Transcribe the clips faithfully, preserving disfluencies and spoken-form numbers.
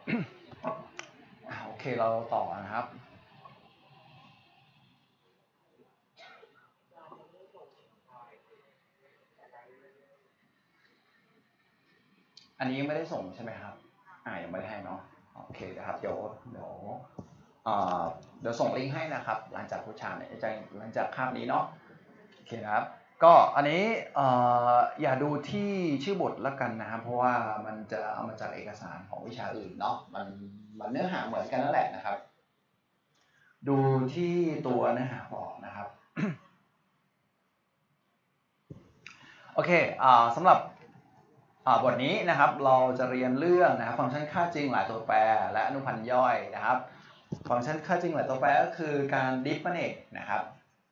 โอเคเราต่อนะครับอันนี้ยังไม่ได้ส่งใช่ไหมครับอ่ายังไม่ได้ให้เนาะโอเคนะครับเดี๋ยวเดี๋ยวเดี๋ยวส่งลิงก์ให้นะครับหลังจากผู้ชาเนี่ยหลังจากคาบนี้เนาะโอเคนะครับก็อันนี้อย่าดูที่ชื่อบทแล้วกันนะครับเพราะว่ามันจะเอามาจากเอกสารของวิชาอื่นเนาะมันมันเนื้อหาเหมือนกันนั่นแหละนะครับดูที่ตัวเนื้อหาบอกนะครับโอเคสำหรับบทนี้นะครับเราจะเรียนเรื่องนะครับฟังก์ชันค่าจริงหลายตัวแปรและอนุพันธ์ย่อยนะครับฟังก์ชันค่าจริงหลายตัวแปรก็คือการดิฟมันเองนะครับ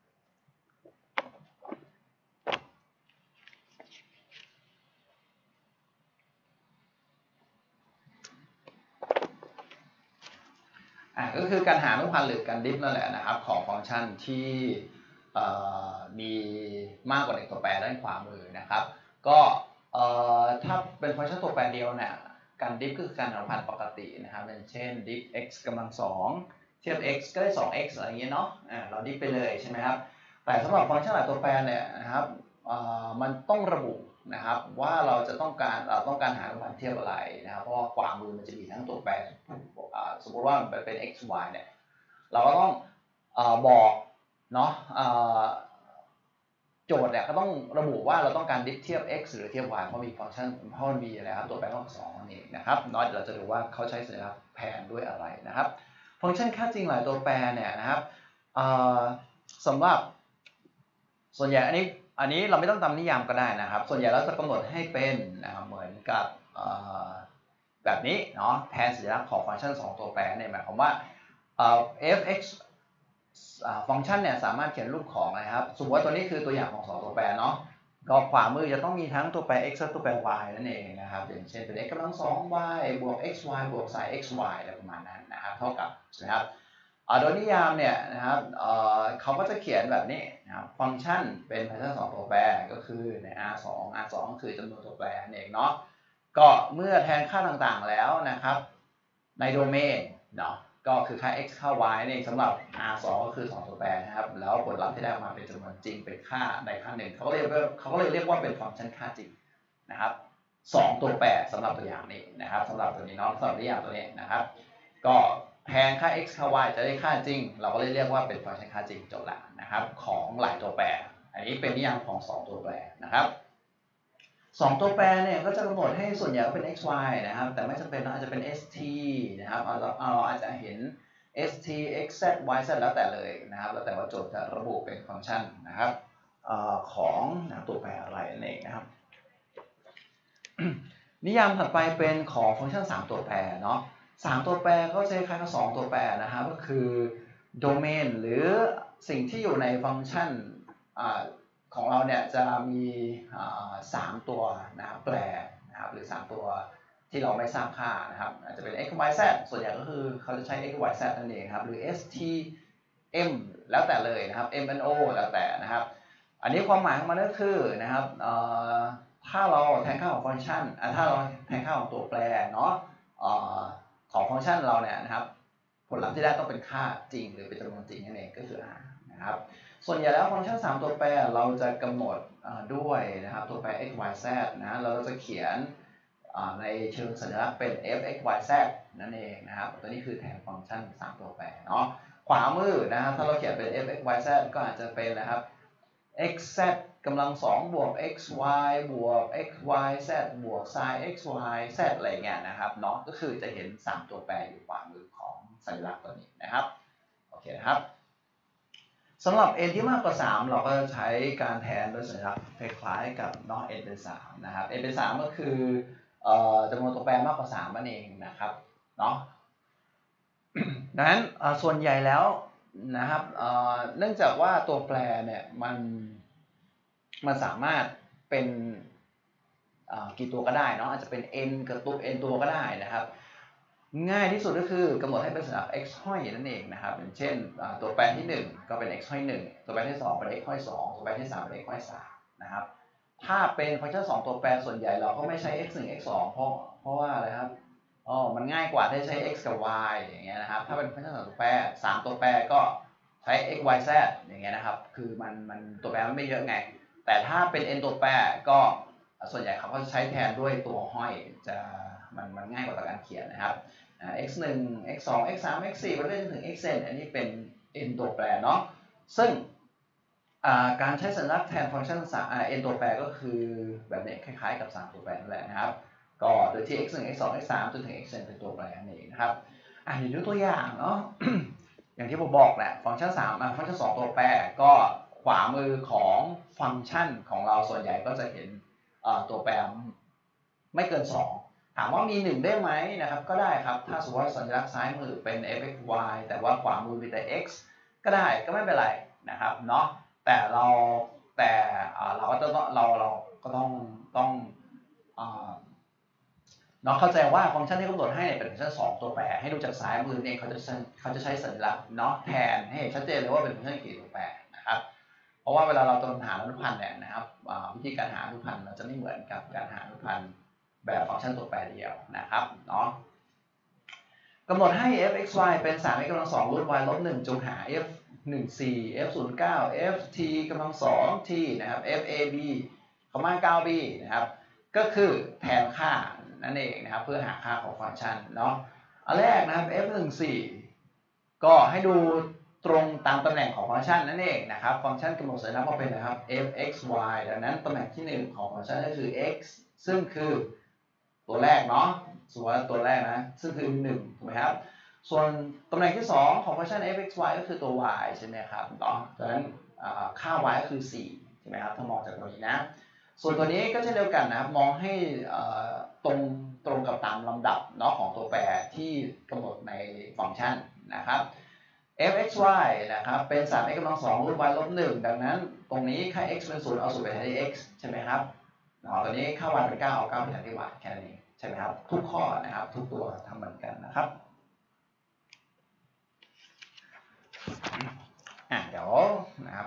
อ่าก็คือการหาอนุพันธ์หรือการดิฟนั่นแหละนะครับของฟังก์ชันที่มีมากกว่าหนึ่งตัวแปรด้านขวามือนะครับก็ถ้าเป็นฟังก์ชันตัวแปรเดียวเนี่ยการดิฟก็คือการหาอนุพันธ์ปกตินะครับอย่างเช่นดิฟ x กำลังสองเทียบ x ก็ได้ สอง x อะไรอย่างเงี้ยเนาะอ่าเราดิฟไปเลยใช่ไหมครับแต่สำหรับฟังก์ชันหลายตัวแปรเนี่ยนะครับมันต้องระบุนะครับว่าเราจะต้องการเราต้องการหาอนุพันธ์เทียบอะไรนะครับเพราะว่าขวามือมันจะมีทั้งตัวแปรสมมติว่ามันเป็น x y เนี่ยเราก็ต้องบอกเนาะโจทย์เนี่ยก็ต้องระบุว่าเราต้องการดิฟเทียบ x หรือเทียบ y เพราะมีฟังก์ชันเพราะมันมีอะไรครับตัวแปรรอบสองนั่นเองนะครับน้อยเดี๋ยวเราจะดูว่าเขาใช้สัญลักษณ์แทนด้วยอะไรนะครับฟังก์ชันค่าจริงหลายตัวแปรเนี่ยนะครับสำหรับส่วนใหญ่อันนี้อันนี้เราไม่ต้องตามนิยามก็ได้นะครับส่วนใหญ่เราจะกำหนดให้เป็นนะครับเหมือนกับแบบนี้เนาะแทนสัญลักษณ์ของฟังก์ชันสองตัวแปรเนี่ยหมายความว่า f(x) ฟังก์ชันเนี่ยสามารถเขียนรูปของนะครับสมมติว่าตัวนี้คือตัวอย่างของสองตัวแปรเนาะก็ขวามือจะต้องมีทั้งตัวแปร x และตัวแปร y นั่นเองนะครับอย่างเช่นเป็น x กำลังสอง y บวก xy บวก sin xy อะไรประมาณนั้นนะครับเท่ากับนะครับโดยนิยามเนี่ยนะครับเขาก็จะเขียนแบบนี้นะครับฟังก์ชันเป็นฟังก์ชันสองตัวแปรก็คือใน r สอง r สองคือจำนวนตัวแปรนั่นเองเนาะก็เมื่อแทนค่าต่างๆแล้วนะครับในโดเมนเนาะก็คือค่า x ค่า y นี่สำหรับ r สองก็คือสองตัวแปรนะครับแล้วผลลัพธ์ที่ได้มาเป็นจำนวนจริงเป็นค่าใดค่าหนึ่งเขาก็เรียกเขาก็เลยเรียกว่าเป็นฟังก์ชันค่าจริงนะครับสองตัวแปรสำหรับตัวอย่างนี้นะครับสำหรับตัวนี้เนาะสำหรับตัวอย่างตัวนี้นะครับก็แทนค่า x ค่า y จะได้ค่าจริงเราก็เลยเรียกว่าเป็นฟังก์ชันค่าจริงจบละนะครับของหลายตัวแปรอันนี้เป็นนิยามของสองตัวแปรนะครับสองตัวแปรเนี่ยก็จะกำหนดให้ส่วนใหญ่ก็เป็น x y นะครับแต่ไม่จำเป็นอาจจะเป็น st นะครับเราเราอาจจะเห็น st xz yz แล้วแต่เลยนะครับแล้วแต่ว่าโจทย์จะระบุเป็นฟังก์ชันนะครับของตัวแปรอะไรนั่นเองนะครับนิยามถัดไปเป็นของฟังก์ชันสามตัวแปรเนาะสามตัวแปรก็จะคล้ายกับสองตัวแปรนะครับก็คือโดเมนหรือสิ่งที่อยู่ในฟังก์ชันของเราเนี่ยจะมีสามตัวนะครับแปรนะครับหรือสามตัวที่เราไม่ทราบค่านะครับอาจจะเป็น x y z ส่วนใหญ่ก็คือเขาจะใช้ x y z นั่นเองครับหรือ st m แล้วแต่เลยนะครับ m n o แล้วแต่นะครับอันนี้ความหมายของมันก็คือนะครับถ้าเราแทนค่าของฟังก์ชันถ้าเราแทนค่าของตัวแปรเนาะของฟังก์ชันเราเนี่ยนะครับผลลัพธ์ที่ได้ต้องเป็นค่าจริงหรือเป็นจำนวนจริงนั่นเองก็คือ r นะครับส่วนใหญ่แล้วฟังก์ชันสามตัวแปรเราจะกำหนดด้วยนะครับตัวแปร x y z นะเราจะเขียนในเชิงสัญลักษณ์เป็น f x y z นั่นเองนะครับตัวนี้คือแทนฟังก์ชันสามตัวแปรเนาะขวามือนะครับถ้าเราเขียนเป็น f x y z ก็อาจจะเป็นนะครับ xz กำลังสองบวก xy บวก xyz บวก sin xyz อะไรเงี้ยนะครับเนาะก็คือจะเห็นสามตัวแปรอยู่ขวามือของสัญลักษณ์ตัวนี้นะครับโอเคนะครับสำหรับ n ที่มากกว่าสามเราก็จะใช้การแทนด้วยสัญลักษณ์คล้ายๆกับเนาะ n เป็นสามนะครับ n เป็นสามก็คือจำนวนตัวแปรมากกว่าสามนั่นเองนะครับเนาะดังนั้นส่วนใหญ่แล้วนะครับเนื่องจากว่าตัวแปรเนี่ยมันมันสามารถเป็นกี่ตัวก็ได้เนาะอาจจะเป็น n กับตัว n ตัวก็ได้นะครับง่ายที่สุดก็คือกำหนดให้เป็นสัญลักษณ์ x ห้อยนั่นเองนะครับอย่างเช่นตัวแปรที่หนึ่งก็เป็น x ห้อยหนึ่งตัวแปรที่สองเป็น x ห้อยสองตัวแปรที่สามเป็น x ห้อยสามนะครับถ้าเป็นฟังก์ชันสองตัวแปรส่วนใหญ่เราก็ไม่ใช้ x หนึ่ง x สองเพราะเพราะว่าอะไรครับอ๋อมันง่ายกว่าที่ใช้ x กับ y อย่างเงี้ยนะครับถ้าเป็นฟังก์ชันสามตัวแปรสามตัวแปรก็ใช้ x y z อย่างเงี้ยนะครับคือมันมันตัวแปรมันไม่เยอะไงแต่ถ้าเป็น n ตัวแปรก็ส่วนใหญ่เขาก็จะใช้แทนด้วยตัวห้อยจะมันมันง่ายกว่าต่อการเขียนนะครับ x หนึ่ง x สอง x สาม x สี่ไปเรื่อยจนถึง xn อันนี้เป็น n ตัวแปรเนาะซึ่งการใช้สัญลักษณ์แทนฟังก์ชัน n ตัวแปรก็คือแบบนี้คล้ายๆกับสามตัวแปรนั่นแหละนะครับก็โดยที่ x หนึ่ง x สอง x สามจนถึง xn เป็นตัวแปรนั่นเองนะครับอ่ะเดี๋ยวดูตัวอย่างเนาะ อย่างที่ผมบอกแหละฟังก์ชันสามฟังก์ชันสองตัวแปรก็ขวามือของฟังก์ชันของเราส่วนใหญ่ก็จะเห็นตัวแปรไม่เกินสองถามว่ามีหนึ่งได้ไหมนะครับก็ได้ครับถ้าสมมติว่าสัญลักษณ์ซ้ายมือเป็น f(x,y) แต่ว่าขวามือมีแต่ x ก็ได้ก็ไม่เป็นไรนะครับเนาะแต่เราแต่เราก็ต้องเราเราก็ต้องต้องเนาะเข้าใจว่าฟังก์ชันที่กำหนดให้เป็นฟังก์ชันสองตัวแปรให้ดูจากซ้ายมือเนี่ยเขาจะเขาจะใช้สัญลักษณ์เนาะแทนให้ชัดเจนเลยว่าเป็นฟังก์ชันกี่ตัวแปรนะครับเพราะว่าเวลาเราจะหาอนุพันธ์เนี่ยนะครับวิธีการหาอนุพันธ์มันจะไม่เหมือนกับการหาอนุพันธ์แบบฟังก์ชันตัวแปรเดียวนะครับเนาะกำหนดให้ f(x,y) เป็น สาม x กำลังสองรูท y ลบหนึ่งจงหา f หนึ่ง สี่ f ศูนย์ เก้า f t กำลังสอง t นะครับ f a b คอมมา เก้า b นะครับก็คือแทนค่านั่นเองนะครับเพื่อหาค่าของฟังก์ชันเนาะอันแรกนะครับ f หนึ่ง สี่ก็ให้ดูตรงตามตำแหน่งของฟังก์ชันนั่นเองนะครับฟังก์ชันกำหนดสัญลักษณ์มาเป็นนะครับ f x y ดังนั้นตำแหน่งที่หนึ่งของฟังก์ชันก็คือ x ซึ่งคือตัวแรกเนาะส่วนตัวแรกนะซึ่งคือหนึ่งถูกไหมครับส่วนตำแหน่งที่สองของฟังก์ชัน f x y ก็คือตัว y ใช่ไหมครับเนาะดังนั้นค่า y ก็คือสี่ใช่ไหมครับถ้ามองจากตรงนี้นะส่วนตัวนี้ก็เช่นเดียวกันนะครับมองให้ตรงตรงกับตามลำดับเนาะของตัวแปรที่กำหนดในฟังก์ชันนะครับ f(x,y) นะครับเป็น สาม x กำลังสองรูท y ลบหนึ่งดังนั้นตรงนี้ค่า x เป็นศูนย์เอาศูนย์ไปแทนที่ x ใช่ไหมครับตอนนี้ค่า y เป็นเก้าเอาเก้าไปแทนที่ y แค่นั้นเองใช่ไหมครับทุกข้อนะครับทุกตัวทำเหมือนกันนะครับอ่ะเดี๋ยวนะครับ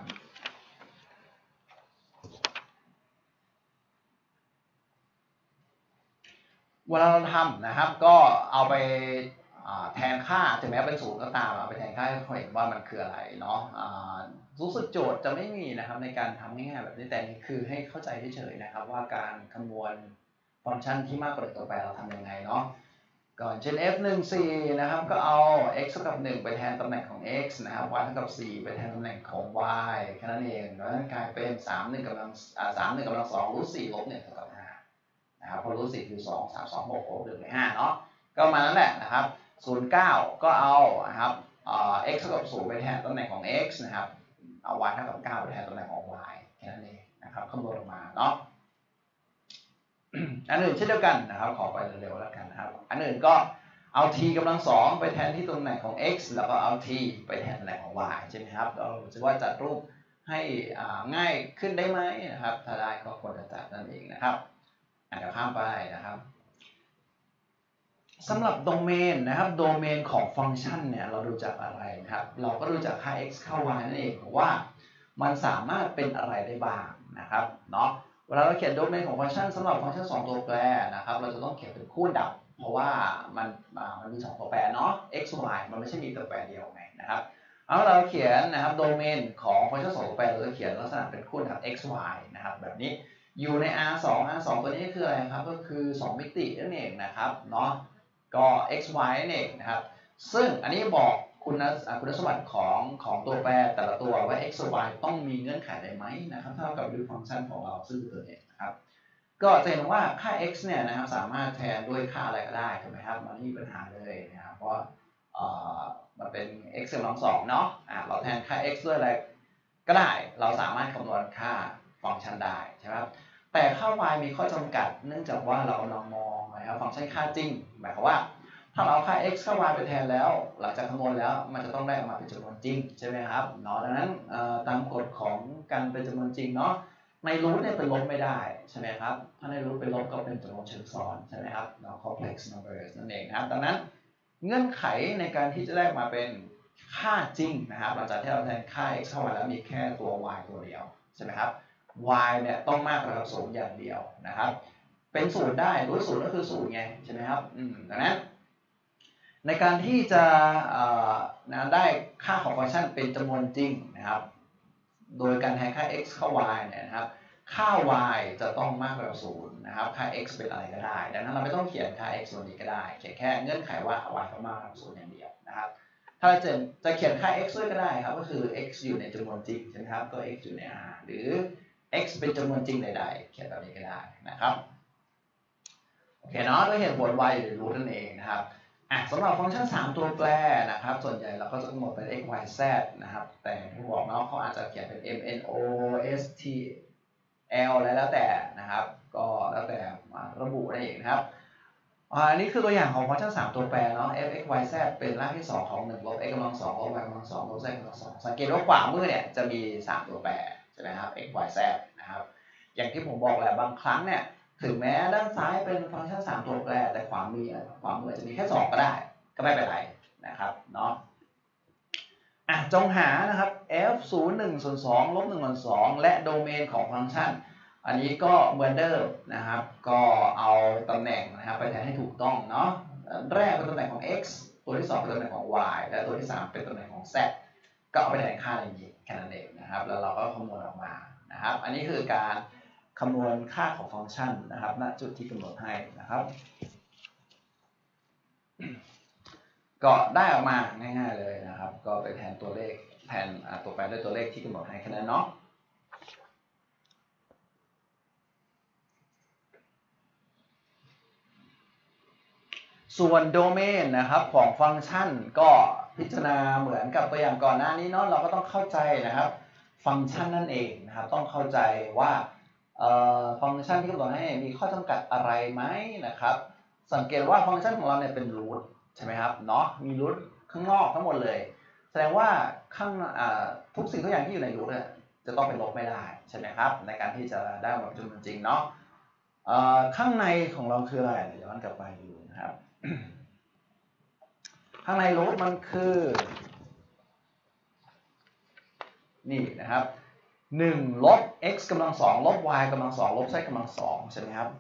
เวลาเราทำนะครับก็เอาไปแทนค่าถึงแม้เป็นศูนย์ก็ตามเอาไปแทนค่าให้เขาเห็นว่ามันคืออะไรเนาะรู้สึกโจทย์จะไม่มีนะครับในการทำง่ายๆแบบนี้แต่นี่คือให้เข้าใจเฉยๆนะครับว่าการคำนวณฟังก์ชันที่มากกว่าตัวแปรเราทำยังไงเนาะก่อนเช่น f หนึ่ง สี่นะครับก็เอา x เท่ากับหนึ่งไปแทนตำแหน่งของ x นะครับ y เท่ากับสี่ไปแทนตำแหน่งของ y แค่นั้นเองแล้วกลายเป็นสาม หนึ่งกำลังอ่าสาม หนึ่งกำลังสองรูทสี่ลบหนึ่งเท่ากับห้านะครับเพราะรูทสี่คือสอง สาม สอง หก ลบหนึ่งเป็นห้าเนาะก็มานั่นแหละนะครับศูนย์ เก้าก็เอานะครับ x เท่ากับศูนย์ไปแทนตำแหน่งของ x นะครับเอา y เท่ากับเก้าไปแทนตำแหน่งของ y แค่นั้นเองนะครับคำนวณออกมาเนาะอันอื่นเช่นเดียวกันนะครับขอไปเร็วๆแล้วกันนะครับอันอื่นก็เอา t กำลังสองไปแทนที่ตำแหน่งของ x แล้วก็เอา t ไปแทนตำแหน่งของ y ใช่ไหมครับเราจะว่าจัดรูปให้ง่ายขึ้นได้ไหมนะครับถ้าได้ก็ควรจะจัดนั่นเองนะครับเดี๋ยวข้ามไปนะครับสำหรับโดเมนนะครับโดเมนของฟังก์ชันเนี่ยเราดูจากอะไรนะครับเราก็ดูจากค่า x ค่า y นั่นเองว่ามันสามารถเป็นอะไรได้บ้างนะครับเนาะเวลาเราเขียนโดเมนของฟังก์ชันสำหรับฟังก์ชันสองตัวแปรนะครับเราจะต้องเขียนเป็นคู่ดับเพราะว่ามันมันมีสองตัวแปรเนาะ x y มันไม่ใช่มีตัวแปรเดียวไงนะครับเอาเราเขียนนะครับโดเมนของฟังก์ชันสองตัวแปรเราจะเขียนลักษณะเป็นคู่ดับ x y นะครับแบบนี้อยู่ใน r สอง r สองตัวนี้คืออะไรครับก็คือสองมิตินั่นเองนะครับเนาะก็ x y นั่นเองนะครับซึ่งอันนี้บอกคุณคุณสมบัติของของตัวแปรแต่ละตัวว่า x y ต้องมีเงื่อนไขใดไหมนะครับเท่ากับดูฟังก์ชันของเราซึ่งตัวนี้นะครับก็จะเห็นว่าค่า x เนี่ยนะครับสามารถแทนด้วยค่าอะไรก็ได้ถูกไหมครับมันไม่มีปัญหาเลยนะครับเพราะมันเป็น x กำลังสองเนาะะเราแทนค่า x ด้วยอะไรก็ได้เราสามารถคำนวณค่าฟังก์ชันได้ใช่ไหมครับแต่ค่า y มีข้อจำกัดเนื่องจากว่าเรากำลังมองนะครับฟังก์ชันค่าจริงหมายความว่าถ้าเราค่า x ค่า y ไปแทนแล้วหลังจากคำนวณแล้วมันจะต้องได้ออกมาเป็นจำนวนจริงใช่ไหมครับเนาะดังนั้นตามกฎของการเป็นจำนวนจริงเนาะในรูทเนี่ยเป็นลบไม่ได้ใช่ไหมครับถ้าในรูทเป็นลบก็เป็นจำนวนเชิงซ้อนใช่ไหมครับเรา complex numbers นั่นเองนะครับดังนั้นเงื่อนไขในการที่จะได้มาเป็นค่าจริงนะครับหลังจากที่เราแทนค่า x เข้ามาแล้วมีแค่ตัว y ตัวเดียวใช่ไหมครับ y เนี่ยต้องมากกว่าศูนย์อย่างเดียวนะครับเป็นศูนย์ได้รูทศูนย์ก็คือศูนย์ไงใช่ไหมครับอืมดังนั้นในการที่จะได้ค่าของฟังก์ชันเป็นจำนวนจริงนะครับโดยการแทนค่า x เข้า y เนี่ยนะครับค่า y จะต้องมากกว่าศูนย์นะครับค่า x เป็นอะไรก็ได้ดังนั้นเราไม่ต้องเขียนค่า x ตัวนี้ก็ได้เขียนแค่เงื่อนไขว่า y ต้องมากกว่าศูนย์อย่างเดียวนะครับถ้าจะจะเขียนค่า x ด้วยก็ได้ครับก็คือ x อยู่ในจำนวนจริงใช่ไหมครับก็ x อยู่ใน R หรือ x เป็นจำนวนจริงใดๆเขียนแบบนี้ก็ได้นะครับโอเคเนาะด้วยเหตุผล y หรือ root นั่นเองนะครับอ่ะสำหรับฟังก์ชันสามตัวแปรนะครับส่วนใหญ่เราก็จะกำหนดเป็น x y z นะครับแต่ที่บอกเนาะเขาอาจจะเขียนเป็น m n o s t l อะไรแล้วแต่นะครับก็แล้วแต่ระบุนั่นเองนะครับอันนี้คือตัวอย่างของฟังก์ชันสามตัวแปรเนาะ f x y z เป็นรากที่สองของหนึ่งลบ x กำลังสองลบ y กำลังสองลบ z กำลังสองสังเกตว่าขวามือเนี่ยจะมีสามตัวแปรใช่ไหมครับ x y z นะครับอย่างที่ผมบอกแหละบางครั้งเนี่ยถึงแม้ด้านซ้ายเป็นฟังก์ชันสามตัวแปรแต่ขวามือขวามือจะมีแค่สองก็ได้ก็ไม่เป็นไรนะครับเนาะอ่ะจงหานะครับ f ศูนย์ หนึ่งส่วนสองลบหนึ่งส่วนสองและโดเมนของฟังก์ชันอันนี้ก็เหมือนเดิมนะครับก็เอาตำแหน่งนะครับไปแทนให้ถูกต้องเนาะแรกเป็นตำแหน่งของ x ตัวที่สองเป็นตำแหน่งของ y และตัวที่สามเป็นตำแหน่งของ z ก็เอาไปแทนค่าอย่างนี้แค่นั้นเองนะครับแล้วเราก็คำนวณออกมานะครับอันนี้คือการคำนวณค่าของฟังก์ชันนะครับณจุดที่กำหนดให้นะครับก็ได้ออกมาง่ายๆเลยนะครับก็ไปแทนตัวเลขแทนตัวแปรด้วยตัวเลขที่กำหนดให้แค่นั้นเนาะส่วนโดเมนนะครับของฟังก์ชันก็พิจารณาเหมือนกับตัวอย่างก่อนหน้านี้เนาะเราก็ต้องเข้าใจนะครับฟังก์ชันนั่นเองนะครับต้องเข้าใจว่าฟังก์ชันที่กำหนดให้มีข้อจำกัดอะไรไหมนะครับสังเกตว่าฟังก์ชันของเราเนี่ยเป็นรูทใช่ไหมครับเนาะมีรูทข้างนอกทั้งหมดเลยแสดงว่าข้างทุกสิ่งทุกอย่างที่อยู่ในรูทเนี่ยจะต้องเป็นลบไม่ได้ใช่ไหมครับในการที่จะได้มาเป็นจำนวนจริงเนาะข้างในของเราคืออะไรย้อนกลับไปดูนะครับข้างในรูทมันคือนี่นะครับหนึ่งลบ x กำลังสองลบ y กำลังสองลบ z กำลังสองใช่ไหมครับ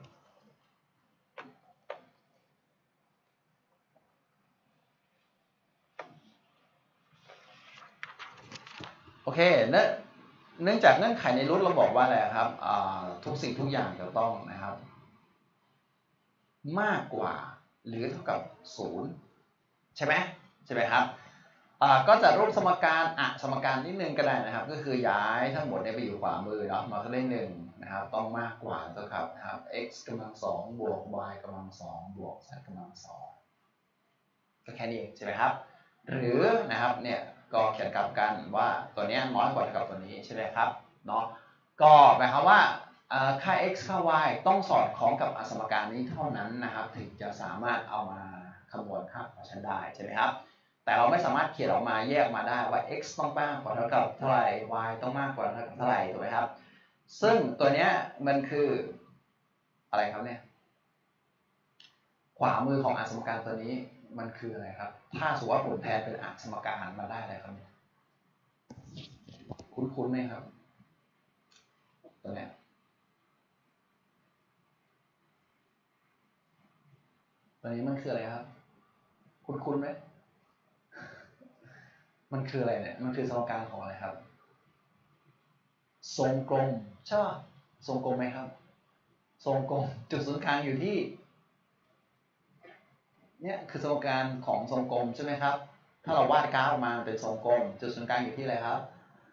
โอเคเนื่องจากเงื่อนไขในรูทเราบอกว่าอะไรครับทุกสิ่งทุกอย่างจะต้องนะครับมากกว่าหรือเท่ากับศูนย์ใช่ไหมใช่ไหมครับก็จะรูปสมการอ่ะสมการนิดนึงก็ได้นะครับก็คือย้ายทั้งหมดไปอยู่ขวามือเนาะมาก็ได้หนึ่งนะครับต้องมากกว่าเท่ากับนะครับ x กำลังสองบวก y กำลังสองบวก z กำลังสองก็แค่นี้ใช่ไหมครับหรือนะครับเนี่ยก็เขียนกลับกันว่าตัวนี้น้อยกว่าเท่ากับตัวนี้ใช่ไหมครับเนาะก็หมายความว่าค่า x ค่า y ต้องสอดคล้องกับสมการนี้เท่านั้นนะครับถึงจะสามารถเอามาคำนวณค่าฟังก์ชันได้ใช่ไหมครับแต่เราไม่สามารถเขียนออกมาแยกมาได้ว่า x ต้องมากกว่าเท่ากับเท่าไหร่ y ต้องมากกว่าเท่ากับเท่าไหร่ถูกไหมครับซึ่งตัวนี้มันคืออะไรครับเนี่ยขวามือของสมการตัวนี้มันคืออะไรครับถ้าสมมติว่าผมแทนเป็นสมการมาได้อะไรครับเนี่ยคุ้นๆไหมครับตัวนี้ตัวนี้มันคืออะไรครับคุ้นๆไหมมันคืออะไรเนี่ยมันคือสมการของอะไรครับทรงกลมใช่ป่ะทรงกลมไหมครับทรงกลมจุดศูนย์กลางอยู่ที่เนี่ยคือสมการของทรงกลมใช่ไหมครับถ้าเราวาดกราฟออกมาเป็นทรงกลมจุดศูนย์กลางอยู่ที่อะไรครับ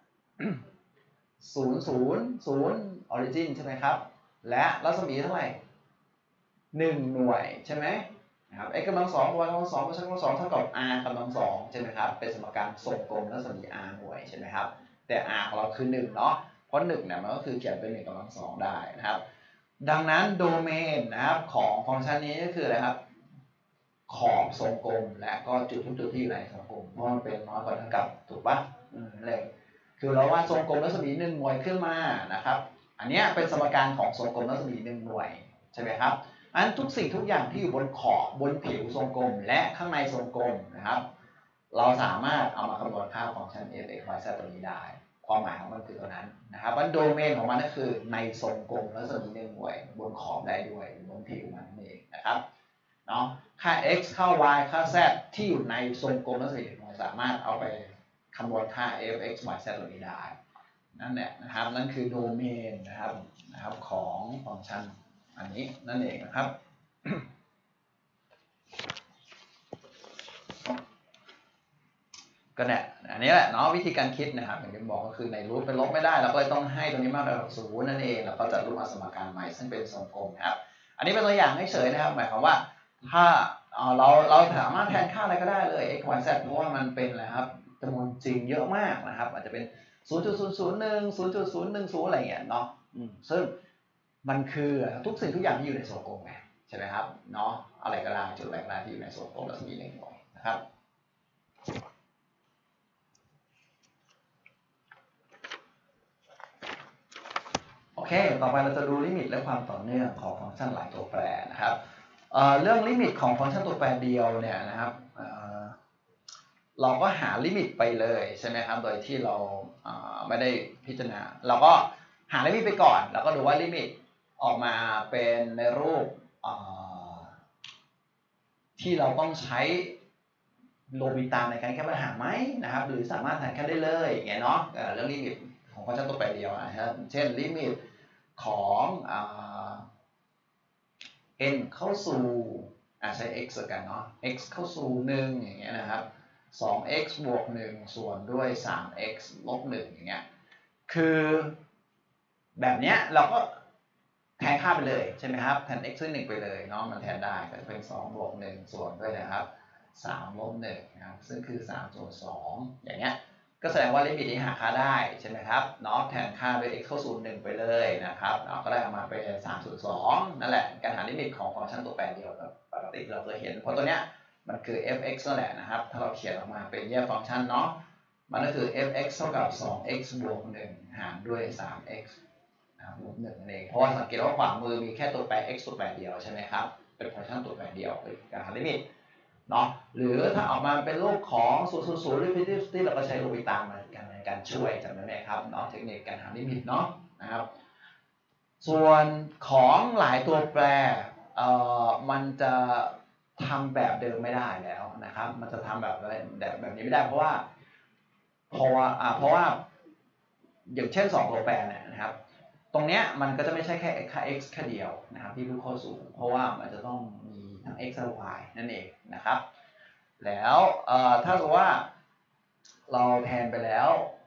ศูนย์ศูนย์ศูนย์ออริจินใช่ไหมครับและรัศมีเท่าไหร่หนึ่งหน่วยใช่ไหมนะครับ x กำลังสอง y กำลังสอง z กำลังสองเท่ากับ r กำลังสองใช่ไหมครับเป็นสมการทรงกลมรัศมี r หน่วยใช่ไหมครับแต่ r ของเราคือหนึ่งเนาะเพราะหนึ่งเนี่ยมันก็คือเขียนเป็นหนึ่งกำลังสองได้นะครับดังนั้นโดเมนนะครับของฟังก์ชันนี้ก็คืออะไรครับขอบทรงกลมและก็จุดทุกจุดที่อยู่ในทรงกลมเพราะมันเป็นน้อยกว่าเท่ากับถูกปะเลยคือเราวาดทรงกลมรัศมีหนึ่งหน่วยขึ้นมานะครับอันนี้เป็นสมการของทรงกลมรัศมีหนึ่งหน่วยใช่ไหมครับอันทุกสิ่งทุกอย่างที่อยู่บนขอบบนผิวทรงกลมและข้างในทรงกลมนะครับเราสามารถเอามาคำนวณค่าฟังก์ชัน f x y z ตัวนี้ได้คความหมายของมันคือตัวนั้นนะครับว่าโดเมนของมันก็คือในทรงกลมรัศมีหนึ่งหน่วยบนขอบได้ด้วยบนผิวมันเองนะครับเนาะค่า x ค่า y ค่า z ที่อยู่ในทรงกลมรัศมีหนึ่งหน่วยสามารถเอาไปคำนวณค่า f x y z ตัวนี้ได้นั่นแหละนะครับนั่นคือโดเมนนะครับนะครับของฟังก์ชันอันนี้นั่นเองนะครับก็เนี่ยอันนี้แหละเนาะวิธีการคิดนะครับอย่างที่บอกก็คือในรูทเป็นลบไม่ได้เราก็เลยต้องให้ตัวนี้มากกว่าศูนย์นั่นเองแล้วก็จะรูปเอาสมการใหม่ซึ่งเป็นทรงกลมนะครับอันนี้เป็นตัวอย่างให้เฉยนะครับหมายความว่าถ้าเราเราสามารถแทนค่าอะไรก็ได้เลย x y z เพราะว่ามันเป็นอะไรครับจำนวนจริงเยอะมากนะครับอาจจะเป็น ศูนย์จุดศูนย์ศูนย์หนึ่ง ศูนย์จุดศูนย์หนึ่งศูนย์ อะไรเงี้ยเนาะซึ่งมันคือทุกสิ่งทุกอย่างที่อยู่ในทรงกลมไงใช่ไหมครับเนาะอะไรก็ได้จุดอะไรก็ได้ที่อยู่ในทรงกลมรัศมีหนึ่งหน่วยนะครับโอเคต่อไปเราจะดูลิมิตและความต่อเนื่องของฟังก์ชันหลายตัวแปรนะครับ เอ่อเรื่องลิมิตของฟังก์ชันตัวแปรเดียวเนี่ยนะครับเอ่อเราก็หาลิมิตไปเลยใช่ไหมครับโดยที่เราไม่ได้พิจารณาเราก็หาลิมิตไปก่อนแล้วก็ดูว่าลิมิตออกมาเป็นในรูปที่เราต้องใช้โลบิตามในการแก้ปัญหาไหมนะครับหรือสามารถแทนแค่ได้เลยอย่างเงี้ยเนาะเรื่องลิมิตของฟังก์ชันตัวแปรเดียวนะครับเช่นลิมิตของn เข้าสู่ใช้ x กันเนาะ x เข้าสู่หนึ่งอย่างเงี้ยนะครับ สอง x บวกหนึ่งส่วนด้วย สาม x ลบหนึ่งอย่างเงี้ยคือแบบเนี้ยเราก็แทนค่าไปเลยใช่ไหมครับแทน x ด้วยหนึ่งไปเลยเนาะมันแทนได้ก็จะเป็นสองบวกหนึ่งส่วนด้วยนะครับสามลบหนึ่งนะครับซึ่งคือสามส่วนสองอย่างเงี้ยก็แสดงว่าลิมิตนี้หาค่าได้ใช่ไหมครับเนาะแทนค่าด้วย x เข้าสู่หนึ่งไปเลยนะครับเราก็ได้ออกมาเป็นสามส่วนสองนั่นแหละการหาลิมิตของฟังก์ชันตัวแปรเดียวแบบปกติเราเคยเห็นเพราะตัวเนี้ยมันคือ f(x) นั่นแหละนะครับถ้าเราเขียนออกมาเป็นแยกฟังก์ชันเนาะมันก็คือ f(x) เท่ากับ สอง x บวกหนึ่งหารด้วย สาม x นะครับลบหนึ่งนั่นเองเพราะว่าสังเกตว่าขวามือมีแค่ตัวแปร x ตัวแปรเดียวใช่ไหมครับเป็นฟังก์ชันตัวแปรเดียวเป็นการหาลิมิตเนาะหรือถ้าออกมาเป็นรูปของศูนย์ ศูนย์ ศูนย์หรือ infinity เราก็ใช้โลบิตามมากันในการช่วยจำได้ไหมครับเนาะเทคนิคการหาลิมิตเนาะนะครับส่วนของหลายตัวแปรเอ่อมันจะทำแบบเดิมไม่ได้แล้วนะครับมันจะทำแบบแบบแบบนี้ไม่ได้เพราะว่าเพราะว่าอ่าเพราะว่าอย่างเช่นสองตัวแปรเนี่ยนะครับตรงเนี้ยมันก็จะไม่ใช่แค่ค่า x แค่เดียวนะครับที่รูปเข้าสู่เพราะว่ามันจะต้องมีทั้ง x และ y นั่นเองนะครับแล้วเอ่อถ้าสมมติว่าเราแทนไปแล้ว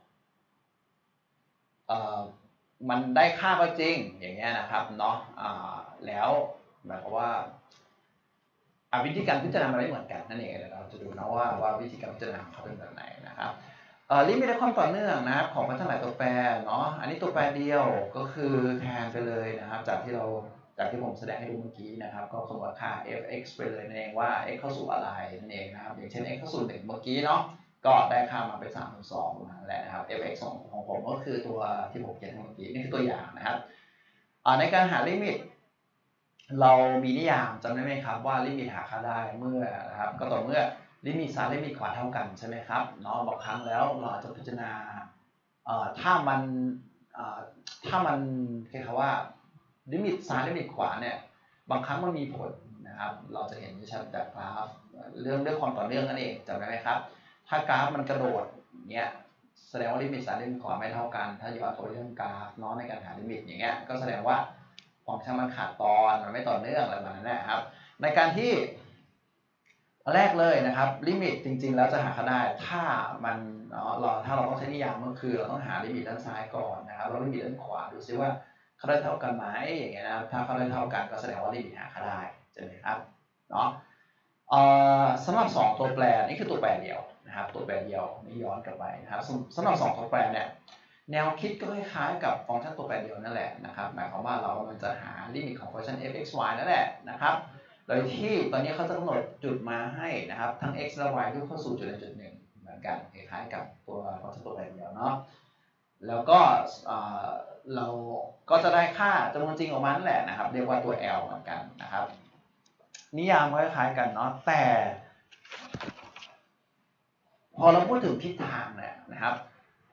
เอ่อมันได้ค่าก็จริงอย่างเงี้ยนะครับเนาะอ่าแล้วหมายความว่าวิธีการพิจารณามันไม่เหมือนกันนั่นเองเดี๋ยวเราจะดูนะว่าว่าวิธีการพิจารณาเขาเป็นแบบไหนนะครับลิมิตและความต่อเนื่องนะครับของฟังก์ชันหลายตัวแปรเนาะอันนี้ตัวแปรเดียวก็คือแทนไปเลยนะครับจากที่เราจากที่ผมแสดงให้ดูเมื่อกี้นะครับก็คำนวณค่า f(x) ไปเลยนั่นเองว่า x เข้าสู่อะไรนั่นเองนะครับอย่างเช่น x เข้าสู่หนึ่งเมื่อกี้เนาะก็ได้ค่ามาเป็นสามส่วนสองนั่นแหละนะครับ f(x) ของของผมก็คือตัวที่ผมเขียนเมื่อกี้นี่คือตัวอย่างนะครับในการหาลิมิตเรามีนิยามจำได้ไหมครับว่าลิมิตหาค่าได้เมื่อนะครับก็ต่อเมื่อลิมิตซ้ายลิมิตขวาเท่ากันใช่ไหมครับเนาะบางครั้งแล้วเราจะพิจารณาถ้ามันถ้ามันเรียกว่าลิมิตซ้ายลิมิตขวาเนี่ยบางครั้งมันมีผลนะครับเราจะเห็นชัดจากกราฟเรื่องเรื่องความต่อเนื่องนั่นเองจำได้ไหมครับถ้ากราฟมันกระโดดเนี้ยแสดงว่าลิมิตซ้ายลิมิตขวาไม่เท่ากันถ้าย้อนตัวเรื่องกราฟเนาะในการหาลิมิตอย่างเงี้ยก็แสดงว่าฟังก์ชันมันขาดตอนมันไม่ต่อเนื่องอะไรแบบนั้นนะครับในการที่แรกเลยนะครับลิมิตจริงๆแล้วจะหาค่าได้ถ้ามันเราถ้าเราต้องใช้นิยามก็คือเราต้องหาลิมิตด้านซ้ายก่อนนะครับแล้วลิมิตด้านขวาดูซิว่าเขาได้เท่ากันไหมอย่างเงี้ยนะครับถ้าเขาได้เท่ากันก็แสดงว่าลิมิตหาค่าได้ใช่ไหมครับเนาะสำหรับสองตัวแปรนี่คือตัวแปรเดียวนะครับตัวแปรเดียวนี่ย้อนกลับไปนะครับสำหรับสองตัวแปรเนี่ยแนวคิดก็คล้ายๆกับฟังก์ชันตัวแปรเดียวนั่นแหละนะครับหมายความว่าเรามันจะหาลิมิตของฟังก์ชัน f(x y) นั่นแหละนะครับโดยที่ตอนนี้เขาจะกำหนดจุดมาให้นะครับทั้ง x และ y ที่เข้าสู่จุดใดจุดหนึ่งเหมือนกันคล้ายๆกับตัวฟังก์ชันตัวแปรเดียวเนาะแล้วก็เราก็จะได้ค่าจำนวนจริงออกมานั่นแหละนะครับเรียกว่าตัว L เหมือนกันนะครับนิยามคล้ายๆกันเนาะแต่พอเราพูดถึงทิศทางเนี่ยนะครับ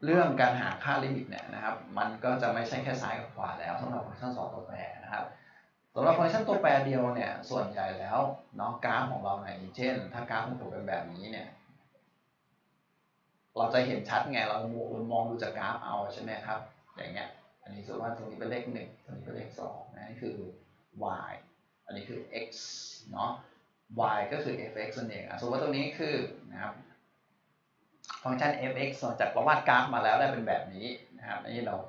เรื่องการหาค่าลิมิตเนี่ยนะครับมันก็จะไม่ใช่แค่ซ้ายกับขวาแล้วสำหรับฟังก์ชันสองตัวแปรนะครับสำหรับฟังก์ชันตัวแปรเดียวเนี่ยส่วนใหญ่แล้วเนาะกราฟของเราในเช่นถ้ากราฟของผมเป็นแบบนี้เนี่ยเราจะเห็นชัดไงเรามองดูจากกราฟเอาใช่ไหมครับอย่างเงี้ยอันนี้สมมติว่าตรงนี้เป็นเลขหนึ่งตรงนี้เป็นเลขสองนะนี่คือ y อันนี้คือ x เนาะ y ก็คือ f(x) นั่นเองสมมติว่าตรงนี้คือนะครับฟังก์ชัน f(x) ส่วนจากเราวาดกราฟมาแล้วได้เป็นแบบนี้นะครับนี่เรา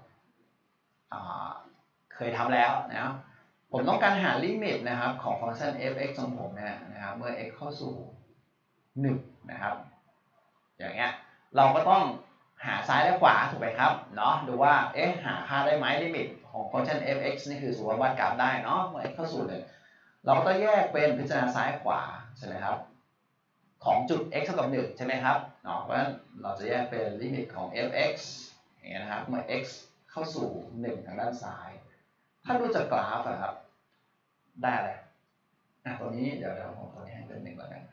เคยทำแล้วนะครับผมต้องการหาลิมิตนะครับของฟังก์ชัน f(x) ของผมเนี่ยนะครับเมื่อ x เข้าสู่หนึ่งนะครับอย่างเงี้ยเราก็ต้องหาซ้ายและขวาถูกไหมครับเนาะดูว่าเอ๊ะหาค่าได้ไหมลิมิตของฟังก์ชัน f(x) นี่คือสมมติวาดกราฟได้เนาะเมื่อ x เข้าสู่หนึ่งเราก็ต้องแยกเป็นพิจารณาซ้ายขวาใช่ไหมครับของจุด x เท่ากับหนึ่งใช่ไหมครับเนาะเพราะฉะนั้นเราจะแยกเป็นลิมิตของ f(x) อย่างเงี้ยนะครับเมื่อ x เข้าสู่หนึ่งทางด้านซ้ายถ้าดูจากกราฟอะครับได้เลยอ่ะตัวนี้เดี๋ยวเดี๋ยวผมตัวนี้ให้เป็นหนึ่งแล้วกัน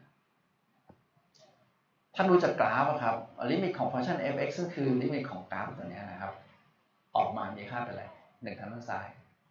ถ้าดูจากกราฟครับลิมิตของฟังก์ชัน f(x) ซึ่งคือลิมิตของกราฟตัวนี้นะครับออกมามีค่าเป็นอะไรหนึ่งทางด้านซ้าย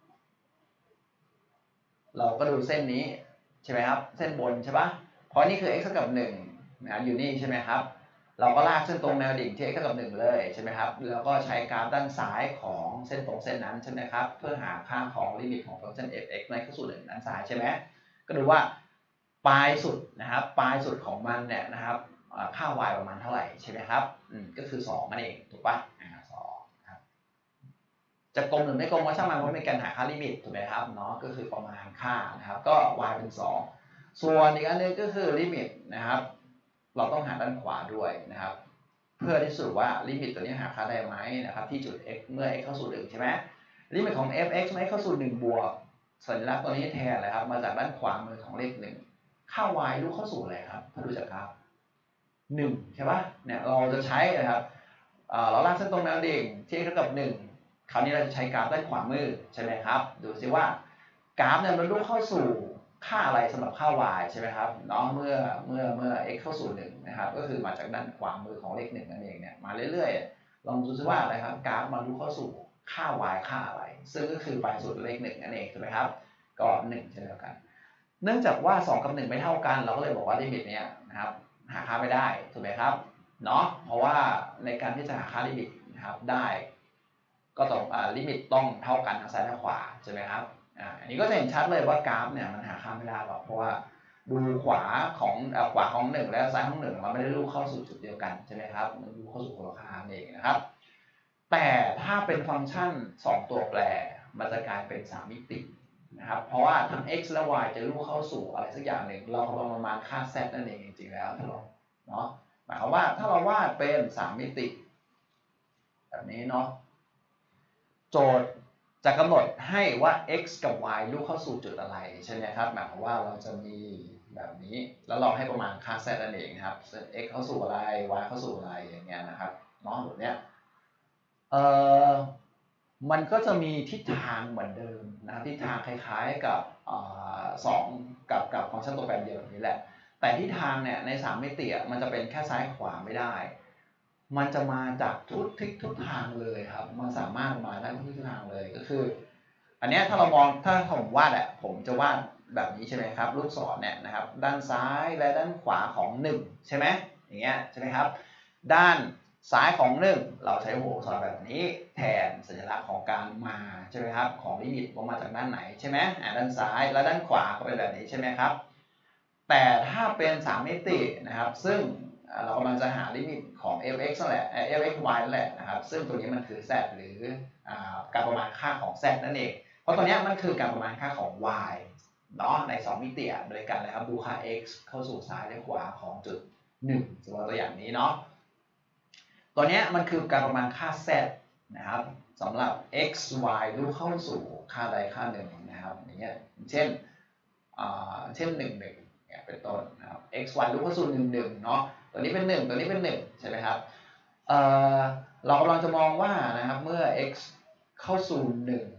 เราก็ดูเส้นนี้ใช่ไหมครับเส้นบนใช่ปะเพราะนี่คือ x เท่ากับหนึ่งนะอยู่นี่ใช่ไหมครับเราก็ลากเส้นตรงแนวดิ่งที่ x เท่ากับหนึ่งเลยใช่ไหมครับแล้วก็ใช้กราฟด้านซ้ายของเส้นตรงเส้นนั้นใช่ไหมครับเพื่อหาค่าของลิมิตของฟังก์ชัน f(x) ในเข้าสู่หนึ่งด้านซ้ายใช่ไหมก็ดูว่าปลายสุดนะครับปลายสุดของมันเนี่ยนะครับค่า y ประมาณเท่าไหร่ใช่ไหมครับอืมก็คือสองนั่นเองถูกปะอ่าสองครับจะกลมหรือไม่กลมก็ช่างมันเพราะเป็นการหาค่าลิมิตถูกไหมครับเนาะก็คือประมาณค่านะครับก็ y เป็นสองส่วนอีกอันนึงก็คือลิมิตนะครับเราต้องหาด้านขวาด้วยนะครับเพื่อที่สุดว่าลิมิตตัวนี้หาค่าได้ไหมนะครับที่จุด x เมื่อ x เข้าสู่หนึ่งใช่ไหมลิมิตของ f(x) เมื่อ x เข้าสู่หนึ่งบวกสัญลักษณ์ตัวนี้แทนเลยครับมาจากด้านขวามือของเลขหนึ่งค่า y ลูกเข้าสู่อะไรครับถ้าดูจากกราฟหนึ่งใช่ปะเนี่ยเราจะใช้นะครับเราลากเส้นตรงแนวดิ่งที่ x เท่ากับหนึ่งคราวนี้เราจะใช้กราฟด้านขวามือใช่ไหมครับดูซิว่ากราฟเนี่ยมันลูกเข้าสู่ค่าอะไรสำหรับค่า y ใช่ไหมครับเนาะเมื่อเมื่อเมื่อ x เข้าสู่หนึ่งนะครับก็คือมาจากด้านขวามือของเลขหนึ่งนั่นเองเนี่ยมาเรื่อยๆลองดูซิว่าอะไรครับกราฟมันลูกเข้าสู่ค่า y ค่าอะไรซึ่งก็คือปลายสุดเลขหนึ่งนั่นเองถูกไหมครับก็หนึ่งเช่นเดียวกันเนื่องจากว่าสองกับหนึ่งไม่เท่ากันเราก็เลยบอกว่าลิมิตเนี้ยนะครับหาค่าไม่ได้ถูกไหมครับเนาะเพราะว่าในการที่จะหาค่าลิมิตนะครับได้ก็ต้องอ่าลิมิตต้องเท่ากันทั้งซ้ายและขวาใช่ไหมครับอ่าอันนี้ก็จะเห็นชัดเลยว่ากราฟเนี่ยมันหาค่าไม่ได้หรอกเพราะว่าดูขวาของอ่าขวาของหนึ่งและซ้ายของหนึ่งมันไม่ได้ลูกเข้าสู่จุดเดียวกันใช่ไหมครับมันลูกเข้าสู่คนละค่าเองนะครับแต่ถ้าเป็นฟังก์ชันสองตัวแปรมันจะกลายเป็นสามมิตินะครับเพราะว่าทั้ง x และ y จะลูกเข้าสู่อะไรสักอย่างหนึ่งเรากำลังประมาณค่า z นั่นเองจริงๆแล้วถ้าเราเนาะหมายความว่าถ้าเราวาดเป็นสามมิติแบบนี้เนาะโจทย์จะกำหนดให้ว่า x กับ y ลูกเข้าสู่จุดอะไรใช่ไหมครับหมายความว่าเราจะมีแบบนี้แล้วเราให้ประมาณค่า z นั่นเองนะครับ x เข้าสู่อะไร y เข้าสู่อะไรอย่างเงี้ยนะครับเนาะแบบเนี้ยเอ่อมันก็จะมีทิศทางเหมือนเดิมนะทิศทางคล้ายๆกับสองกับกับฟังก์ชันตัวแปรเดียวแบบนี้แหละแต่ทิศทางเนี่ยในสามมิติมันจะเป็นแค่ซ้ายขวาไม่ได้มันจะมาจากทุกทิศทุกทางเลยครับมันสามารถมาได้ทุกทิศทุกทางเลยก็คืออันนี้ถ้าเรามองถ้าผมวาดอ่ะผมจะวาดแบบนี้ใช่ไหมครับลูกศรเนี่ยนะครับด้านซ้ายและด้านขวาของหนึ่งใช่ไหมอย่างเงี้ยใช่ไหมครับด้านซ้ายของหนึ่งเราใช้หัวอักษรแบบนี้แทนสัญลักษณ์ของการมาใช่ไหมครับของลิมิตว่ามาจากด้านไหนใช่ไหมอ่าด้านซ้ายและด้านขวาก็เป็นแบบนี้ใช่ไหมครับแต่ถ้าเป็นสามมิตินะครับซึ่งเรากำลังจะหาลิมิตของ f(x) นั่นแหละ f(x) y นั่นแหละนะครับซึ่งตัวนี้มันคือ z หรือการประมาณค่าของ z นั่นเองเพราะตัวนี้มันคือการประมาณค่าของ y เนาะในสองมิติโดยการนะครับดูค่า x เข้าสู่ซ้ายและขวาของจุดหนึ่งสมมติตัวอย่างนี้เนาะตัวนี้มันคือการประมาณค่า z นะครับสำหรับ x y ลูกเข้าสู่ค่าใดค่าหนึ่งนะครับอย่างเงี้ยเช่นเช่นหนึ่ง หนึ่งเนี่ยเป็นต้นนะครับ x y ลูกเข้าสู่หนึ่ง หนึ่งเนาะตัวนี้เป็นหนึ่งตัวนี้เป็นหนึ่งใช่ไหมครับเอ่อเรากำลังจะมองว่านะครับเมื่อ x เข้าสู่หนึ่ง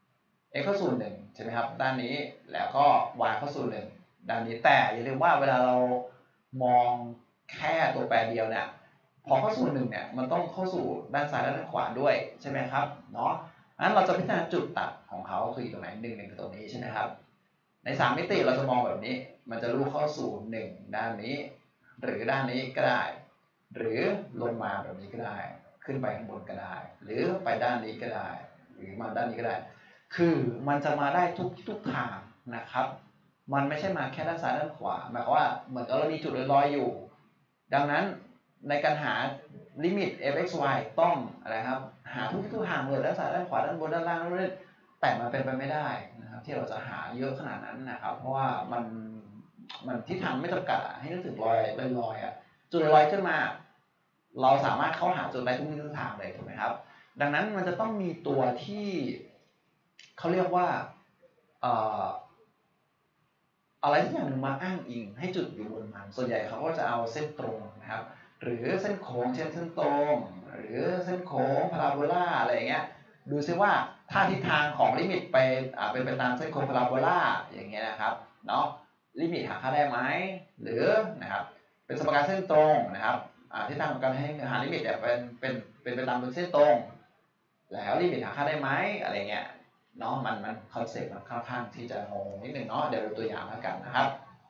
x เข้าสู่หนึ่งใช่ไหมครับด้านนี้แล้วก็ y เข้าสู่หนึ่งด้านนี้แต่อย่าลืมว่าเวลาเรามองแค่ตัวแปรเดียวเนี่ยพอเข้าสู่หนึ่งเนี่ยมันต้องเข้าสู่ด้านซ้ายและด้านขวาด้วยใช่ไหมครับเนาะงั้นเราจะพิจารณาจุดตัดของเขาคืออยู่ตรงไหนหนึ่งหนึ่งคือตรงนี้ใช่ไหมครับในสามมิติเราจะมองแบบนี้มันจะลู่เข้าสู่หนึ่งด้านนี้หรือด้านนี้ก็ได้หรือลงมาแบบนี้ก็ได้ขึ้นไปข้างบนก็ได้หรือไปด้านนี้ก็ได้หรือมาด้านนี้ก็ได้คือมันจะมาได้ทุกทุกทางนะครับมันไม่ใช่มาแค่ด้านซ้ายด้านขวาหมายความว่าเหมือนกับเรามีจุดลอยๆอยู่ดังนั้นในการหาลิมิต f x y ต้องอะไรครับหาทุกทุกทางเลยด้านซ้ายด้านขวาด้านบนด้านล่างด้านบนแต่มันเป็นไปไม่ได้นะครับที่เราจะหาเยอะขนาดนั้นนะครับเพราะว่ามันมันทิศทางไม่จำกัดให้นึกถึงรอยลอยๆอ่ะจุดลอยขึ้นมาเราสามารถเข้าหาจุดได้ทุกทิศทางเลยถูกไหมครับดังนั้นมันจะต้องมีตัวที่เขาเรียกว่าเอ่ออะไรสักอย่างหนึ่งมาอ้างอิงให้จุดอยู่บนมันส่วนใหญ่เขาก็จะเอาเส้นตรงนะครับหรือเส้นโค้งเช่นเส้นตรงหรือเส้นโค้งพาราโบลาอะไรอย่างเงี้ยดูซิว่าถ้าทิศทางของลิมิตไปอ่าเป็นไปตามเส้นโค้งพาราโบลาอย่างเงี้ยนะครับเนาะลิมิตหาค่าได้ไหมหรือนะครับเป็นสมการเส้นตรงนะครับอ่าทิศทางของการให้หาลิมิตเนี่ยเป็นเป็นเป็นไปตามเป็นเส้นตรงแล้วลิมิตหาค่าได้ไหมอะไรเงี้ยเนาะมันมันคอนเซ็ปต์มันค่อนข้างที่จะงงนิดนึงเนาะเดี๋ยวดูตัวอย่างแล้วกันนะครับ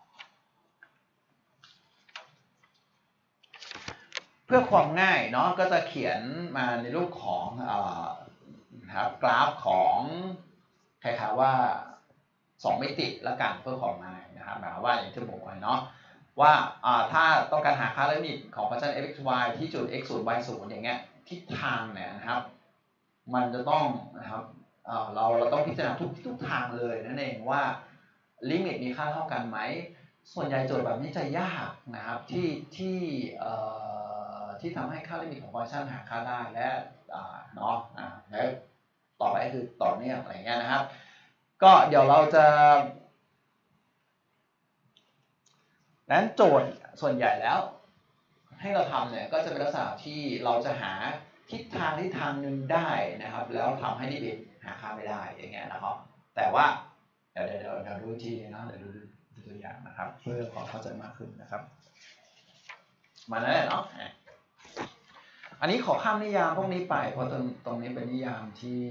เพื่อความง่ายเนาะก็จะเขียนมาในรูปของอ่านะครับกราฟของคล้ายๆว่าสองมิติละกันเพื่อความง่ายนะครับหมายความว่าอย่างที่ผมบอกไว้เนาะว่าถ้าต้องการหาค่าลิมิตของฟังก์ชัน f x y ที่จุด x ศูนย์ y ศูนย์อย่างเงี้ยทิศทางเนี่ยนะครับมันจะต้องนะครับเราเราต้องพิจารณาทุกทุกทางเลยนั่นเองว่าลิมิตมีค่าเท่ากันไหมส่วนใหญ่โจทย์แบบนี้จะยากนะครับที่ที่ที่ทำให้ค่าลิมิตของฟังก์ชันหาค่าได้และเนาะแล้วต่อไปคือต่อเนื่องอะไรเงี้ยนะครับก็เดี๋ยวเราจะนั้นโจทย์ส่วนใหญ่แล้วให้เราทำเนี่ยก็จะเป็นลักษณะที่เราจะหาทิศทางทิศทางหนึ่งได้นะครับแล้วทำให้ลิมิตหาค่าไม่ได้อย่างเงี้ยนะครับแต่ว่าเดี๋ยวเดี๋ยวเดี๋ยวดูทีนะเดี๋ยวดูตัวอย่างนะครับเพื่อความเข้าใจมากขึ้นนะครับมาแล้วเนาะอันนี้ขอข้ามนิยามพวกนี้ไปเพราะตรงตรงนี้เป็นนิยามที่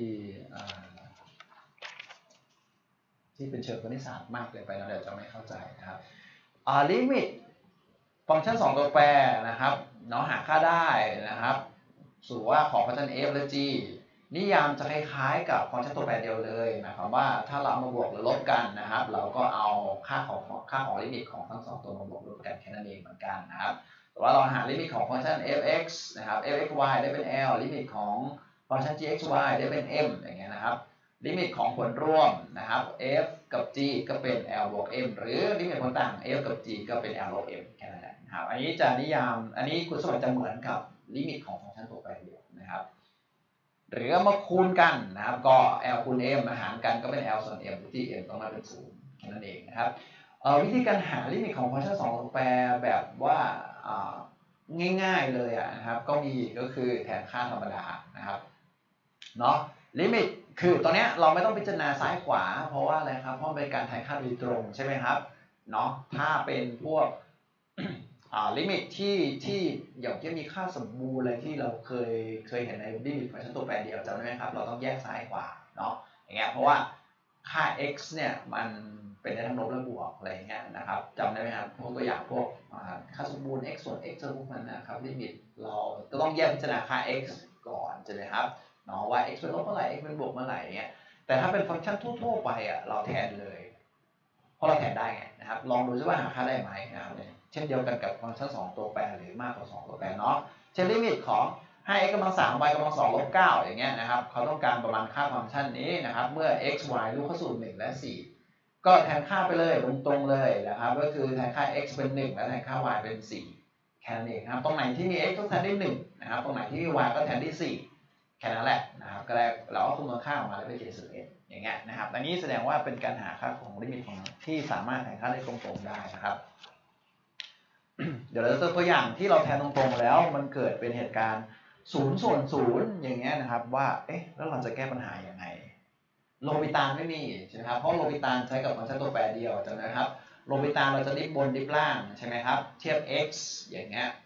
ที่เป็นเชิงคณิตศาสตร์มากเกินไปนะเดี๋ยวจะไม่เข้าใจนะครับอ่าลิมิตฟังก์ชันสองตัวแปรนะครับเนาะหาค่าได้นะครับสู่ว่าของฟังก์ชัน f และ g นิยามจะคล้ายๆกับฟังก์ชันตัวแปรเดียวเลยหมายความว่าถ้าเรามาบวกหรือลบกันนะครับเราก็เอาค่าของค่าของลิมิตของทั้งสองตัวมาบวกลบกันแค่นั้นเองเหมือนกันนะครับแต่ว่าเราหาลิมิตของฟังก์ชัน f(x) นะครับ f(x,y) ได้เป็น l ลิมิตของฟังก์ชัน g(x,y) ได้เป็น m อย่างเงี้ยนะครับลิมิตของผลร่วมนะครับ f กับ g ก็เป็น l บวก m หรือลิมิตผลต่าง f กับ g ก็เป็น l ลบ m แค่นั้นแหละนะครับอันนี้จะนิยามอันนี้คุณสมบัติจะเหมือนกับลิมิตของฟังก์ชันตัวแปรเดียวนะครับหรือมาคูณกันนะครับก็ l คูณ m มาหารกันก็เป็น l ส่วน m ที่ m ต้องมาเป็นศูนย์แค่นั้นเองนะครับวิธีการหาลิมิตของฟังก์ชันสองตัวแปรแบบว่าง่ายๆเลยนะครับก็มีก็คือแทนค่าธรรมดานะครับเนาะลิมิตคือตอนนี้เราไม่ต้องพิจารณาซ้ายขวาเพราะว่าอะไรครับเพราะเป็นการแทนค่าโดยตรงใช่ไหมครับเนาะถ้าเป็นพวกลิมิตที่ที่อย่างที่มีค่าสมบูรณ์อะไรที่เราเคยเคยเห็นในลิมิตฟังก์ชันตัวแปรเดียวจำได้ไหมครับเราต้องแยกซ้ายขวาเนาะอย่างเงี้ยเพราะว่าค่า x เนี่ยมันเป็นได้ทั้งลบและบวกอะไรอย่างเงี้ยนะครับจำได้ไหมครับพวกตัวอย่างพวกค่าสมบูรณ์ x ส่วน x พวกนั้นนะครับลิมิตเราจะต้องแยกพิจารณาค่า x ก่อนใช่ไหมครับเนาะว่า x เป็นลบเมื่อไหร่ x เป็นบวกเมื่อไหร่เงี้ยแต่ถ้าเป็นฟังก์ชันทั่วๆไปอ่ะเราแทนเลยเพราะเราแทนได้ไงนะครับลองดูซิว่าหาค่าได้ไหมนะครับเช่นเดียวกันกับฟังก์ชันสองตัวแปรหรือมากกว่าสองตัวแปรเนาะเช่นลิมิตของให้ x กำลังสาม y กำลังสองลบเก้าอย่างเงี้ยนะครับเขาต้องการประมาณค่าฟังก์ชันนี้นะครับเมื่อ x y ลูกเข้าสู่หนึ่งและสี่ก็แทนค่าไปเลยตรงๆเลยนะครับก็คือแทนค่า x เป็นหนึ่งและแทนค่า y เป็นสี่แค่นั้นเองครับตรงไหนที่มี x ก็แทนได้หนึ่งนะครับตรงไหนที่มี y ก็แทนได้สี่แค่นั้นแหละนะครับก็ได้เราก็คำนวณค่าออกมาแล้วเป็น เจ สิบเอ็ด อย่างเงี้ยนะครับอันนี้แสดงว่าเป็นการหาค่าของลิมิตของที่สามารถแทนค่าได้ตรงๆได้นะครับ เดี๋ยวเราจะตัวอย่างที่เราแทนตรงๆแล้วมันเกิดเป็นเหตุการณ์ศูนย์ส่วนศูนย์อย่างเงี้ยนะครับว่าเอ๊ะแล้วเราจะแก้ปัญหาอย่างไรโลปิตานไม่มีใช่ไหมครับเพราะโลปิตานใช้กับฟังก์ชันตัวแปรเดียวจำได้ครับโลปิตานเราจะดิฟบนดิฟล่างใช่ไหมครับเทียบ x อย่างเงี้ย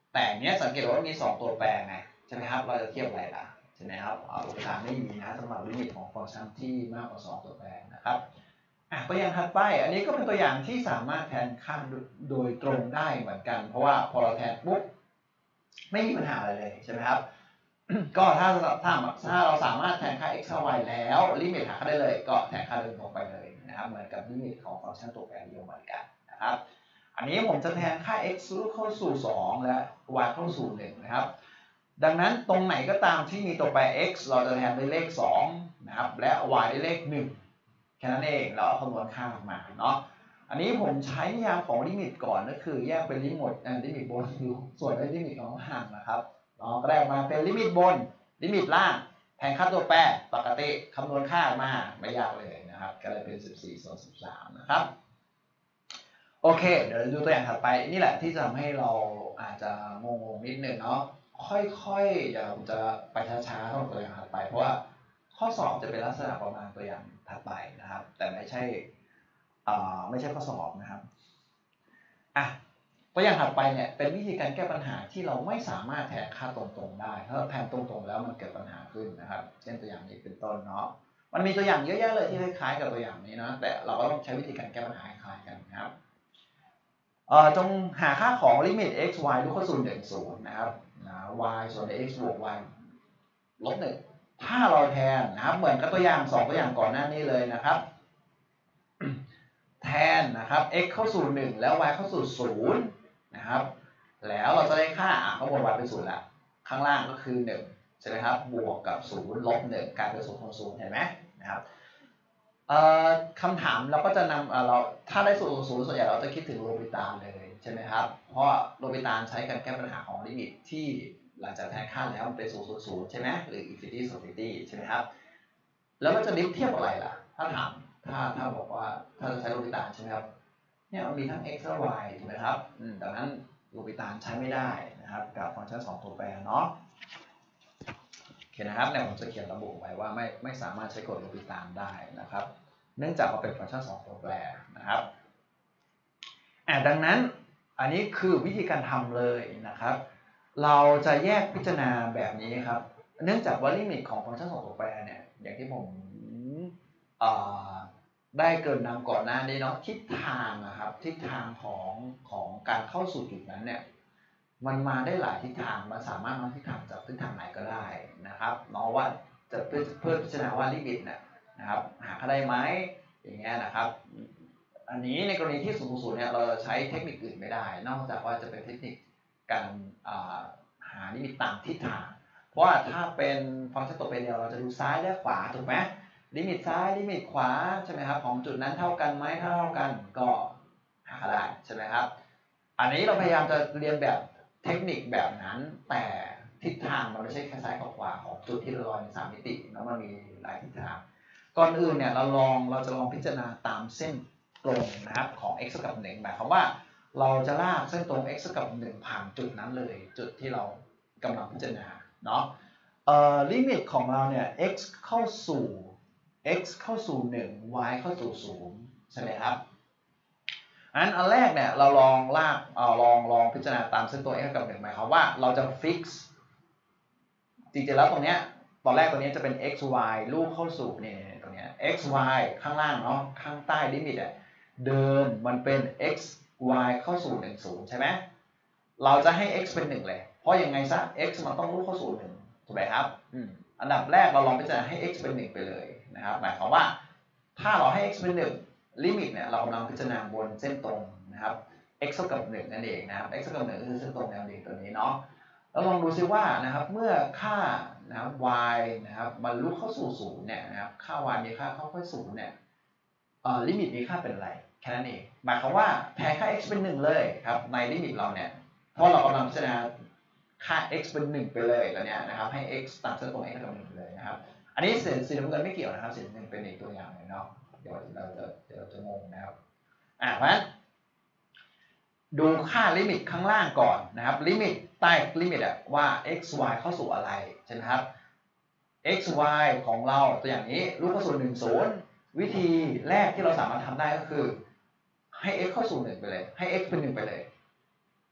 แต่เนี้ยสังเกตว่ามีสองตัวแปรไงใช่ไหมครับเราจะเทียบอะไรล่ะใช่ไหมครับโลปิตานไม่มีนะสำหรับลิมิตของฟังก์ชันที่มากกว่าสองตัวแปรนะครับอ่ะตัวอย่างถัดไปอันนี้ก็เป็นตัวอย่างที่สามารถแทนค่าโดยตรงได้เหมือนกันเพราะว่าพอเราแทนปุ๊บไม่มีปัญหาอะไรเลยใช่ไหมครับ ก็ถ้าถ้าถ้าเราสามารถแทนค่า x ค่า y แล้วลิมิตหาค่าได้เลยก็แทนค่าเดิมลงไปเลยนะครับเหมือนกับลิมิตของฟังก์ชันตัวแปรเดียวเหมือนกันนะครับอันนี้ผมจะแทนค่า x เข้าสู่สองและ y เข้าสู่หนึ่งนะครับดังนั้นตรงไหนก็ตามที่มีตัวแปร x เราจะแทนด้วยเลขสองนะครับและ y ด้วยเลขหนึ่งแค่นั้นเองเราคำนวณค่าออกมาเนาะอันนี้ผมใช้นิยามของลิมิตก่อนก็คือแยกเป็นลิมิตลิมิตบนส่วนด้วยลิมิตของห่างนะครับเราแรกมาเป็นลิมิตบนลิมิตล่างแทนค่าตัวแปรปกติคำนวณค่ามาไม่ยากเลยนะครับก็เลยเป็นสิบสี่ส่วนสิบสามนะครับโอเคเดี๋ยวดูตัวอย่างถัดไปนี่แหละที่จะทำให้เราอาจจะงงๆนิดนึงเนาะค่อยๆเดี๋ยวผมจะไปช้าๆต้องตัวอย่างถัดไปเพราะว่าข้อสอบจะเป็นลักษณะประมาณตัวอย่างถัดไปนะครับแต่ไม่ใช่อ่าไม่ใช่ข้อสอบนะครับอ่ะตัวอย่างถัดไปเนี่ยเป็นวิธีการแก้ปัญหาที่เราไม่สามารถแทนค่าตรงๆได้ถ้าเราแทนตรงๆแล้วมันเกิดปัญหาขึ้นนะครับเช่นตัวอย่างนี้เป็นต้นเนาะมันมีตัวอย่างเยอะแยะเลยที่คล้ายๆกับตัวอย่างนี้นะแต่เราก็ต้องใช้วิธีการแก้ปัญหาคล้ายกันนะครับเอ่อจงหาค่าของลิมิต x y ลูกเข้าสู่หนึ่งศูนย์นะครับนะ y ส่วน x บวก y ลบหนึ่งถ้าเราแทนนะครับเหมือนกับตัวอย่างสองตัวอย่างก่อนหน้านี้เลยนะครับแทนนะครับ x เข้าสู่หนึ่งแล้ว y เข้าสู่ศูนย์นะครับแล้วเราจะได้ค่าข้างบน y เป็นศูนย์ละข้างล่างก็คือหนึ่งใช่ไหมครับบวกกับศูนย์ลบหนึ่งกลายเป็นศูนย์ของศูนย์เห็นไหมนะครับคำถามเราก็จะนำเราถ้าได้ศูนย์ของศูนย์ส่วนใหญ่เราจะคิดถึงโลปิตานเลยใช่ไหมครับเพราะโลปิตานใช้การแก้ปัญหาของลิมิตที่หลังจากแทนค่าแล้วมันเป็นศูนย์ศูนย์ศูนย์ใช่ไหมหรืออินฟินิตี้ศูนย์อินฟินิตี้ใช่ไหมครับแล้วมันจะดิฟเทียบอะไรล่ะถ้าถามถ้าถ้าบอกว่าถ้าจะใช้โลปิตานใช่ไหมครับเนี่ยมันมีทั้ง x และ y ถูกไหมครับดังนั้นโลปิตานใช้ไม่ได้นะครับกับฟังก์ชันสองตัวแปรเนาะโอเคนะครับเนี่ยผมจะเขียนระบุไว้ว่าไม่ไม่สามารถใช้กฎโลปิตานได้นะครับเนื่องจากว่าเป็นฟังก์ชันสองตัวแปรนะครับอ่าดังนั้นอันนี้คือวิธีการทำเลยนะครับเราจะแยกพิจารณาแบบนี้ครับเนื่องจากว่าลิมิตของฟังก์ชันสองตัวแปรเนี่ยอย่างที่ผมได้เกินนำก่อนหน้านี้เนาะทิศทางนะครับทิศทางของของการเข้าสู่จุดนั้นเนี่ยมันมาได้หลายทิศทางมันสามารถมาทิศทางจากทิศทางไหนก็ได้นะครับเนาะว่าจะเพื่อเพื่อพิจารณาว่าลิมิตเนี่ยนะครับหาค่าได้ไหมอย่างเงี้ยนะครับอันนี้ในกรณีที่ศูนย์ศูนย์เนี่ยเราใช้เทคนิคอื่นไม่ได้นอกจากว่าจะเป็นเทคนิคการหาลิมิตตามทิศทางเพราะว่าถ้าเป็นฟังก์ชันตัวเป็นเดียวเราจะดูซ้ายและขวาถูกไหมลิมิตซ้ายลิมิตขวาใช่ไหมครับของจุดนั้นเท่ากันไหมถ้าเท่ากันก็หาได้ใช่ไหมครับอันนี้เราพยายามจะเรียนแบบเทคนิคแบบนั้นแต่ทิศทางมันไม่ใช่แค่ซ้ายกับขวาของจุดที่เราลอยในสามมิติแล้วมันมีหลายทิศทางก่อนอื่นเนี่ยเราลองเราจะลองพิจารณาตามเส้นตรงนะครับของ x กับหนึ่งหมายความว่าเราจะลากเส้นตรง x กับหนึ่งผ่านจุดนั้นเลยจุดที่เรากำลังพิจารณาเนาะเอ่อลิมิตของเราเนี่ย x เข้าสู่x เข้าสู่หนึ่ง y เข้าสู่ศูนย์ใช่ไหมครับอันอันแรกเนี่ยเราลองลากเอ่อลองลองพิจารณาตามเส้นตรง x กับหนึ่งหมายความว่าเราจะ fix จริงๆแล้วตรงเนี้ยตอนแรกตรงนี้จะเป็น x y ลูกเข้าสู่นี่ตรงเนี้ย x y ข้างล่างเนาะข้างใต้ลิมิตอ่ะเดิมมันเป็น x y เข้าสู่หนึ่งศูนย์ใช่ไหมเราจะให้ x เป็นหนึ่งเลยเพราะยังไงซะ x มันต้องลูกเข้าสู่หนึ่งถูกไหมครับอืมอันดับแรกเราลองพิจารณาให้ x เป็นหนึ่งไปเลยนะครับหมายความว่าถ้าเราให้ x เป็นหนึ่งลิมิตเนี่ยเรากำลังพิจารณาบนเส้นตรงนะครับ x เท่ากับหนึ่งนั่นเองนะครับ x เท่ากับหนึ่งก็คือเส้นตรงแนวดิ่งตัวนี้เนาะแล้วลองดูซิว่านะครับเมื่อค่านะครับ y นะครับมันลุกเข้าสู่ศูนย์เนี่ยนะครับค่า y มีค่าเข้าเข้าศูนย์เนี่ยเอ่อลิมิตมีค่าเป็นอะไรแค่นั้นเองหมายความว่าแทนค่า x เป็นหนึ่งเลยครับในลิมิตเราเนี่ยเพราะเรากำลังพิจารณาค่า x เป็นหนึ่งไปเลยแล้วเนี่ยนะครับให้ x ตามเส้นตรง x เท่ากับหนึ่งเลยนะครับอันนี้สีสีน้ำเงินไม่เกี่ยวนะครับสีน้ำเงินเป็นอีกตัวอย่างหนึ่งเนาะเดี๋ยวเราจะเดี๋ยวเราจะงงนะครับอ่ะเพราะฉะนั้นดูค่าลิมิตข้างล่างก่อนนะครับลิมิตใต้ลิมิตอะว่า x y เข้าสู่อะไรใช่ไหมครับ x y ของเราตัวอย่างนี้ลูกเข้าสู่หนึ่งศูนย์วิธีแรกที่เราสามารถทำได้ก็คือให้ x เข้าสู่หนึ่งไปเลยให้ x เป็นหนึ่งไปเลย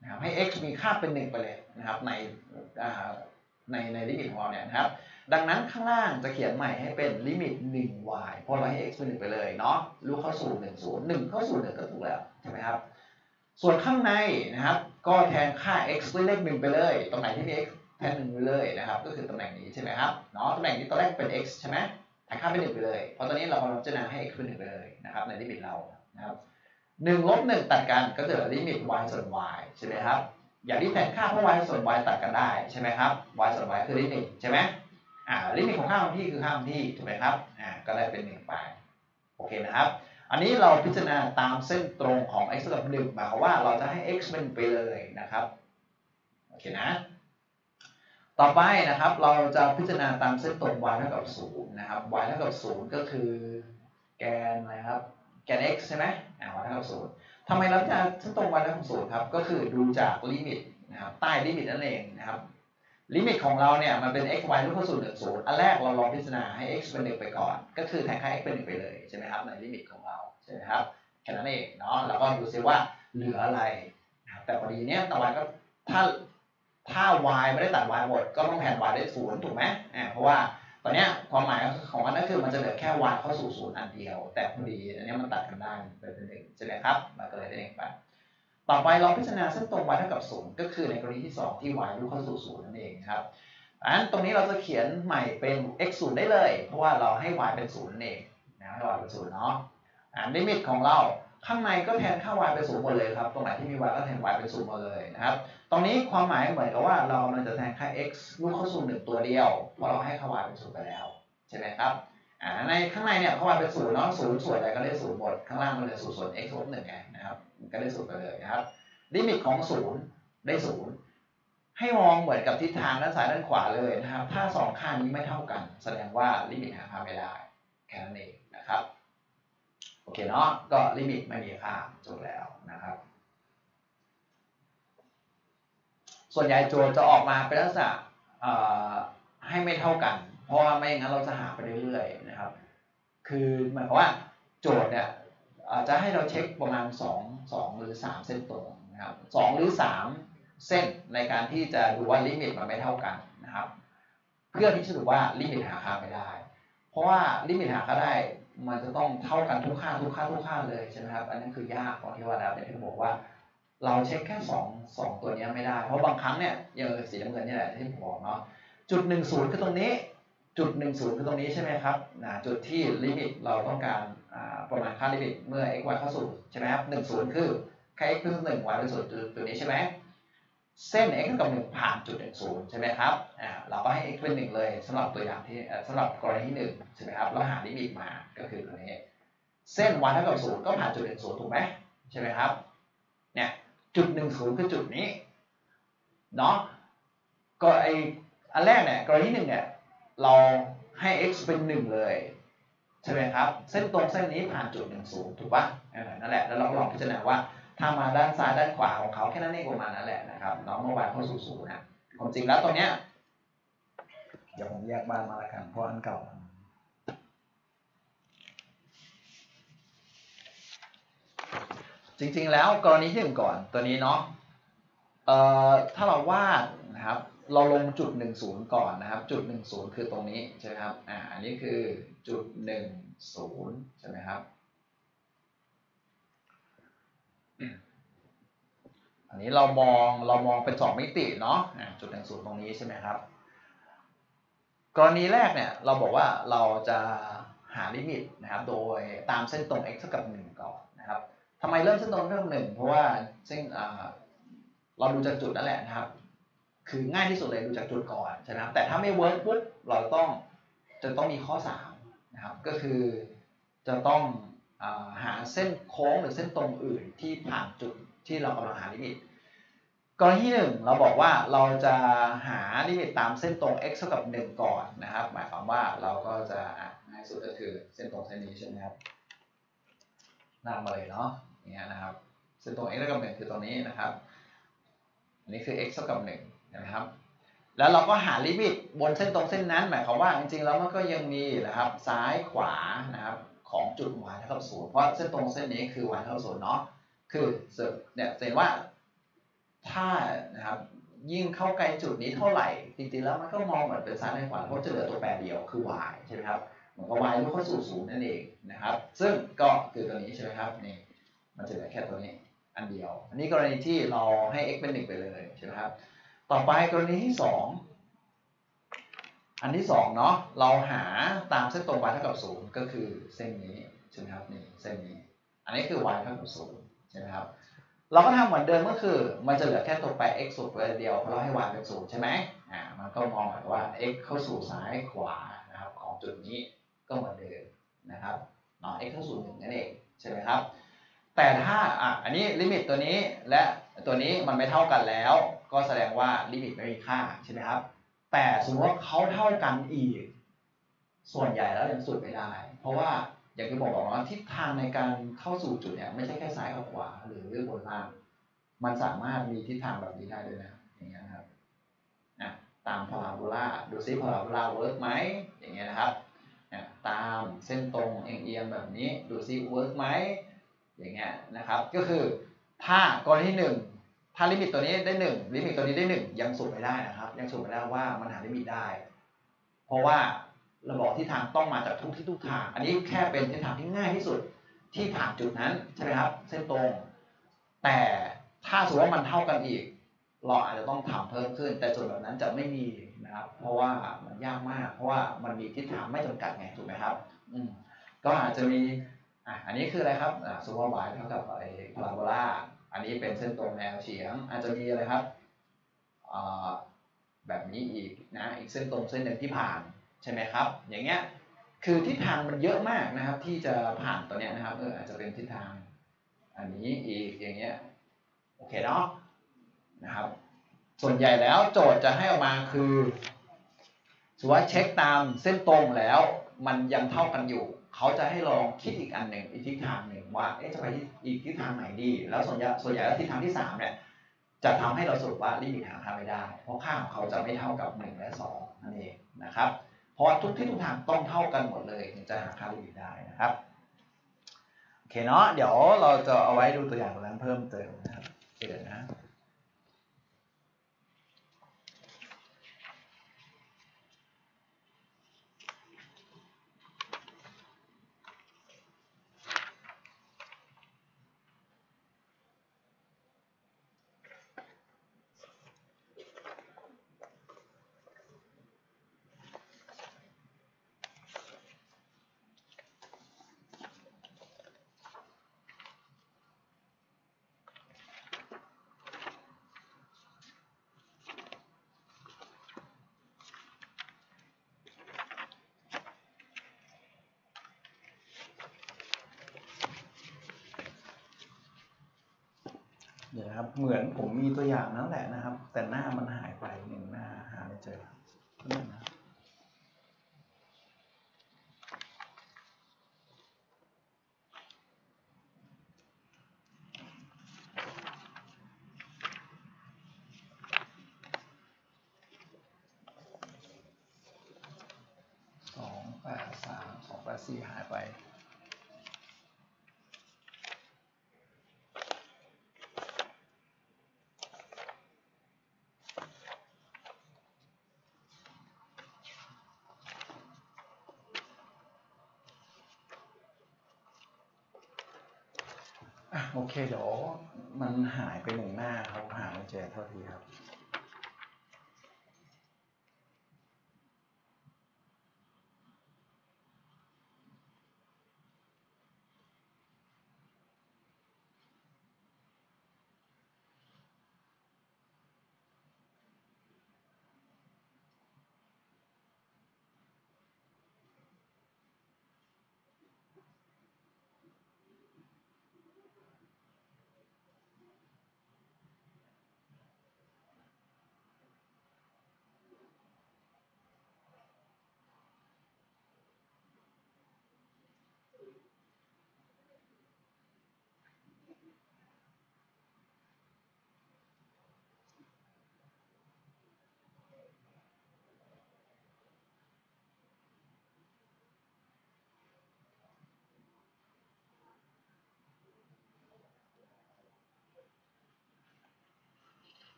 นะครับให้ x มีค่าเป็นหนึ่งไปเลยนะครับในในในลิมิตของเราเนี่ยนะครับดังนั้นข้างล่างจะเขียนใหม่ให้เป็นลิมิต หนึ่ง y เพราะเราให้ x เป็นหนึ่งไปเลยเนาะลูกเข้าสู่หนึ่ง ศูนย์ หนึ่งเข้าสู่หนึ่งก็ถูกแล้วใช่ไหมครับส่วนข้างในนะครับก็แทนค่า x ด้วยเลขหนึ่งไปเลยตรงไหนที่มี x แทนหนึ่งไปเลยนะครับก็คือตำแหน่งนี้ใช่ไหมครับเนาะตำแหน่งนี้ตอนแรกเป็น x ใช่ไหมแทนค่าเป็นหนึ่งไปเลยเพราะตอนนี้เรากำลังพิจารณาให้ x เป็นหนึ่งไปเลยนะครับในลิมิตเรานะครับหนึ่งลบหนึ่งตัดกันก็จะเหลือลิมิต y ส่วน y ใช่ไหมครับอย่างที่แทนค่าเพราะ y ส่วน y ตัดกันได้ใช่ไหมครับ y ส่วน y คือลิมิตใช่ไหมอ่าลิมิตของค่าคงที่คือค่าคงที่ถูกไหมครับอ่าก็ได้เป็นหนึ่งไปโอเคนะครับอันนี้เราพิจารณาตามเส้นตรงของ x เท่ากับหนึ่งหมายความว่าเราจะให้ x เป็นไปเลยนะครับโอเคนะต่อไปนะครับเราจะพิจารณาตามเส้นตรง y เท่ากับศูนย์นะครับ y เท่ากับศูนย์ก็คือแกนอะไรครับแกน x ใช่ไหมอ่า y เท่ากับศูนย์ทำไมเราจะเส้นตรง y เท่ากับศูนย์ครับก็คือดูจากลิมิตนะครับใต้ลิมิตนั่นเองนะครับลิมิตของเราเนี่ยมันเป็น x y ลูกเข้าสู่หนึ่ง ศูนย์อันแรกเราลองพิจารณาให้ x เป็นหนึ่งไปก่อนก็คือแทนค่า x เป็นหนึ่งไปเลยใช่ไหมครับในลิมิตของเราใช่ไหมครับแค่นั้นเองเนาะแล้วก็ดูซิว่าเหลืออะไรแต่พอดีเนี้ยตะวันก็ถ้าถ้า y ไม่ได้ตัด y หมดก็ต้องแทน y ได้ศูนย์ถูกไหมอ่าเพราะว่าตอนนี้ความหมายของมันก็คือมันจะเหลือแค่ y เข้าสู่ศูนย์อันเดียวแต่พอดีอันนี้มันตัดกันได้เป็นหนึ่งใช่ไหมครับมันก็เลยได้หนึ่งไปต่อไปเราพิจารณาเส้นตรง y เท่ากับศูนย์ก็คือในกรณีที่สองที่ y ลูกเข้าสู่ศูนย์นั่นเองครับอันตรงนี้เราจะเขียนใหม่เป็น x ศูนย์ได้เลยเพราะว่าเราให้ y เป็นศูนย์นั่นเองนะให้ y เป็นศูนย์เนาะอ่าลิมิตของเราข้างในก็แทนค่า y เป็นศูนย์หมดเลยครับตรงไหนที่มี y ก็แทน y เป็นศูนย์หมดเลยนะครับตรงนี้ความหมายเหมือนกับว่าเรามันจะแทนค่า x ลูกเข้าสู่หนึ่งตัวเดียวเพราะเราให้ค่า y เป็นศูนย์ไปแล้วใช่ไหมครับอ่าในข้างในเนี่ยค่า y เป็นศูนย์เนาะศูนย์ส่วนอะไรก็ได้ศูนย์หมดข้างล่างมันเลยศูนย์ส่วน x ลบหนึ่งไงนะครับก็ได้ศูนย์ไปเลยนะครับลิมิตของศูนย์ได้ศูนย์ให้มองเหมือนกับทิศทางด้านซ้ายด้านขวาเลยนะครับถ้าสองค่านี้ไม่เท่ากันแสดงว่าลิมิตหาค่าไม่ได้แค่นั้นเองนะครับโอเคเนาะก็ลิมิตไม่มีค่าจบแล้วนะครับส่วนใหญ่โจทย์จะออกมาเป็นลักษณะให้ไม่เท่ากันเพราะว่าไม่อย่างนั้นเราจะหาไปเรื่อยๆนะครับคือหมายความว่าโจทย์เนี่ยอาจจะให้เราเช็คประมาณสอง สองหรือสามเส้นตรงนะครับสองหรือสามเส้นในการที่จะดูว่าลิมิตมันไม่เท่ากันนะครับเพื่อที่จะดูว่าลิมิตหาค่าไม่ได้เพราะว่าลิมิตหาค่าได้มันจะต้องเท่ากันทุกค่าทุกค่าทุกค่าเลยใช่ไหมครับอันนี้คือยากของที่ว่าแล้วแต่ที่บอกว่าเราเช็คแค่สอง สองตัวนี้ไม่ได้เพราะบางครั้งเนี่ยอย่างสีน้ำเงินนี่แหละที่ผมบอกเนาะจุดหนึ่งศูนย์คือตรงนี้จุดหนึ่งศูนย์คือตรงนี้ใช่ไหมครับนะจุดที่ลิมิตเราต้องการประมาณค่าลิมิตเมื่อ x y เข้าสู่ใช่ไหมครับหนึ่งศูนย์คือค่า x คือหนึ่ง y เป็นศูนย์จุดนี้ใช่ไหมเส้น x กับหนึ่งผ่านจุดหนึ่งศูนย์ใช่ไหมครับอ่าเราก็ให้ x เป็นหนึ่งเลยสำหรับตัวอย่างที่สำหรับกรณีที่หนึ่งใช่ไหมครับเราหาลิมิตมาก็คือตัวนี้เส้น y เท่ากับศูนย์ก็ผ่านจุดหนึ่งศูนย์ถูกไหมใช่ไหมครับเนี่ยจุดหนึ่งศูนย์คือจุดนี้เนาะก็ไออันแรกเนี่ยกรณีที่หนึ่งเนี่ยเราให้ x เป็นหนึ่งเลยใช่ไหมครับเส้นตรงเส้นนี้ผ่านจุดหนึ่งศูนย์ถูกปะนั่นแหละแล้วเราก็ลองพิจารณาว่าถ้ามาด้านซ้ายด้านขวาของเขาแค่นั้นเองประมาณนั้นแหละนะครับน้องเมื่อวานเข้าสู่ศูนย์นะความจริงแล้วตรงเนี้ยเดี๋ยวผมแยกบ้านมาละกันเพราะอันเก่าจริงๆแล้วกรณีที่หนึ่งก่อนตัวนี้เนาะเอ่อถ้าเราวาดนะครับเราลงจุดหนึ่งศูนย์ก่อนนะครับจุดหนึ่งศูนย์คือตรงนี้ใช่ไหมครับอ่าอันนี้คือจุดหนึ่งศูนย์ใช่ไหมครับอันนี้เรามองเรามองเป็นสองมิติเนาะอ่าจุดหนึ่งศูนย์ตรงนี้ใช่ไหมครับกรณีแรกเนี่ยเราบอกว่าเราจะหาลิมิตนะครับโดยตามเส้นตรง x เท่ากับหนึ่งก่อนนะครับทำไมเริ่มเส้นตรงเท่ากับหนึ่งเพราะว่าเส้นเราดูจากจุดนั่นแหละนะครับคือง่ายที่สุดเลยดูจากจุดก่อนใช่ไหมครับแต่ถ้าไม่เวิร์กปุ๊บเราต้องจะต้องมีข้อสามนะครับก็คือจะต้องหาเส้นโค้งหรือเส้นตรงอื่นที่ผ่านจุดที่เรากำลังหาลิมิตกรณีที่หนึ่งเราบอกว่าเราจะหาลิมิตตามเส้นตรง x เท่ากับหนึ่งก่อนนะครับหมายความว่าเราก็จะง่ายสุดก็คือเส้นตรงเส้นนี้ใช่ไหมครับลากมาเลยเนาะอย่างเงี้ยนะครับเส้นตรง x เท่ากับหนึ่งคือตรงนี้นะครับอันนี้คือ x เท่ากับหนึ่งนะครับแล้วเราก็หาลิมิตบนเส้นตรงเส้นนั้นหมายความว่าจริงๆแล้วมันก็ยังมีนะครับซ้ายขวานะครับของจุด y เท่ากับศูนย์เพราะเส้นตรงเส้นนี้คือ y เท่ากับศูนย์เนาะคือเนี่ยเห็นว่าถ้านะครับยิ่งเข้าใกล้จุดนี้เท่าไหร่จริงๆแล้วมันก็มองเหมือนเป็นซ้ายในฝันเพราะจะเหลือตัวแปรเดียวคือ y ใช่ไหมครับเหมือนกับ y ยกเข้าสู่ศูนย์นั่นเองนะครับซึ่งก็คือตัวนี้ใช่ไหมครับนี่มันจะเหลือแค่ตัวนี้อันเดียวอันนี้กรณีที่เราให้ x เป็นหนึ่งไปเลยใช่ไหมครับต่อไปกรณีที่สองอันที่สองเนาะเราหาตามเส้นตรง y เท่ากับศูนย์ก็คือเส้นนี้ใช่ไหมครับนี่เส้นนี้อันนี้คือ y เท่ากับศูนย์ใช่ไหมครับเราก็ทำเหมือนเดิมก็คือมันจะเหลือแค่ตัวแปร x สูตรตัวเดียวเพราะเราให้ y เป็นศูนย์ใช่ไหมอ่ามันก็มองแบบว่า x เข้าสู่ซ้ายขวานะครับของจุดนี้ก็เหมือนเดิมนะครับเนาะ x เข้าสู่หนึ่งนั่นเองใช่ไหมครับแต่ถ้าอ่ะอันนี้ลิมิตตัวนี้และตัวนี้มันไม่เท่ากันแล้วก็แสดงว่าลิมิตไม่มีค่าใช่ไหมครับแต่สมมติว่าเขาเท่ากันอีกส่วนใหญ่แล้วยังสุดไม่ได้เพราะว่าอย่างที่บอกว่าทิศทางในการเข้าสู่จุดเนี่ยไม่ใช่แค่ซ้ายกับขวาหรือบนล่างมันสามารถมีทิศทางแบบนี้ได้ด้วยนะอย่างเงี้ยนะครับอ่ะตามพาราโบลาดูซิพาราโบลาเวิร์กไหมอย่างเงี้ยนะครับตามเส้นตรงเอียงๆแบบนี้ดูซิเวิร์กไหมอย่างเงี้ยนะครับก็คือถ้ากรณีที่หนึ่งถ้าลิมิตตัวนี้ได้หนึ่งลิมิตตัวนี้ได้หนึ่งยังสุดไม่ได้นะครับยังสุดไม่ได้ว่ามันหาลิมิตได้เพราะว่าเราบอกทิศทางต้องมาจากทุกที่ทุกทางอันนี้แค่เป็นทิศทางที่ง่ายที่สุดที่ผ่านจุดนั้นใช่ไหมครับเส้นตรงแต่ถ้าสมมติว่ามันเท่ากันอีกเราอาจจะต้องทำเพิ่มขึ้นแต่จุดแบบนั้นจะไม่มีนะครับเพราะว่ามันยากมากเพราะว่ามันมีทิศทางไม่จำกัดไงถูกไหมครับอืมก็อาจจะมีอ่ะอันนี้คืออะไรครับอ่ะสมมติว่า y เท่ากับไอ้พาราโบลาอันนี้เป็นเส้นตรงแนวเฉียงอาจจะมีอะไรครับอ่าแบบนี้อีกนะอีกเส้นตรงเส้นหนึ่งที่ผ่านใช่ไหมครับอย่างเงี้ยคือทิศทางมันเยอะมากนะครับที่จะผ่านตัวเนี้ยนะครับเอออาจจะเป็นทิศทางอันนี้อีกอย่างเงี้ยโอเคเนาะนะครับส่วนใหญ่แล้วโจทย์จะให้ออกมาคือสมมติว่าเช็คตามเส้นตรงแล้วมันยังเท่ากันอยู่เขาจะให้ลองคิดอีกอันหนึ่งอีกทิศทางหนึ่งว่าเอ๊ะจะไปอีกทิศทางไหนดีแล้วส่วนใหญ่ส่วนใหญ่แล้วทิศทางที่สามเนี่ยจะทำให้เราสรุปว่าลิมิตหาค่าไม่ได้เพราะค่าของเขาจะไม่เท่ากับหนึ่งและสองนั่นเองนะครับเพราะทุกที่ทุกทางต้องเท่ากันหมดเลยถึงจะหาค่าลิมิตได้นะครับโอเคเนาะเดี๋ยวเราจะเอาไว้ดูตัวอย่างตรงนั้นเพิ่มเติมนะครับเดี๋ยวนะเดี๋ยวนะครับเหมือนผมมีตัวอย่างนั้นแหละนะครับแต่หน้ามันหายไปหนึ่งหน้าหาไม่เจอนี่นะสองแปดสามสองแปดสี่หายไปโอเคเดี๋ยวมันหายไปหนึ่งหน้าครับหาไม่เจอเท่าทีครับ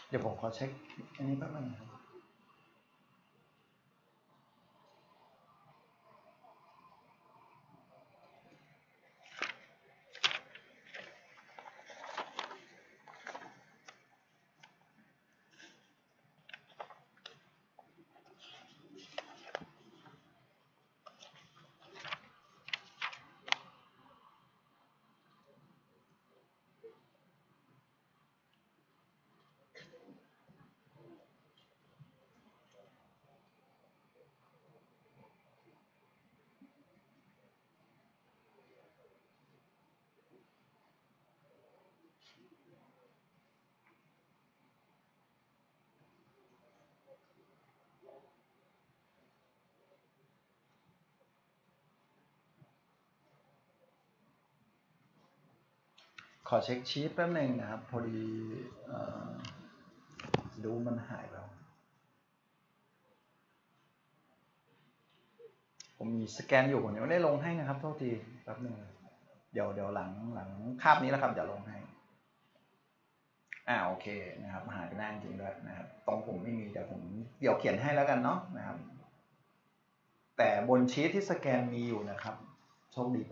เดี๋ยวผมขอเช็คอันนี้แป๊บนึงครับขอเช็คชีทแป๊บนึงนะครับพอดีดูมันหายแล้วผมมีสแกนอยู่ผมยังไม่ได้ลงให้นะครับโทษทีแป๊บนึงเดี๋ยวเดี๋ยวหลังหลังคาบนี้แล้วครับเดี๋ยวลงให้อ่าโอเคนะครับหายไปได้จริงด้วยนะครับตรงผมไม่มีแต่ผมเดี๋ยวเขียนให้แล้วกันเนาะนะครับแต่บนชีทที่สแกนมีอยู่นะครับโชคดีไป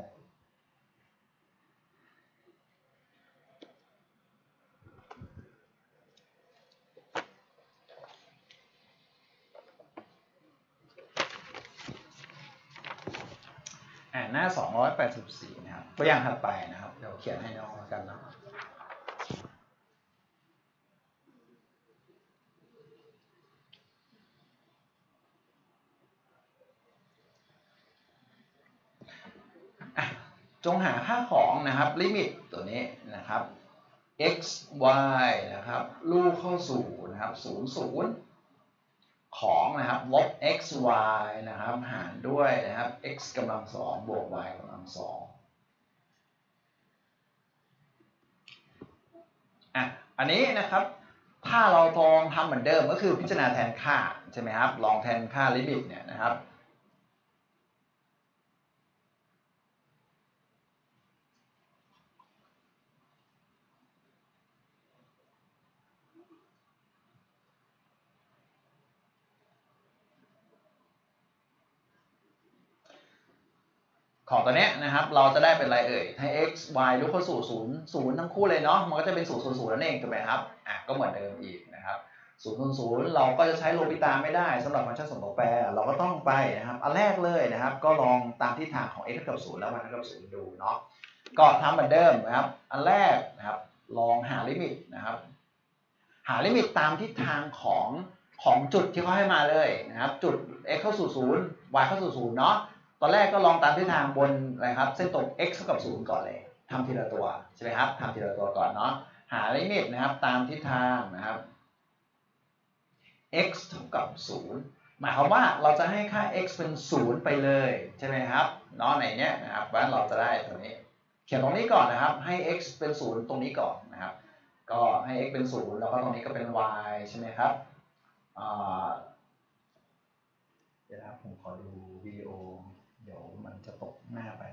หน้าสองร้อยแปดสิบสี่นะครับตัวอย่างถัดไปนะครับเดี๋ยวเขียนให้น้องกันนะจงหาค่าของนะครับลิมิตตัวนี้นะครับ x y นะครับลูกเข้าสู่นะครับศูนย์ศูนย์ของนะครับลบ x y นะครับหารด้วยนะครับ x กำลังสองบวก y กำลังสองอ่ะอันนี้นะครับถ้าเราลองทำเหมือนเดิมก็คือพิจารณาแทนค่าใช่ไหมครับลองแทนค่าลิมิตเนี่ยนะครับของตัวเนี้ยนะครับเราจะได้เป็นอะไรเอ่ยให้ x y ยกเข้าสู่ศูนย์ศูนย์ทั้งคู่เลยเนาะมันก็จะเป็นศูนย์ศูนย์ศูนย์นั่นเองถูกไหมครับอ่ะก็เหมือนเดิมอีกนะครับศูนย์ศูนย์ศูนย์เราก็จะใช้โลปิตาไม่ได้สำหรับฟังก์ชันสมตัวแปรเราก็ต้องไปนะครับอันแรกเลยนะครับก็ลองตามทิศทางของ x เท่ากับศูนย์แล้ว y เท่ากับศูนย์ดูเนาะก็ทำเหมือนเดิมนะครับอันแรกนะครับลองหาลิมิตนะครับหาลิมิตตามทิศทางของของจุดที่เขาให้มาเลยนะครับจุด x เข้าสู่ศูนย์ y เข้าสู่ศูนย์เนาะตอนแรกก็ลองตามทิศทางบนนะครับเส้นตรง x เท่ากับศูนย์ก่อนเลยทำทีละตัวใช่ไหมครับทำทีละตัวก่อนเนาะหาลิมิตนะครับตามทิศทางนะครับ x เท่ากับศูนย์หมายความว่าเราจะให้ค่า x เป็นศูนย์ไปเลยใช่ไหมครับเนาะในเนี้ยนะครับว่าเราจะได้ตัวนี้เขียนตรงนี้ก่อนนะครับให้ x เป็นศูนย์ตรงนี้ก่อนนะครับก็ให้ x เป็นศูนย์แล้วก็ตรงนี้ก็เป็น y ใช่ไหมครับเดี๋ยวนะครับผมขอดูวิดีโอเดี๋ยวมันจะตกหน้าไป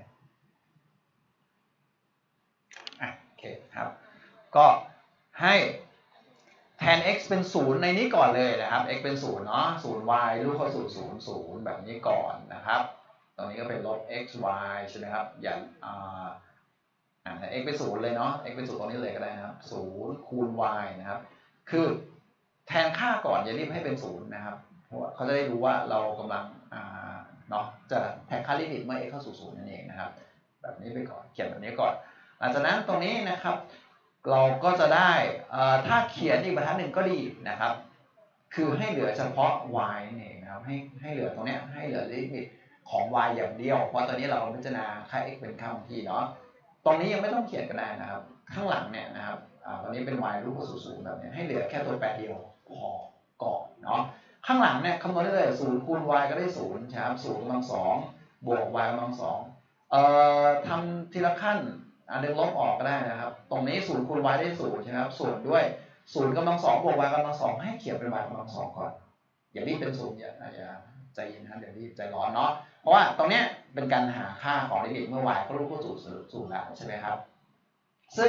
อ่ะโอเคครับก็ให้แทน x เป็นศูนย์ในนี้ก่อนเลยนะครับ x เป็นศูนย์เนาะศูนย์ y ลูกเข้าสู่ศูนย์ศูนย์แบบนี้ก่อนนะครับตรงนี้ก็เป็นลบ x y ใช่ไหมครับอย่างอ่าอ่า x เป็นศูนย์เลยเนาะ x เป็นศูนย์ตรงนี้เลยก็ได้นะครับศูนย์คูณ y นะครับคือแทนค่าก่อนอย่ารีบให้เป็นศูนย์นะครับเพราะเขาจะได้รู้ว่าเรากำลังอ่าเนาะจะแทนค่าลิมิตเมื่อ x เข้าสู่ศูนย์นั่นเองนะครับแบบนี้ไปก่อนเขียนแบบนี้ก่อนหลังจากนั้นตรงนี้นะครับเราก็จะได้ถ้าเขียนอีกบรรทัดหนึ่งก็ดีนะครับคือให้เหลือเฉพาะ y นั่นเองนะครับให้ให้เหลือตรงนี้ให้เหลือลิมิตของ y อย่างเดียวเพราะตอนนี้เราพิจารณาค่า x เป็นค่าคงที่เนาะตรงนี้ยังไม่ต้องเขียนก็ได้นะครับข้างหลังเนี่ยนะครับตอนนี้เป็น y รูปเข้าสู่ศูนย์แบบนี้ให้เหลือแค่ตัวแปรเดียวพอก่อนเนาะข้างหลังเนี่ยคำนวณได้เลยศูนย์คูณ y ก็ได้ศูนย์ครับศูนย์กำลังสองบวก y กำลังสองเอ่อทำทีละขั้นอันดึงลบออกก็ได้นะครับตรงนี้ศูนย์คูณ y ได้ศูนย์ใช่ไหมครับส่วนด้วยศูนย์กำลังสองบวก y กำลังสองให้เขียนเป็น y กำลังสองก่อนอย่ารีบเป็นศูนย์อย่าอย่าใจเย็นนะเดี๋ยวรีบใจร้อนเนาะเพราะว่าตรงนี้เป็นการหาค่าของลิมิตเมื่อ y ก็รู้เข้าสู่ศูนย์แล้วใช่ไหมครับซึ่ง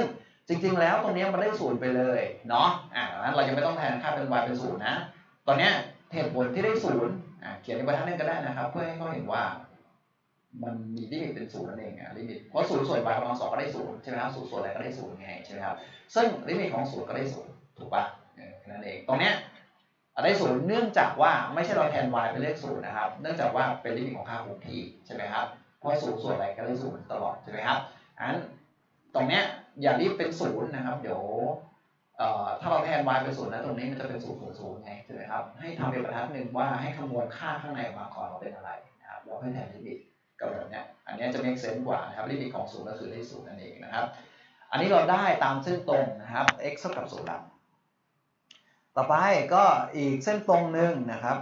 จริงๆแล้วตรงนี้มันได้ศูนย์ไปเลยเนาะอ่างั้นเรายังไม่ต้องแทนค่าเป็น y เป็นศูนย์นะตอนนี้เหตุผลที่ได้ศูนย์อ่าเขียนในบรรทัดนึงก็ได้นะครับเพื่อให้เขาเห็นว่ามันมีลิมิตเป็นศูนย์นั่นเองอ่ะลิมิตเพราะศูนย์ส่วน y กำลังสองก็ได้ศูนย์ใช่ไหมครับศูนย์ส่วนอะไรก็ได้ศูนย์ไงใช่ไหมครับซึ่งลิมิตของศูนย์ก็ได้ศูนย์ถูกปะนั่นเองตรงเนี้ยได้ศูนย์เนื่องจากว่าไม่ใช่เราแทน y เป็นเลขศูนย์นะครับเนื่องจากว่าเป็นลิมิตของค่าคงที่ใช่ไหมครับเพราะศูนย์ส่วนอะไรก็ได้ศูนย์ตลอดใช่ไหมครับอันตรงเนี้ยอย่ารีบเป็นศูนย์นะครับเดี๋ยวถ้าเราแทน y เป็นศูนย์นะตรงนี้มันจะเป็นศูนย์ศูนย์ศูนย์ไงใช่ไหมครับให้ทำเป็นบรรทัดหนึ่งว่าให้คำนวณค่าข้างในมาก่อนว่าเป็นอะไรนะครับเราให้แทนลิมิตกับแบบเนี้ยอันนี้จะ make sense กว่านะครับลิมิตของศูนย์ก็คือได้ศูนย์นั่นเองนะครับอันนี้เราได้ตามเส้นตรงนะครับ x เท่ากับศูนย์ละต่อไปก็อีกเส้นตรงหนึ่งนะครับ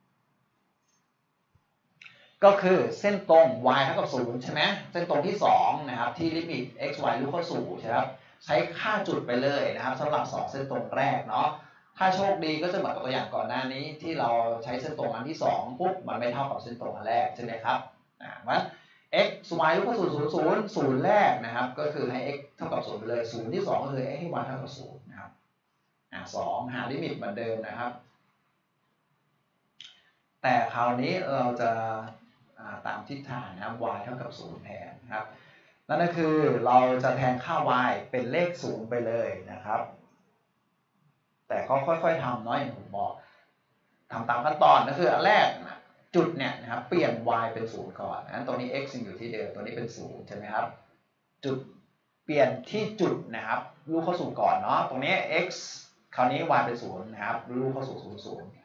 ก็คือเส้นตรง y เท่ากับศูนย์ใช่ไหมเส้นตรงที่สองนะครับที่ลิมิต x y ลูกเข้าศูนย์ใช่ไหมครับใช้ค่าจุดไปเลยนะครับสำหรับสองเส้นตรงแรกเนาะถ้าโชคดีก็จะเหมือนกับตัวอย่างก่อนหน้านี้ที่เราใช้เส้นตรงอันที่สองปุ๊บมันไม่เท่ากับเส้นตรงอันแรกใช่ไหมครับอ่าเพราะ x y ลูกเข้าศูนย์ศูนย์ศูนย์ศูนย์แรกนะครับก็คือให้ x เท่ากับศูนย์ไปเลยศูนย์ที่สองก็คือให้ y เท่ากับศูนย์นะครับอ่าสองหาลิมิตเหมือนเดิมนะครับแต่คราวนี้เราจะตามทิศทางนะครับ y เท่ากับศูนย์แทนนะครับนั่นก็คือเราจะแทนค่า y เป็นเลขศูนย์ไปเลยนะครับแต่ก็ค่อยๆทำเนาะอย่างผมบอกทำตามขั้นตอนก็คืออันแรกจุดเนี่ยนะครับเปลี่ยน y เป็นศูนย์ก่อนนั้นตรงนี้ x ยังอยู่ที่เดิมตัวนี้เป็นศูนย์ใช่ไหมครับจุดเปลี่ยนที่จุดนะครับลูกเข้าสู่ก่อนเนาะตรงนี้ x คราวนี้ y เป็นศูนย์นะครับลูกเข้าสู่ศูนย์ศูนย์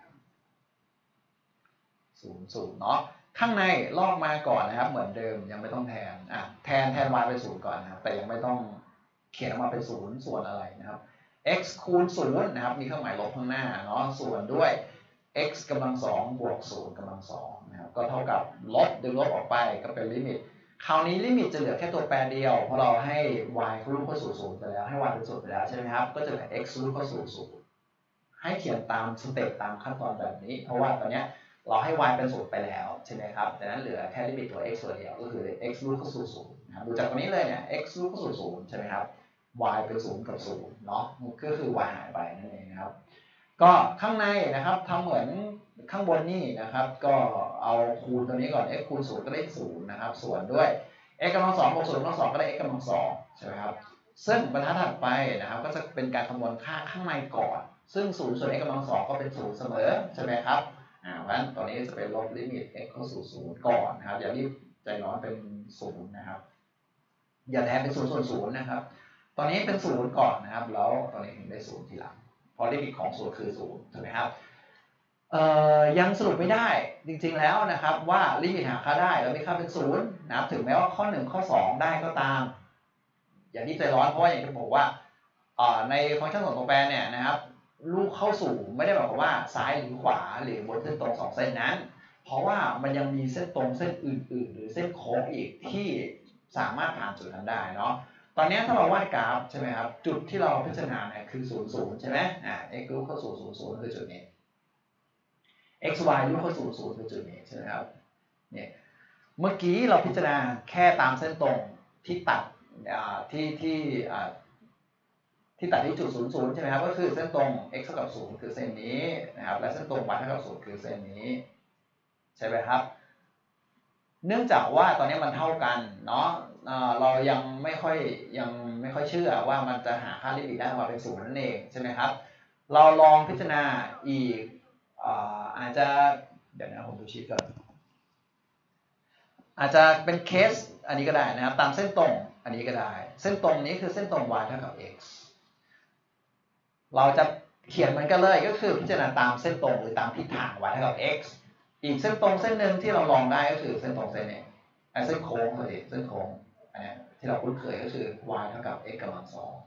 ศูนย์ศูนย์เนาะข้างในลอกมาก่อนนะครับเหมือนเดิมยังไม่ต้องแทนอ่ะแทนแทน y เป็นศูนย์ก่อนนะครับแต่ยังไม่ต้องเขียนออกมาเป็นศูนย์ส่วนอะไรนะครับ x คูณศูนย์นะครับมีเครื่องหมายลบข้างหน้าเนาะส่วนด้วย x กำลังสองบวกศูนย์กำลังสองนะครับก็เท่ากับลบดึงลบออกไปก็เป็นลิมิตคราวนี้ลิมิตจะเหลือแค่ตัวแปรเดียวเพราะเราให้ y ลูกเข้าสู่ศูนย์ไปแล้วให้ y เป็นศูนย์ไปแล้วใช่ไหมครับก็จะเหลือ x ลูกเข้าสู่ศูนย์ให้เขียนตามสเต็ปตามขั้นตอนแบบนี้เพราะว่าตอนนี้เราให้ y เป็นศูนย์ไปแล้วใช่ไหมครับดังนั้นเหลือแค่ลิมิตตัว x ตัวเดียวก็คือ x ลูกเข้าสู่ศูนย์นะครับดูจากตรงนี้เลยเนี่ย x ลูกเข้าสู่ศูนย์ใช่ไหมครับ y เป็นศูนย์กับศูนย์เนาะก็คือ y หายไปนั่นเองนะครับก็ข้างในนะครับทำเหมือนข้างบนนี่นะครับก็เอาคูณตัวนี้ก่อน x คูณศูนย์ก็ได้ศูนย์นะครับส่วนด้วย x กำลังสองบวกศูนย์กำลังสองก็ได้ x กำลังสองใช่ไหมครับซึ่งบรรทัดถัดไปนะครับก็จะเป็นการคำนวณค่าข้างในก่อนซึ่งศูนย์ส่วน x กำลังสองก็เป็นศูนย์เสมอใช่ไหมครับอ่าเพราะฉะนั้นตอนนี้จะเป็นลบลิมิต x เข้าสู่ศูนย์ก่อนนะครับอย่ารีบใจร้อนเป็นศูนย์นะครับอย่าแทนเป็นศูนย์ส่วนศูนย์นะครับตอนนี้เป็นศูนย์ก่อนนะครับแล้วตอนนี้ถึงได้ศูนย์ทีหลังเพราะลิมิตของศูนย์คือศูนย์ถูกไหมครับเอ่อยังสรุปไม่ได้จริงๆแล้วนะครับว่าลิมิตหาค่าได้แล้วมีค่าเป็นศูนย์นะครับถึงแม้ว่าข้อหนึ่งข้อสองได้ก็ตามอย่างที่ใจร้อนเพราะว่าอย่างที่บอกว่าในฟังก์ชันของตัวแปรเนี่ยนะครับลูกเข้าสู่ไม่ได้หมายความว่าซ้ายหรือขวาหรือบนเส้นตรงสองเส้นนั้นเพราะว่ามันยังมีเส้นตรงเส้นอื่นๆหรือเส้นโค้งอีกที่สามารถผ่านจุดนั้นได้เนาะตอนนี้ถ้าเราวาดกราฟใช่ไหมครับจุดที่เราพิจารณาเนี่ยคือศูนย์ศูนย์ใช่ไหมอ่า x ลูกเข้าสู่ศูนย์ศูนย์คือจุดนี้ x y ลูกเข้าสู่ศูนย์คือจุดนี้ใช่ไหมครับเนี่ยเมื่อกี้เราพิจารณาแค่ตามเส้นตรงที่ตัดที่ที่ที่ตัดที่จุดศูนย์ศูนย์ใช่ไหมครับก็คือเส้นตรง x เท่ากับศูนย์คือเส้นนี้นะครับและเส้นตรง y เท่ากับศูนย์คือเส้นนี้ใช่ไหมครับเนื่องจากว่าตอนนี้มันเท่ากันเนาะเรายังไม่ค่อยยังไม่ค่อยเชื่อว่ามันจะหาค่าลิมิตได้มาเป็นศูนย์นั่นเองใช่ไหมครับเราลองพิจารณาอีกอาจจะเดี๋ยวนะผมดูชีทก่อนอาจจะเป็นเคสอันนี้ก็ได้นะครับตามเส้นตรงอันนี้ก็ได้เส้นตรงนี้คือเส้นตรง y เท่ากับ x เราจะเขียนเหมือนกันเลยก็คือพิจารณาตามเส้นตรงหรือตามทิศทาง y เท่ากับ x อีกเส้นตรงเส้นหนึ่งที่เราลองได้ก็คือเส้นตรงเส้นนี้เส้นโค้งเลยเส้นโค้งอันนี้ที่เราคุ้นเคยก็คือ y เท่ากับ x กำลังสอง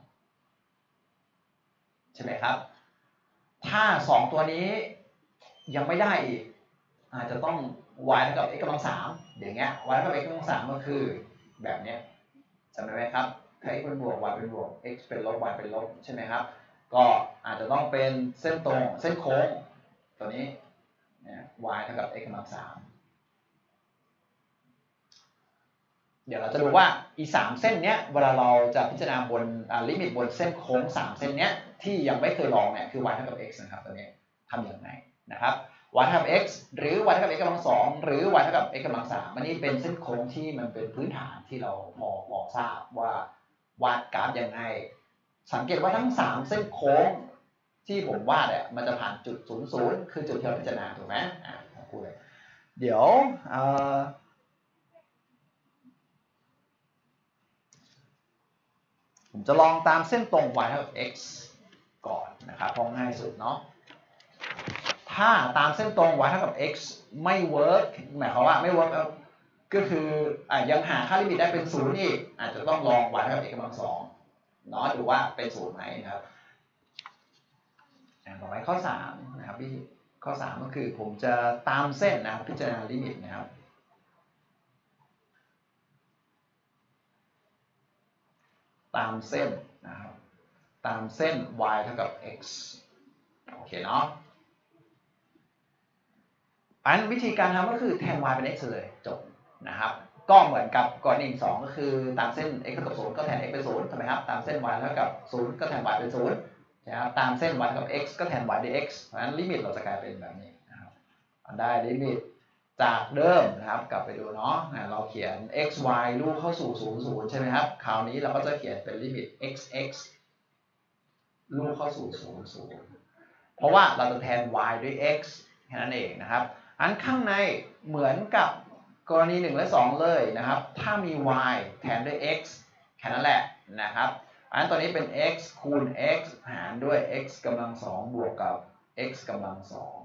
ใช่ไหมครับถ้าสองตัวนี้ยังไม่ได้อีกอาจจะต้อง y เท่ากับ x กำลังสามอย่างเงี้ย y เท่ากับ x กำลังสามก็คือแบบเนี้ยจำได้ไหมครับถ้า x เป็นบวก y เป็นบวก x เป็นลบ y เป็นลบใช่ไหมครับก็อาจจะต้องเป็นเส้นตรงเส้นโค้งตัวนี้y เท่ากับ x กำลังสามเดี๋ยวเราจะดูว่าอีสามเส้นเนี้ยเวลาเราจะพิจารณาบนลิมิตบนเส้นโค้งสามเส้นเนี้ยที่ยังไม่เคยลองเนี่ยคือ y เท่ากับ x นะครับตัวนี้ทำอย่างไรนะครับ y เท่ากับ x หรือ y เท่ากับ x กำลังสองหรือ y เท่ากับ x กำลังสามอันนี้เป็นเส้นโค้งที่มันเป็นพื้นฐานที่เราพอพอทราบว่าวาดกราฟยังไงสังเกตว่าทั้งสามเส้นโค้งที่ผมวาดเนี่ยมันจะผ่านจุดศูนย์ศูนย์คือจุดที่เราพิจารณาถูกไหมอ่าพูดเลยเดี๋ยวผมจะลองตามเส้นตรง y เท่ากับ x ก่อนนะครับเพราะง่ายสุดเนาะถ้าตามเส้นตรง y เท่ากับ x ไม่เวิร์กหมายความว่าไม่เวิร์กก็คืออ่ะยังหาค่าลิมิตได้เป็นศูนย์อีกอาจจะต้องลอง y เท่ากับ x กำลังสองเนาะดูว่าเป็นศูนย์ไหมนะครับต่อไปข้อสามนะครับที่ข้อสามก็คือผมจะตามเส้นนะครับพิจารณาลิมิตนะครับตามเส้นนะครับตามเส้น y เท่ากับ x โอเคเนาะอันวิธีการทำก็คือแทน y เป็น x เลยจบนะครับก็เหมือนกับกรณีสองก็คือตามเส้น x เท่ากับศูนย์ก็แทน x เป็นศูนย์ใช่ไหมครับตามเส้น y เท่ากับศูนย์ก็แทน y เป็นศูนย์นะครับตามเส้น y เท่ากับ x ก็แทน y ด้วย x เพราะฉะนั้นลิมิตเราจะกลายเป็นแบบนี้นะครับได้ลิมิตจากเดิมนะครับกลับไปดูเนาะเราเขียน x y ลูกเข้าสู่ศูนย์ ศูนย์ใช่ไหมครับคราวนี้เราก็จะเขียนเป็นลิมิต x x ลูกเข้าสู่ศูนย์ ศูนย์เพราะว่าเราจะแทน y ด้วย x แค่นั้นเองนะครับอันข้างในเหมือนกับกรณีหนึ่งและสองเลยนะครับถ้ามี y แทนด้วย x แค่นั้นแหละนะครับอันตัวนี้เป็น x คูณ x หารด้วย x กำลังสองบวกกับ x กำลังสอง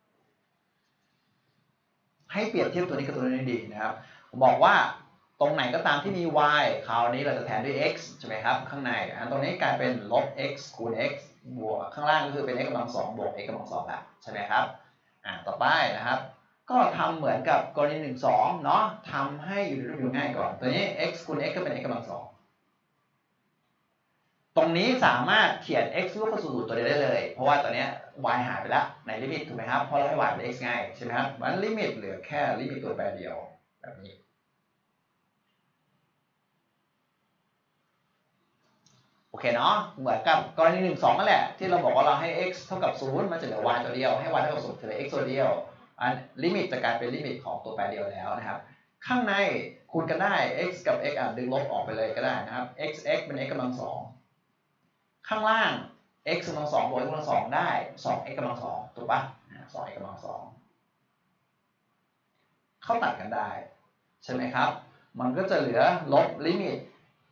ให้เปรียบเทียบตัวนี้กับตัวนี้ดีนะครับผมบอกว่าตรงไหนก็ตามที่มี y คราวนี้เราจะแทนด้วย x ใช่ไหมครับข้างในอันตรงนี้กลายเป็นลบ x คูณ x บวกข้างล่างก็คือเป็น x กำลังสองบวก x กำลังสองละใช่ไหมครับอ่าต่อไปนะครับก็ทำเหมือนกับกรณีหนึ่ง สองเนาะทำให้อยู่อยู่ง่ายก่อนตัวนี้ x คูณ x ก็เป็น x กำลังสองตรงนี้สามารถเขียน x ลูกเข้าสู่ตัวเดียวได้เลยเพราะว่าตอนนี้ y หายไปแล้วในลิมิตถูกไหมครับเพราะเราให้ y เป็น x ง่ายใช่ไหมครับมันลิมิตเหลือแค่ลิมิตตัวแปรเดียวแบบนี้โอเคเนาะเหมือนกับกรณีหนึ่ง สองนั่นแหละที่เราบอกว่าเราให้ x เท่ากับศูนย์มันจะเหลือ y ตัวเดียวให้ y เท่ากับศูนย์จะเหลือ x ตัวเดียวอันลิมิตจะกลายเป็นลิมิตของตัวแปรเดียวแล้วนะครับข้างในคูณกันได้ x กับ x อ่ะดึงลบออกไปเลยก็ได้นะครับ x x เป็น x กำลังสองข้างล่าง x กำลังสองบวก x กำลังสองได้ สอง x กำลังสองถูกปะสอง x กำลังสองเข้าตัดกันได้ใช่ไหมครับมันก็จะเหลือลบลิมิต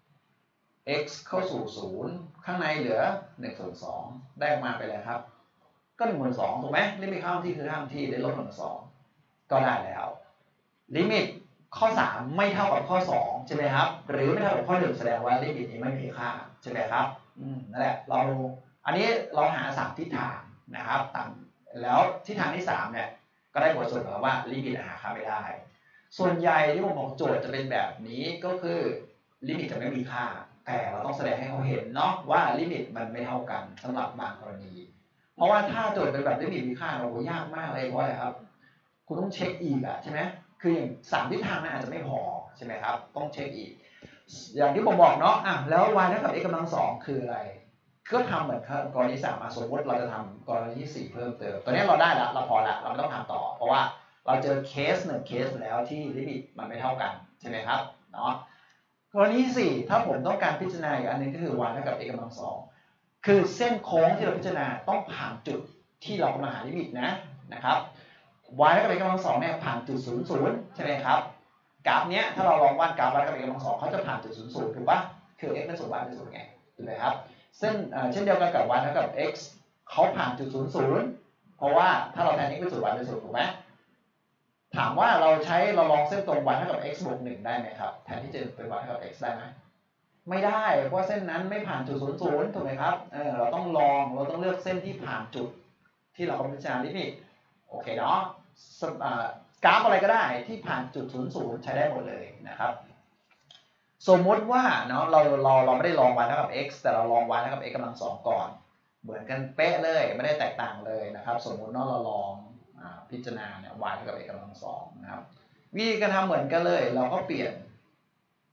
x เข้าสู่ศูนย์ข้างในเหลือหนึ่งส่วนสองได้ออกมาไปเลยครับก็หนึ่งส่วนสองถูกไหมลิมิตข้างที่คือข้างที่ได้ลบหนึ่งส่วนสองก็ได้แล้วลิมิตข้อสามไม่เท่ากับข้อสองใช่ไหมครับหรือไม่เท่ากับข้อหนึ่งแสดงว่าลิมิตนี้ไม่มีค่าใช่ไหมครับอืมนั่นแหละเราอันนี้เราหาสามทิศทางนะครับตามแล้วทิศทางที่สามเนี่ยก็ได้บทสรุปมาว่าลิมิตหาค่าไม่ได้ส่วนใหญ่ที่ผมบอกโจทย์จะเป็นแบบนี้ก็คือลิมิตจะไม่มีค่าแต่เราต้องแสดงให้เขาเห็นเนาะว่าลิมิตมันไม่เท่ากันสำหรับบางกรณีเพราะว่าถ้าโจทย์เป็นแบบลิมิตมีค่าเราโหยากมากเลยเพราะอะไรครับคุณต้องเช็คอีกอะใช่ไหมคืออย่างสามทิศทางนั้นอาจจะไม่พอใช่ไหมครับต้องเช็คอีกอย่างที่ผมบอกเนาะอ่ะแล้ว y เท่ากับ x กำลังสองคืออะไรก็ทำเหมือนกรณีสามสมมติเราจะทำกรณีที่สี่เพิ่มเติมตอนนี้เราได้แล้วเราพอละเราไม่ต้องทำต่อเพราะว่าเราเจอเคสหนึ่งเคสแล้วที่ลิมิตมันไม่เท่ากันใช่ไหมครับเนาะกรณีที่สี่ถ้าผมต้องการพิจารณาอีกอันนึงก็คือ y เท่ากับ x กำลังสองคือเส้นโค้งที่เราพิจารณาต้องผ่านจุดที่เรากำลังหาลิมิตนะนะครับ y เท่ากับ x กำลังสองเนี่ยผ่านจุดศูนย์ศูนย์ใช่ไหมครับกราฟเนี้ยถ้าเราลองวาดกราฟ y เท่ากับ x กำลังสองเขาจะผ่านจุดศูนย์ศูนย์ถูกปะคือ x เป็นศูนย์ y เป็นศูนย์ไงถูกไหมครับเส้นเช่นเดียวกันกับ y เท่ากับ x เขาผ่านจุดศูนย์ศูนย์เพราะว่าถ้าเราแทน x เป็นศูนย์ y เป็นศูนย์ถูกไหมถามว่าเราใช้เราลองเส้นตรง y เท่ากับ x บวกหนึ่งได้ไหมครับแทนที่จะเป็น y เท่ากับ x ได้ไหมไม่ได้เพราะเส้นนั้นไม่ผ่านจุดศูนย์ศูนย์ถูกไหมครับเออเราต้องลองเราต้องเลือกเส้นที่ผ่านจุดที่เรากำลังพิจารณาลิมิตโอเคเนาะกราฟอะไรก็ได้ที่ผ่านจุดศูนย์ศูนย์ใช้ได้หมดเลยนะครับสมมติว่าเนาะเราเราเราไม่ได้ลอง y เท่ากับ x แต่เราลอง y เท่ากับ x กำลังสองก่อนเหมือนกันเป๊ะเลยไม่ได้แตกต่างเลยนะครับสมมติว่าเราลองพิจารณาเนี่ย y เท่ากับ x กำลังสองนะครับวิธีการทำเหมือนกันเลยเราก็เปลี่ยน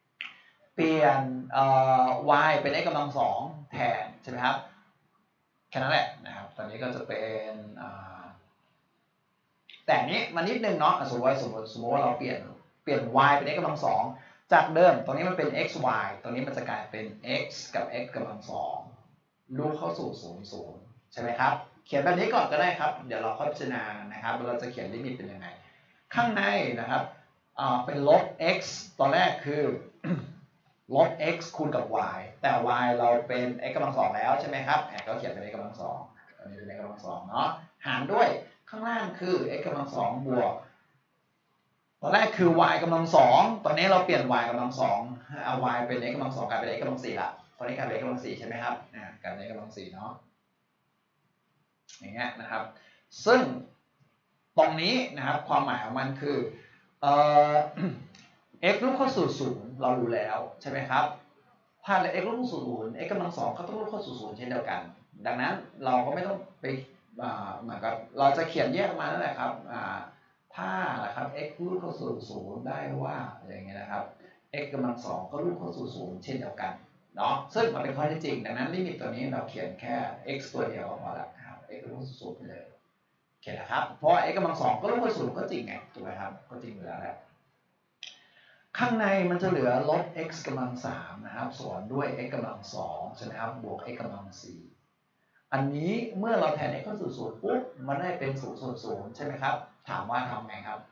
เปลี่ยนเอ่อ y เป็น x กำลังสองแทนใช่ไหมครับแค่นั้นแหละนะครับตอนนี้ก็จะเป็นแต่นี้มานิดนึงเนาะสมมติว่าสมมติสมมติว่าเราเปลี่ยนเปลี่ยน y เป็น x กำลังสองจากเดิมตรงนี้มันเป็น xy ตรงนี้มันจะกลายเป็น x กับ x กำลังสองลูกเข้าสู่ศูนย์ศูนย์ใช่ไหมครับเขียนแบบนี้ก่อนก็ได้ครับเดี๋ยวเราค่อยพิจารณานะครับเราจะเขียนลิมิตเป็นยังไงข้างในนะครับเป็นลบ x ตอนแรกคือ ลบ x คูณกับ y แต่ y เราเป็น x กำลังสองแล้วใช่ไหมครับก็เขียนเป็น x กำลังสองอันนี้เป็น x กำลังสองเนาะหารด้วยข้างล่างคือ x กำลังสองบวกตอนแรกคือ y กำลังสองตอนนี้เราเปลี่ยน y กำลังสองเอา y เป็น x กำลังสองกลายเป็น x กำลังสี่ละตอนนี้กลายเป็น x กำลังสี่ใช่ไหมครับอ่ากลายเป็น x กำลังสี่เนาะอย่างเงี้ยนะครับซึ่งตรงนี้นะครับความหมายของมันคือเอ่อ x ลูกเข้าสู่ศูนย์เรารู้แล้วใช่ไหมครับถ้า x ลูกเข้าสู่ศูนย์ x กำลังสองก็ต้องลูกเข้าสู่ศูนย์เช่นเดียวกันดังนั้นเราก็ไม่ต้องไปเหมือนกับเราจะเขียนแยกมานั่นแหละครับถ้านะครับ x ลูกเข้าสู่ศูนย์ได้ว่าอย่างเงี้ยนะครับ x กำลังสองก็ลูกเข้าสู่ศูนย์เช่นเดียวกันเนาะซึ่งมันเป็นข้อเท็จจริงดังนั้นลิมิตตัวนี้เราเขียนแค่ x ตัวเดียวก็พอละครับ x ลูกเข้าสู่ศูนย์ไปเลยโอเคนะครับเพราะ x กำลังสองก็ลูกเข้าสู่ศูนย์ก็จริงไงถูกไหมครับก็จริงอยู่แล้วแหละข้างในมันจะเหลือลบ x กำลังสามนะครับส่วนด้วย x กำลังสองใช่ไหมครับบวก x กำลังสี่อันนี้เมื่อเราแทน x เข้าสู่ศูนย์ปุ๊บมันได้เป็นศูนย์ส่วนศูนย์ใช่ไหมครับถามว่าทำไงครับ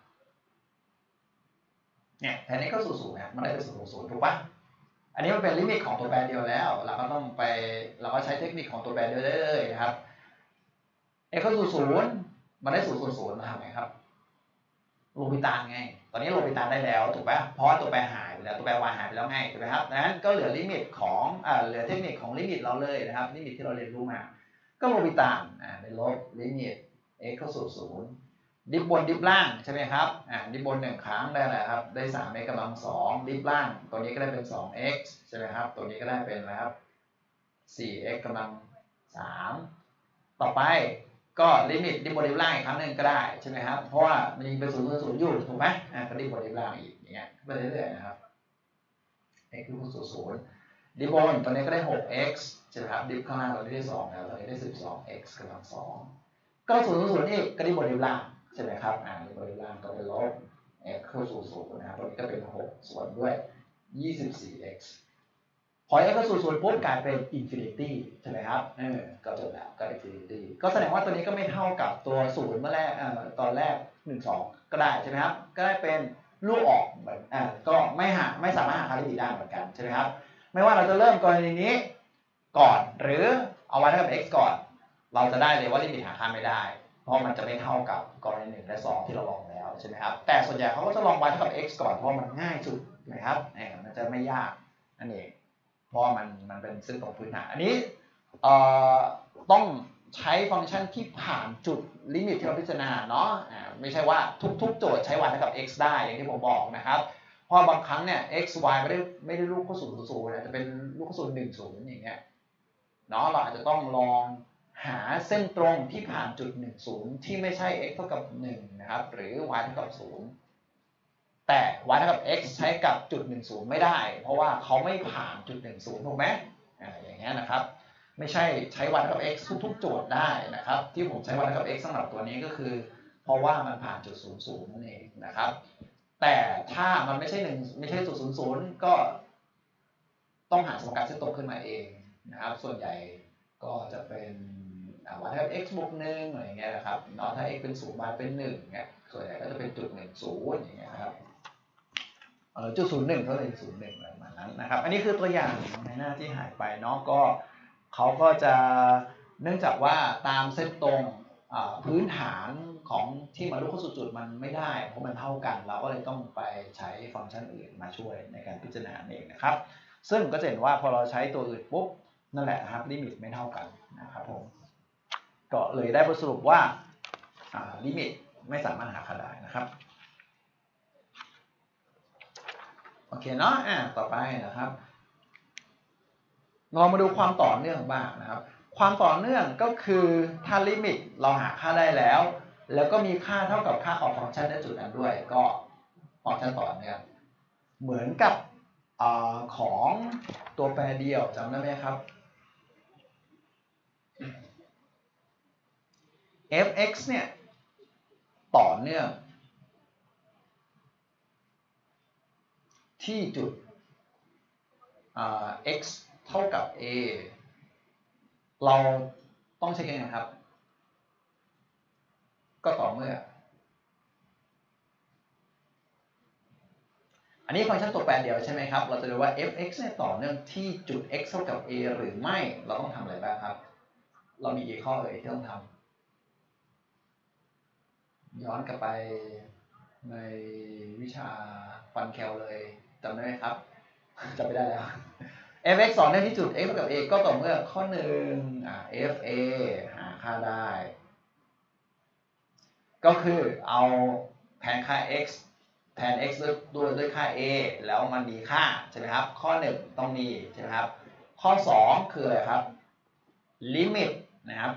เนี่ยแทน x เข้าสู่ศูนย์เนี่ยมันได้เป็นศูนย์ส่วนศูนย์ถูกปะอันนี้มันเป็นลิมิตของตัวแปรเดียวแล้วเราก็ต้องไปเราก็ใช้เทคนิคของตัวแปรเดียวได้เลยนะครับ x เข้าสู่ศูนย์มันได้ศูนย์ส่วนศูนย์มาทำไงครับโลปิตานไงตอนนี้โลปิตานได้แล้วถูกปะเพราะตัวแปรหายไปแล้วตัวแปร y หายไปแล้วไงถูกไหมครับดังนั้นก็เหลือลิมิตของอ่าเหลือเทคนิคของลิมิตเราเลยนะครับลิมิตที่เราเรียนรู้มาก็โลปิตานอ่าในลบลิมิต x เข้าสู่ศูนย์ดิฟบนดิฟล่างใช่ไหมครับอ่าดิฟบนหนึ่งครั้งได้อะไรครับได้ สาม x กำลังสองดิฟล่างตัวนี้ก็ได้เป็น สอง x ใช่ไหมครับตัวนี้ก็ได้เป็นอะไรครับ สี่ x กำลังสามต่อไปก็ลิมิตดิฟบนดิฟล่างอีกครั้งหนึ่งก็ได้ใช่ไหมครับเพราะว่ามันยังเป็นศูนย์ส่วนศูนย์อยู่ถูกไหมอ่าก็ดิฟบนดิฟล่างอีกอย่างเงี้ยไปเรื่อยๆนะครับ x คือศูนย์ศูนย์ดิฟบนตัวนี้ก็ได้ หก x ใช่ไหมครับดิฟข้างล่างเราได้สองแล้วตัวนี้ได้ สิบสอง x กำลังสองก็ศูนย์ส่วนศูนย์อีกก็ดิฟบนดิฟล่างใช่ไหมครับอ่าดิฟบนดิฟล่างก็เป็นลบ x เข้าสู่ศูนย์นะครับตัวนี้ก็เป็นหกส่วนด้วย ยี่สิบสี่ xพอ x เข้าสู่ศูนย์ปุ๊บกลายเป็น infinity ใช่ไหมครับเออก็จบแล้วก็ infinity ก็แสดงว่าตัวนี้ก็ไม่เท่ากับตัวศูนย์เมื่อแรกเอ่อตอนแรกหนึ่ง สองก็ได้ใช่ไหมครับก็ได้เป็นลูกออกเหมือนอ่าก็ไม่หาไม่สามารถหาค่าลิมิตได้เหมือนกันใช่ไหมครับไม่ว่าเราจะเริ่มกรณีนี้ก่อนหรือเอาไว้เท่ากับ x ก่อนเราจะได้เลยว่าลิมิตหาค่าไม่ได้เพราะมันจะไม่เท่ากับกรณีหนึ่งและสองที่เราลองแล้วใช่ไหมครับแต่ส่วนใหญ่เขาก็จะลองไว้เท่ากับ x ก่อนเพราะมันง่ายสุดนะครับเออมันจะไม่ยากนั่นเองเพราะมันมันเป็นซึ่งตรงพื้นฐานอันนี้ต้องใช้ฟังก์ชันที่ผ่านจุดลิมิตที่เราพิจารณาเนาะไม่ใช่ว่าทุกๆโจทย์ใช้ y เท่ากับ x ได้อย่างที่ผมบอกนะครับเพราะบางครั้งเนี่ย x y ไม่ได้ไม่ได้ลูกเข้าสู่ศูนย์อาจจะเป็นลูกเข้าสู่หนึ่งศูนย์อย่างเงี้ยเนาะเราอาจจะต้องลองหาเส้นตรงที่ผ่านจุดหนึ่งศูนย์ที่ไม่ใช่ x เท่ากับหนึ่งนะครับหรือ y เท่ากับศูนย์แต่ y เท่ากับ x ใช้กับจุดหนึ่งศูนย์ไม่ได้เพราะว่าเขาไม่ผ่านจุดหนึ่งศูนย์ถูกไหมอ่าอย่างเงี้ยนะครับไม่ใช่ใช้ y เท่ากับ x ทุกๆโจทย์ได้นะครับที่ผมใช้ y เท่ากับ x สำหรับตัวนี้ก็คือเพราะว่ามันผ่านจุดศูนย์ศูนย์นั่นเองนะครับแต่ถ้ามันไม่ใช่หนึ่งไม่ใช่จุดศูนย์ศูนย์ก็ต้องหาสมการเส้นตรงขึ้นมาเองนะครับส่วนใหญ่ก็จะเป็น y เท่ากับ x บวกหนึ่งอะไรเงี้ยนะครับเนาะถ้า x เป็นศูนย์ y เป็นหนึ่งเนี่ยส่วนใหญ่ก็จะเป็นจุดหนึ่งศูนย์อย่างเงี้ยครับเออจุดศูนย์หนึ่งก็เลยศูนย์หนึ่งอะไรประมาณนั้นนะครับอันนี้คือตัวอย่างในหน้าที่หายไปเนาะก็เขาก็จะเนื่องจากว่าตามเส้นตรงพื้นฐานของที่มาลูกเข้าสู่จุดมันไม่ได้เพราะมันเท่ากันเราก็เลยต้องไปใช้ฟังก์ชันอื่นมาช่วยในการพิจารณาเองนะครับซึ่งก็จะเห็นว่าพอเราใช้ตัวอื่นปุ๊บนั่นแหละครับลิมิตไม่เท่ากันนะครับผมก็เลยได้บทสรุปว่าลิมิตไม่สามารถหาค่าได้นะครับโอเคเนาะอ่ะต่อไปนะครับเรามาดูความต่อเนื่องบ้างนะครับความต่อเนื่องก็คือถ้าลิมิตเราหาค่าได้แล้วแล้วก็มีค่าเท่ากับค่าของฟังก์ชันในจุดนั้นด้วยก็ฟังก์ชันต่อเนื่องเหมือนกับของตัวแปรเดียวจำได้ไหมครับ f(x) เนี่ยต่อเนื่องที่จุด x เท่ากับ a เราต้องเช็คยังไงครับก็ต่อเมื่ออันนี้ฟังก์ชันตัวแปรเดียวใช่ไหมครับเราจะดูว่า f(x) เนี่ยต่อเนื่องที่จุด x เท่ากับ a หรือไม่เราต้องทำอะไรบ้างครับเรามีกี่ข้อเอ่ยที่ต้องทำย้อนกลับไปในวิชาฟันแคลเลยจำได้ไหมครับจำไม่ได้แล้ว f(x) ต่อเนื่องที่จุด x เท่ากับ a ก็ต่อเมื่อข้อหนึ่ง fa หาค่าได้ก็คือเอาแทนค่า x แทน x ด้วยด้วยด้วยค่า a แล้วมันมีค่าใช่ไหมครับข้อหนึ่งต้องมีใช่ไหมครับข้อสองคืออะไรครับลิมิตนะครับ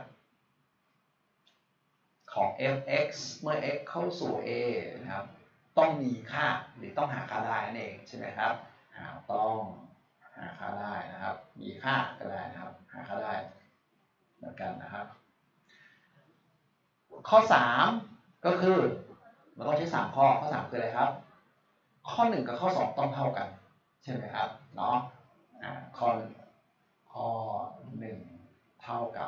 ของ f(x) เมื่อ x เข้าสู่ a นะครับต้องมีค่าหรือต้องหาค่าได้นั่นเองใช่ไหมครับหาต้องหาค่าได้นะครับมีค่าก็ได้นะครับหาค่าได้เหมือนกันนะครับข้อสามก็คือเราต้องใช้สามข้อข้อสามคืออะไรครับข้อหนึ่งกับข้อสองต้องเท่ากันใช่ไหมครับเนาะอ่าข้อข้อหนึ่งเท่ากับ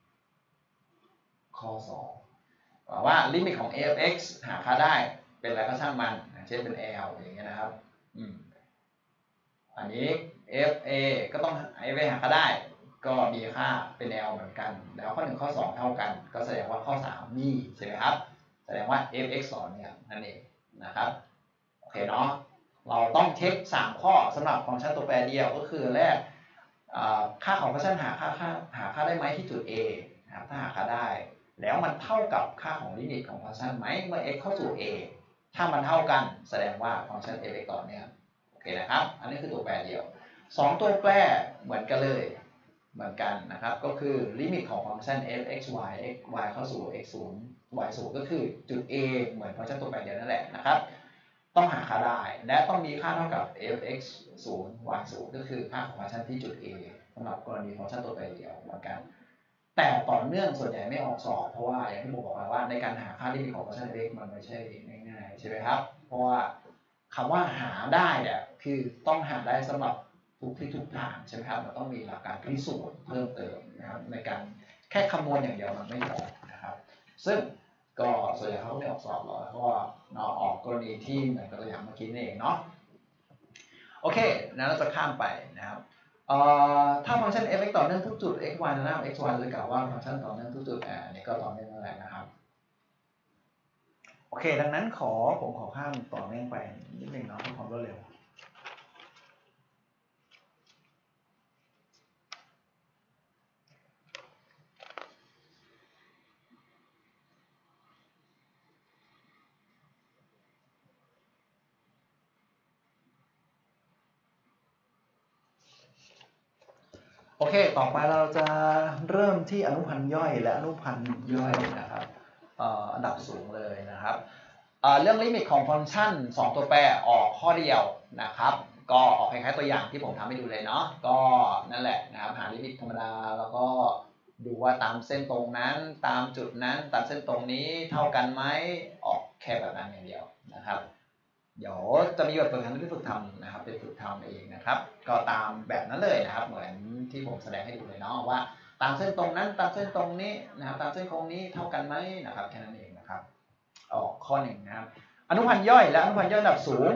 ข้อสองว่าลิมิตของ f(x) หาค่าได้เป็นอะไรก็ช่างมันเช่นเป็น L อย่างเงี้ยนะครับอืมอันนี้ fa ก็ต้อง fa หาค่าได้ก็มีค่าเป็น L เหมือนกันแล้วข้อหนึ่งข้อสองเท่ากันก็แสดงว่าข้อสามมีใช่ไหมครับแสดงว่า f(x) ต่อเนี่ยนั่นเองนะครับโอเคเนาะเราต้องเช็คสามข้อสำหรับฟังก์ชันตัวแปรเดียวก็คือแรกค่าของฟังก์ชันหาค่าค่าหาค่าได้ไหมที่จุด a นะครับถ้าหาค่าได้แล้วมันเท่ากับค่าของลิมิตของฟังก์ชันไหมเมื่อ x เข้าสู่ a ถ้ามันเท่ากันแสดงว่าฟังก์ชัน f(x) ต่อเนี่ยโอเคนะครับอันนี้คือตัวแปรเดียวสองตัวแปรเหมือนกันเลยเหมือนกันนะครับก็คือลิมิตของฟังก์ชัน f(x y) x y เข้าสู่ x ศูนย์ y ศูนย์ก็คือจุด a เหมือนฟังก์ชันตัวแปรเดียวนั่นแหละนะครับต้องหาค่าได้และต้องมีค่าเท่ากับ f(x ศูนย์ y ศูนย์ก็คือค่าของฟังก์ชันที่จุด a สำหรับกรณีฟังก์ชันตัวแปรเดียวเหมือนกันแต่ต่อเนื่องส่วนใหญ่ไม่ออกสอบเพราะว่าอย่างที่ผมบอกมาว่าในการหาค่าลิมิตของฟังก์ชัน f(x) มันไม่ใช่ง่ายๆใช่ไหมครับเพราะว่าคำว่าหาได้เนี่ยคือต้องหาได้สำหรับทุกที่ทุกทางใช่ไหมครับมันต้องมีหลักการพิสูจน์เพิ่มเติมนะครับในการแค่คำนวณอย่างเดียวมันไม่พอนะครับซึ่งก็ส่วนใหญ่เขาไม่ออกสอบหรอกเพราะว่าเราออกกรณีที่เหมือนกับตัวอย่างเมื่อกี้นี่เองเนาะโอเคนั้นเราจะข้ามไปนะครับถ้าฟังก์ชัน f(x) ต่อเนื่องทุกจุด x y นะ x y จะกล่าวว่าฟังก์ชันต่อเนื่องทุกจุดอันนี้ก็ต่อเนื่องนั่นแหละนะครับโอเคดังนั้นขอผมขอข้ามต่อเนื่องไปนิดนึงเนาะเพื่อความรวดเร็วโอเคต่อไปเราจะเริ่มที่อนุพันธ์ย่อยและอนุพันธ์ย่อยนะครับอันดับสูงเลยนะครับเรื่องลิมิตของฟังก์ชันสองตัวแปรออกข้อเดียวนะครับก็ออกคล้ายๆตัวอย่างที่ผมทำให้ดูเลยเนาะก็นั่นแหละนะครับหาลิมิตธรรมดาแล้วก็ดูว่าตามเส้นตรงนั้นตามจุดนั้นตามเส้นตรงนี้เท่ากันไหมออกแค่แบบนั้นอย่างเดียวนะครับเดี๋ยวจะมีแบบฝึกทำที่ฝึกทำนะครับเป็นฝึกทำเองนะครับก็ตามแบบนั้นเลยนะครับเหมือนที่ผมแสดงให้ดูเลยเนาะว่าตามเส้นตรงนั้นตามเส้นตรงนี้นะครับตามเส้นโค้งนี้เท่ากันไหมนะครับแค่นั้นเองนะครับออกข้อหนึ่งนะครับอนุพันธ์ย่อยและอนุพันธ์ย่อยระดับสูง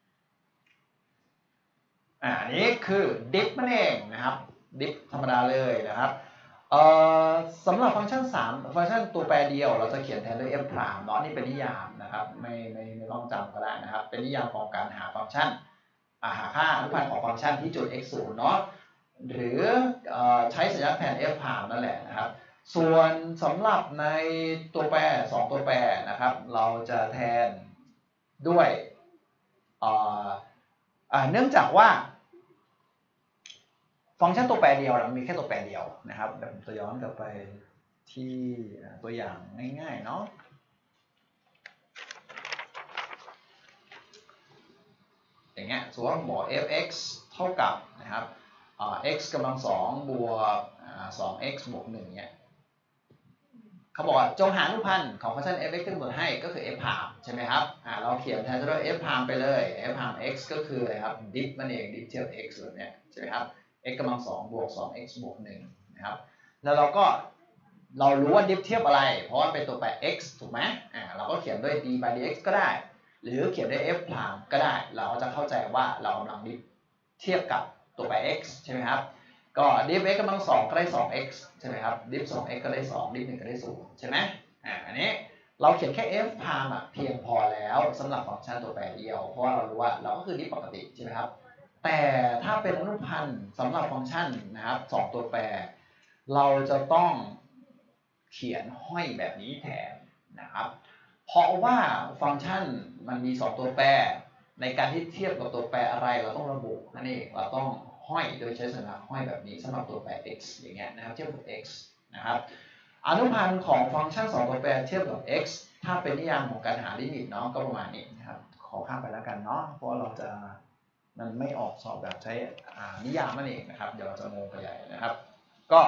อ่าอันนี้คือดิฟนั่นเองนะครับดิฟธรรมดาเลยนะครับเอ่อสำหรับฟังก์ชันสามฟังก์ชันตัวแปรเดียวเราจะเขียนแทนด้วย f พรามเนาะนี่เป็นนิยามนะครับไม่ไม่ไม่ต้องจำก็ได้นะครับเป็นนิยามของการหาฟังก์ชันหาค่าอนุพันธ์ของฟังก์ชันที่จุด x ศูนย์เนาะหรือใช้สัญลักษณ์แทน f พรามนั่นแหละนะครับส่วนสำหรับในตัวแปรสองตัวแปรนะครับเราจะแทนด้วยเนื่องจากว่าฟังก์ชันตัวแปรเดียวเรามีแค่ตัวแปรเดียวนะครับเดี๋ยวผมจะย้อนกลับไปที่ตัวอย่างง่ายๆเนาะอย่างเงี้ยสมมติว่าบอก f(x) เท่ากับนะครับ x กำลังสองบวก สอง x บวกหนึ่งเนี่ยเขาบอกว่าจงหาอนุพันธ์ของฟังก์ชัน f(x) ที่กำหนดให้ก็คือ f พามใช่ไหมครับอ่าเราเขียนแทนด้วย f พามไปเลย f พาม x ก็คืออะไรครับ diff นั่นเอง diff เทียบ x แบบเนี้ยใช่ไหมครับ x กำลังสองบวก สอง x บวกหนึ่งนะครับแล้วเราก็เรารู้ว่า diff เทียบอะไรเพราะว่าเป็นตัวแปร x ถูกไหมอ่าเราก็เขียนด้วย d by dx ก็ได้หรือเขียนด้วย f พามก็ได้เราก็จะเข้าใจว่าเรากำลัง diff เทียบกับตัวแปร x ใช่ไหมครับก็ diff x กำลังสองก็ได้ สอง x ใช่ไหมครับ diff สอง x ก็ได้สอง diff หนึ่งก็ได้ศูนย์ใช่ไหมอ่าอันนี้เราเขียนแค่ f พามอ่ะเพียงพอแล้วสำหรับฟังก์ชันตัวแปรเดียวเพราะว่าเรารู้ว่าเราก็คือ diff ปกติใช่ไหมครับแต่ถ้าเป็นอนุพันธ์สำหรับฟังก์ชันนะครับสองตัวแปรเราจะต้องเขียนห้อยแบบนี้แทนนะครับเพราะว่าฟังก์ชันมันมีสองตัวแปรในการที่เทียบกับตัวแปรอะไรเราต้องระบุนั่นเองเราต้องห้อยโดยใช้สัญลักษณ์ห้อยแบบนี้สำหรับตัวแปร x อย่างเงี้ยนะครับเทียบกับ x นะครับอนุพันธ์ของฟังก์ชันสองตัวแปรเทียบกับ x ถ้าเป็นนิยามของการหาลิมิตเนาะก็ประมาณนี้นะครับขอข้ามไปแล้วกันเนาะเพราะเราจะมันไม่ออกสอบแบบใช้นิยามนั่นเองนะครับเดี๋ยวเราจะงงไปใหญ่นะครับก็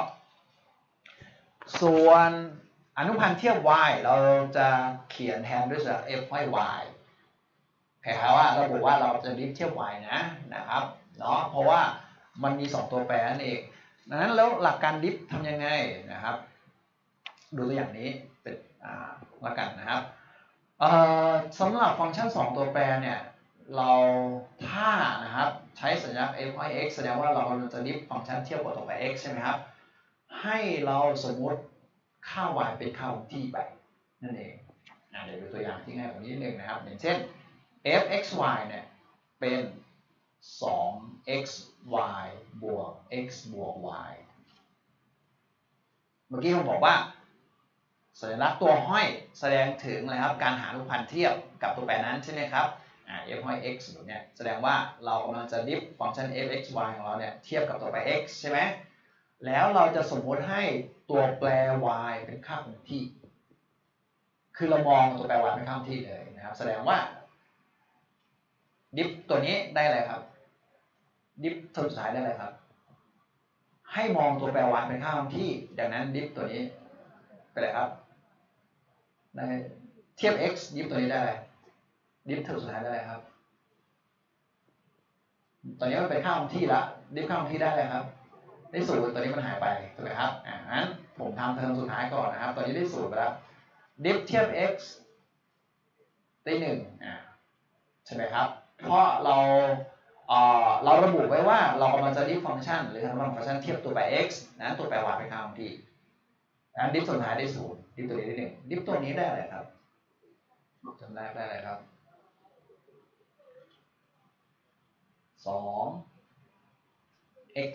ส่วนอนุพันธ์เทียบ y เราจะเขียนแทนด้วยสัญลักษณ์ f ห้อย y แค่ว่าเราบอกว่าเราจะดิฟเทียบ y นะนะครับเนาะเพราะว่ามันมีสองตัวแปรนั่นเองดังนั้นแล้วหลักการดิฟทำยังไงนะครับดูตัวอย่างนี้เป็นอ่าละกันนะครับสำหรับฟังก์ชันสองตัวแปรเนี่ยเราถ้านะครับใช้สัญลักษณ์ f ห้อย x แสดงว่าเราจะดิฟฟังก์ชันเทียบกับตัวแปร x ใช่ไหมครับให้เราสมมติค่า y เป็นค่าคงที่ไปนั่นเองเดี๋ยวดูตัวอย่างที่ง่ายกว่านี้นิดนึงนะครับอย่างเช่น f(x,y) เนี่ยเป็น สอง x y บวก x บวก y เมื่อกี้ผมบอกว่าสัญลักษณ์ตัวห้อยแสดงถึงอะไรครับการหาอนุพันธ์เทียบกับตัวแปรนั้นใช่ไหมครับ f ห้อย x แบบนี้แสดงว่าเรากำลังจะดิฟฟังก์ชัน f(x,y) ของเราเนี่ยเทียบกับตัวแปร x ใช่ไหมแล้วเราจะสมมติให้ตัวแปร y เป็นค่าคงที่คือเรามองตัวแปร y เป็นค่าคงที่เลยนะครับแสดงว่าดิฟตัวนี้ได้อะไรครับดิฟสุดท้ายได้อะไรครับให้มองตัวแปร y เป็นค่าคงที่ดังนั้นดิฟตัวนี้เป็นอะไรครับในเทียบ x ดิฟตัวนี้ได้อะไรดิฟสุดท้ายได้อะไรครับตอนนี้มันเป็นค่าคงที่แล้วดิฟค่าคงที่ได้อะไรครับได้ศูนย์ตัวนี้มันหายไปถูกไหมครับอ่างั้นผมทำเทอมสุดท้ายก่อนนะครับตอนนี้ได้ศูนย์ไปแล้วดิฟเทียบ x ได้หนึ่งอ่าใช่ไหมครับเพราะเราเอ่อเราระบุไว้ว่าเรากำลังจะดิฟฟังก์ชันหรือทำฟังก์ชันเทียบตัวแปร x นั้นตัวแปร y เป็นค่าคงที่งั้นดิฟสุดท้ายได้ศูนย์ดิฟตัวนี้ได้หนึ่งดิฟตัวนี้ได้อะไรครับจำได้ได้อะไรครับสอง x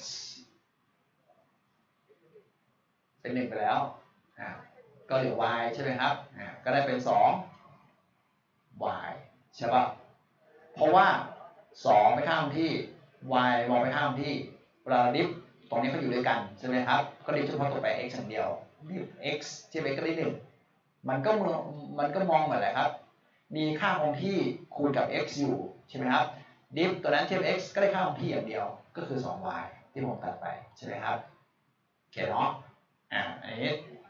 เป็นหนึ่งไปแล้วอ่าก็เหลือ y ใช่ไหมครับอ่าก็ได้เป็นสอง y ใช่ป่ะเพราะว่าสองไปข้ามที่ y มองไปข้ามที่เวลาดิฟตรงนี้เขาอยู่ด้วยกันใช่ไหมครับก็ดิฟเฉพาะตัวแปร x อย่างเดียวดิฟ x เทียบ x ก็ได้หนึ่งมันก็มันก็มองเหมือนอะไรครับมีค่าคงที่คูณกับ x อยู่ใช่ไหมครับดิฟตัวนั้นเทียบ x ก็ได้ค่าคงที่อย่างเดียวก็คือ สอง y ที่ผมตัดไปใช่ไหมครับโอเคเนาะอ่าอันนี้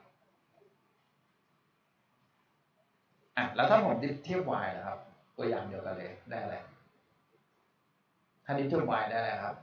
อ่ะแล้วถ้าผมดิฟเทียบ y นะครับตัวอย่างเดียวกันเลยได้อะไรถ้าดิฟเทียบ y ได้อะไรครับ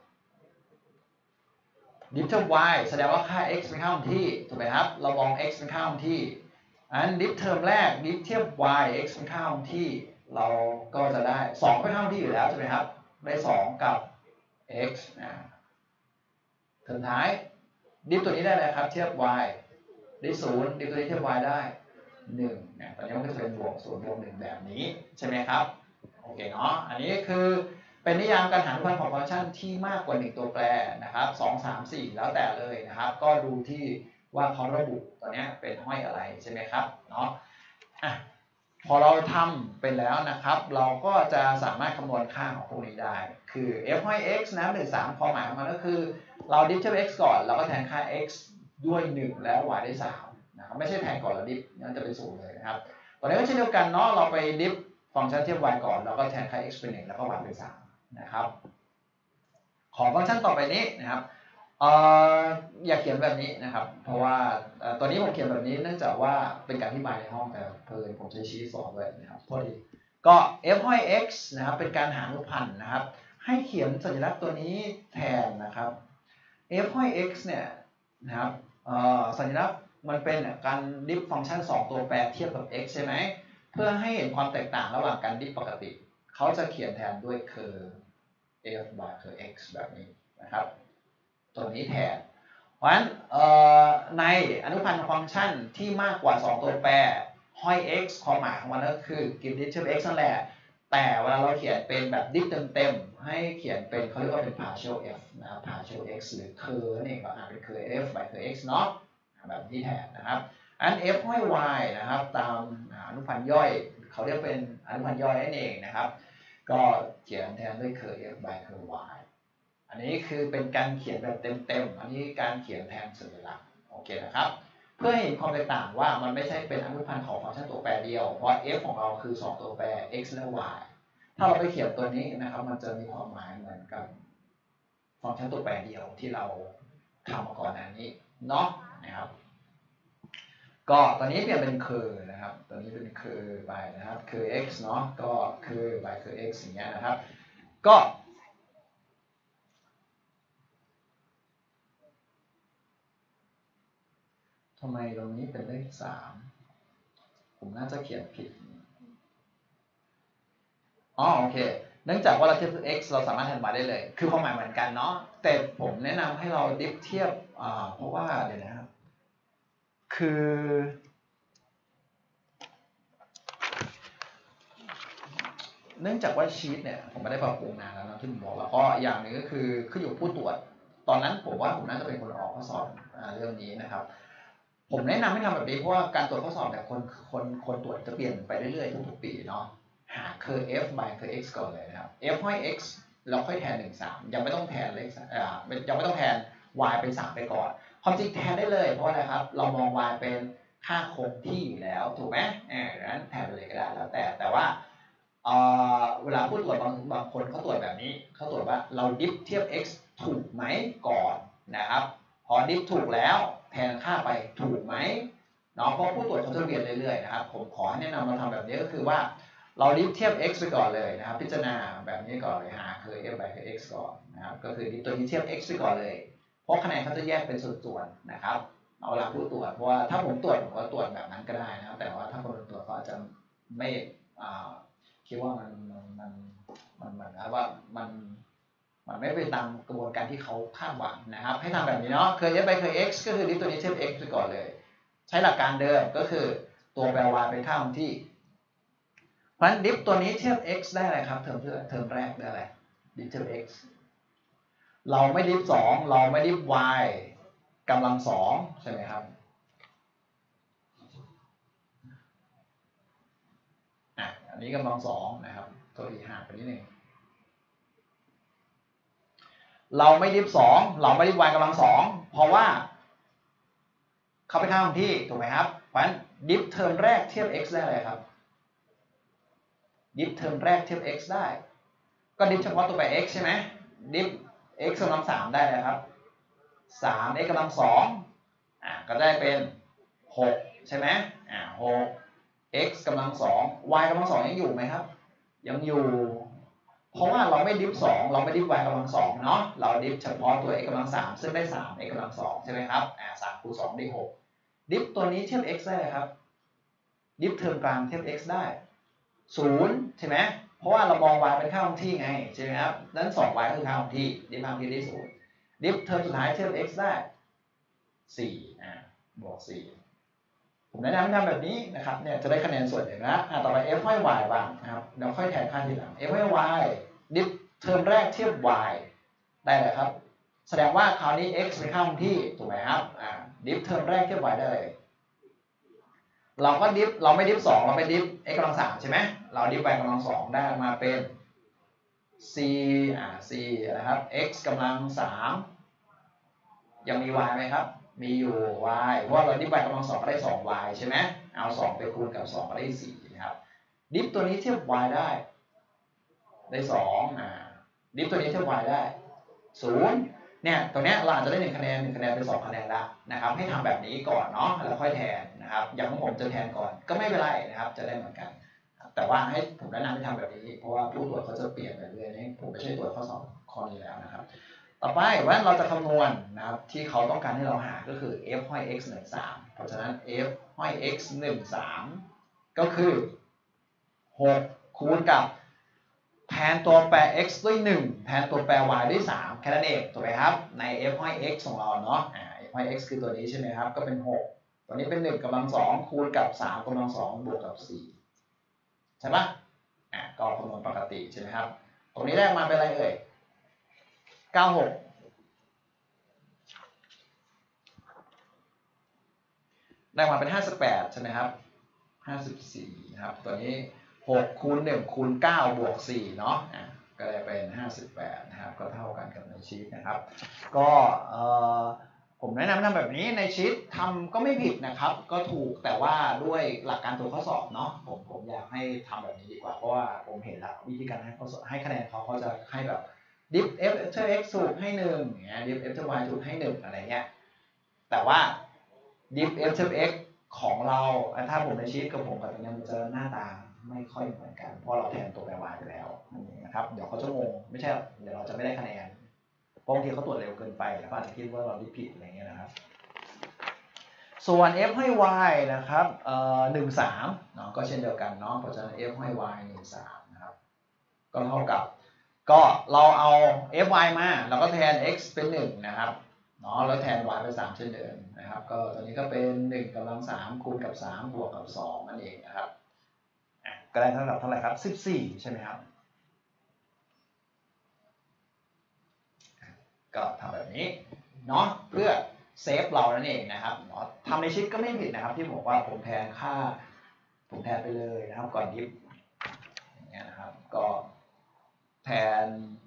ดิฟเทียบ y แสดงว่าค่า x เป็นค่าคงที่ถูกไหมครับเรามอง x เป็นค่าคงที่อันดิฟเทอมแรกดิฟเทียบ y x เป็นค่าคงที่เราก็จะได้สองเป็นค่าคงที่อยู่แล้วใช่ไหมครับได้สองกับ x อ่าเทอมท้ายดิฟตัวนี้ได้อะไรครับเทียบ y ได้ศูนย์ดิฟตัวนี้เทียบ y ได้หนึ่งเนี่ยตอนนี้มันก็จะเป็นบวกศูนย์บวกหนึ่งแบบนี้ใช่ไหมครับโอเคเนาะอันนี้คือเป็นนิยามการหาอนุพันธ์ของฟังก์ชันที่มากกว่าหนึ่งตัวแปรนะครับสอง สาม สี่แล้วแต่เลยนะครับก็ดูที่ว่าเขาระบุตัวนี้เป็นห้อยอะไรใช่ไหมครับเนาะอ่ะพอเราทำเป็นแล้วนะครับเราก็จะสามารถคำนวณค่าของพวกนี้ได้คือ f ห้อย x นะหนึ่ง สามความหมายของมันก็คือเราดิฟเทียบ x ก่อนเราก็แทนค่า x ด้วยหนึ่งแล้ว y ได้สามนะครับไม่ใช่แทนก่อนแล้วดิฟนั่นจะเป็นศูนย์เลยนะครับตอนนี้ก็เช่นเดียวกันเนาะเราไปดิฟฟังก์ชันเทียบ y ก่อนเราก็แทนค่า x เป็นหนึ่งแล้วก็ y เป็นสามนะครับของฟังก์ชันต่อไปนี้นะครับเอ่ออย่าเขียนแบบนี้นะครับเพราะว่าตอนนี้ผมเขียนแบบนี้เนื่องจากว่าเป็นการอธิบายในห้องแต่เพลินผมใช้ชี้สอนด้วยนะครับพอดีก็ f ห้อย x นะครับเป็นการหาอนุพันธ์นะครับให้เขียนสัญลักษณ์ตัวนี้แทนนะครับ f ห้อย x เนี่ยนะครับสัญลักษณ์มันเป็นการดิฟฟังก์ชันสองตัวแปรเทียบกับ x ใช่ไหมเพื่อให้เห็นความแตกต่างระหว่างการดิฟปกติเขาจะเขียนแทนด้วย curve f by curve x แบบนี้นะครับตัวนี้แทนเพราะฉะนั้นในอนุพันธ์ฟังก์ชันที่มากกว่าสองตัวแปรห้อย x ความหมายของมันก็คือกินดิฟเทียบ x นั่นแหละแต่เวลาเราเขียนเป็นแบบดิฟเต็มๆให้เขียนเป็นเขาเรียกว่าเป็น partial f นะครับ partial x หรือ curve นี่ก็อ่านเป็น curve f by curve x เนาะแบบนี้แทนนะครับอัน f ห้อย y นะครับตามอนุพันธ์ย่อยเขาเรียกเป็นอนุพันธ์ย่อยนั่นเองนะครับก็เขียนแทนด้วย curve f by curve y อันนี้คือเป็นการเขียนแบบเต็มๆอันนี้การเขียนแทนสัญลักษณ์โอเคนะครับเพื่อให้เห็นความแตกต่างว่ามันไม่ใช่เป็นอนุพันธ์ของฟังก์ชันตัวแปรเดียวเพราะ f ของเราคือสองตัวแปร x และ y ถ้าเราไปเขียนตัวนี้นะครับมันจะมีความหมายเหมือนกับฟังก์ชันตัวแปรเดียวที่เราทำมาก่อนหน้านี้เนาะนะครับก็ตอนนี้เปลี่ยนเป็นคือนะครับตอนนี้เป็นคือไปนะครับคือ x เนาะก็คือไปคือ x อย่างเงี้ยนะครับก็ทำไมตรงนี้เป็นเลขสามผมน่าจะเขียนผิดอ๋อโอเคเนื่องจากว่าเราเทียบ x เราสามารถแทน y ได้เลยคือความหมายเหมือนกันเนาะแต่ผมแนะนำให้เราดิฟเทียบอ่าเพราะว่าเดี๋ยวนะครับคือเนื่องจากว่าชีทเนี่ยผมไม่ได้ปรับปรุงนานแล้วนะที่ผมบอกแล้วก็อย่างหนึ่งก็คือขึ้นอยู่ผู้ตรวจตอนนั้นผมว่าผมน่าจะเป็นคนออกข้อสอบเรื่องนี้นะครับผมแนะนำให้ทำแบบนี้เพราะว่าการตรวจข้อสอบเนี่ยคนคนคนตรวจจะเปลี่ยนไปเรื่อยๆทุกๆปีเนาะหา curve f by curve x ก่อนเลยนะครับ f ห้อย x แล้วค่อยแทนหนึ่ง สามยังไม่ต้องแทนเลขอ่ายังไม่ต้องแทน y เป็นสามไปก่อนความจริงแทนได้เลยเพราะอะไรครับเรามอง y เป็นค่าคงที่อยู่แล้วถูกไหมเออดังนั้นแทนไปเลยก็ได้แล้วแต่แต่ว่าเวลาผู้ตรวจบางบางคนเขาตรวจแบบนี้เขาตรวจว่าเราดิฟเทียบ x ถูกไหมก่อนนะครับพอดิฟถูกแล้วแทนค่าไปถูกไหมเนาะเพราะผู้ตรวจเขาจะเรียนเรื่อยๆนะครับผมขอแนะนำเราทำแบบนี้ก็คือว่าเราดิฟเทียบ x ไปก่อนเลยนะครับพิจารณาแบบนี้ก่อนเลยหาคือ f by คือ x ก่อนนะครับก็คือดิฟตัวนี้เทียบ x ไปก่อนเลยเพราะคะแนนเขาจะแยกเป็นส่วนๆนะครับเอาเวลาผู้ตรวจเพราะว่าถ้าผมตรวจผมก็ตรวจแบบนั้นก็ได้นะครับแต่ว่าถ้าคนตรวจเขาอาจจะไม่คิดว่ามันมันมันมันเหมือนกับว่ามันมันไม่ไปตามกระบวนการที่เขาคาดหวังนะครับให้ทำแบบนี้เนาะเคย f by เคย x ก็คือดิฟตัวนี้เทียบ x ไปก่อนเลยใช้หลักการเดิมก็คือตัวแปร y เป็นค่าคงที่เพราะฉะนั้นดิฟตัวนี้เทียบ x ได้อะไรครับเทอมเทอมแรกได้อะไรดิฟเทียบ x เราไม่ดิฟสองเราไม่ดิฟ y กำลังสองใช่ไหมครับอ่ะอันนี้กำลังสองนะครับตัวอีห่างไปนิดนึงเราไม่ดิฟสองเราไม่ดิฟ y กำลังสองเพราะว่าเขาไปค่าคงที่ถูกไหมครับเพราะฉะนั้นดิฟเทอมแรกเทียบ x ได้อะไรครับดิฟเทอมแรกเทียบ x ได้ก็ดิฟเฉพาะตัวแปร x ใช่ไหมดิฟ x กำลังสามได้เลยครับสาม x กำลังสองอ่าก็ได้เป็นหกใช่ไหมอ่าหก x กำลังสอง y กำลังสองยังอยู่ไหมครับยังอยู่เพราะว่าเราไม่ดิฟสองเราไม่ดิฟ y กำลังสองเนาะเราดิฟเฉพาะตัว x กำลังสามซึ่งได้สาม x กำลังสองใช่ไหมครับอ่าสามคูณสองได้หกดิฟตัวนี้เทียบ x ได้เลยครับดิฟเทอมกลางเทียบ x ได้ศูนย์ใช่ไหมเพราะว่าเรามอง y เป็นค่าคงที่ไงใช่ไหมครับนั้น สอง y ก็คือค่าคงที่ดิฟค่าคงที่ได้ศูนย์ดิฟเทอมสุดท้ายเทียบ x ได้สี่อ่าบวกสี่ผมแนะนำให้ทำแบบนี้นะครับเนี่ยจะได้คะแนนส่วนใหญ่นะอ่าต่อไป f ห้อย y บ้างนะครับเดี๋ยวค่อยแทนค่าทีหลัง f ห้อย y ดิฟเทอมแรกเทียบ y ได้เลยครับแสดงว่าคราวนี้ x เป็นค่าคงที่ถูกไหมครับอ่าดิฟเทอมแรกเทียบ y ได้เลยเราก็ดิฟเราไม่ดิฟสองเราไปดิฟ x กำลังสามใช่ไหมเราดิฟ y กำลังสองได้มาเป็น c อ่า c นะครับ x กำลังสามยังมี y ไหมครับมีอยู่ y เพราะว่าเราดิฟ y กำลังสองก็ได้ สอง y ใช่ไหมเอาสองไปคูณกับสองก็ได้สี่นะครับดิฟตัวนี้เทียบ y ได้ได้สองอ่าดิฟตัวนี้เทียบ y ได้ศูนย์เนี่ยตรงนี้เราอาจจะได้หนึ่งคะแนนหนึ่งคะแนนเป็นสองคะแนนละนะครับให้ทำแบบนี้ก่อนเนาะแล้วค่อยแทนนะครับอย่างของผมจะแทนก่อนก็ไม่เป็นไรนะครับจะได้เหมือนกันแต่ว่าให้ผมแนะนำให้ทำแบบนี้เพราะว่าผู้ตรวจเขาจะเปลี่ยนไปเรื่อยๆผมไม่ใช่ตรวจข้อสอบข้อนี้แล้วนะครับต่อไปว่าเราจะคำนวณนะครับที่เขาต้องการให้เราหาก็คือ f ห้อย x หนึ่งสามเพราะฉะนั้น f ห้อย x หนึ่งสามก็คือหกคูณกับแทนตัวแปร x ด้วยหนึ่งแทนตัวแปร y ด้วยสามแค่นั้นเองถูกไหมครับใน f ห้อย x ของเราเนาะอ่า f ห้อย x คือตัวนี้ใช่ไหมครับก็เป็นหกตัวนี้เป็นหนึ่งกำลังสองคูณกับสามกำลังสองบวกกับสี่ใช่ปะอ่าก็คำนวณปกติใช่ไหมครับตรงนี้ได้มาเป็นอะไรเอ่ยเก้าสิบหกได้มาเป็นห้าสิบแปดใช่ไหมครับห้าสิบสี่นะครับตัวนี้หกคูณหนึ่งคูณเก้าบวกสี่เนาะอ่ะก็ได้เป็นห้าสิบแปดนะครับก็เท่ากันกับในชีทนะครับก็เอ่อผมแนะนำทำแบบนี้ในชีททำก็ไม่ผิดนะครับก็ถูกแต่ว่าด้วยหลักการตัวข้อสอบเนาะผมผมอยากให้ทำแบบนี้ดีกว่าเพราะว่าผมเห็นแล้ววิธีการให้ข้อสอบให้คะแนนเขาเขาจะให้แบบดิฟ f เท่า x ถูกให้หนึ่งอย่างเงี้ยดิฟ f เท่า y ถูกให้หนึ่งอะไรเงี้ยแต่ว่า ดิฟ f เท่า x ของเราถ้าผมในชีทกับผมกับตรงนี้มันจะหน้าตาไม่ค่อยเหมือนกันเพราะเราแทนตัวแปร y ไปแล้วนะครับเดี๋ยวเขาจะงงไม่ใช่เดี๋ยวเราจะไม่ได้คะแนนบางทีเขาตรวจเร็วเกินไปแล้วก็อาจจะคิดว่าเราดิฟผิดอะไรเงี้ยนะครับส่วน f ให้ y นะครับเอ่อหนึ่งสามเนาะก็เช่นเดียวกันเนาะเพราะฉะนั้น f ให้ y หนึ่งสามนะครับก็เท่ากับก็เราเอา fy มาเราก็แทน x เป็นหนึ่งนะครับเนาะแล้วแทน y เป็นสามเช่นเดิมนะครับก็ตัวนี้ก็เป็นหนึ่งกำลังสามคูณกับสามบวกกับสองนั่นเองนะครับก็ได้เท่ากับเท่าไหร่ครับสิบสี่ใช่ไหมครับก็ทำแบบนี้เนาะเพื่อเซฟเรานั่นเองนะครับเนาะทำในชีทก็ไม่ผิดนะครับที่บอกว่าผมแทนค่าผมแทนไปเลยนะครับก่อนดิฟอย่างเงี้ยนะครับก็แทน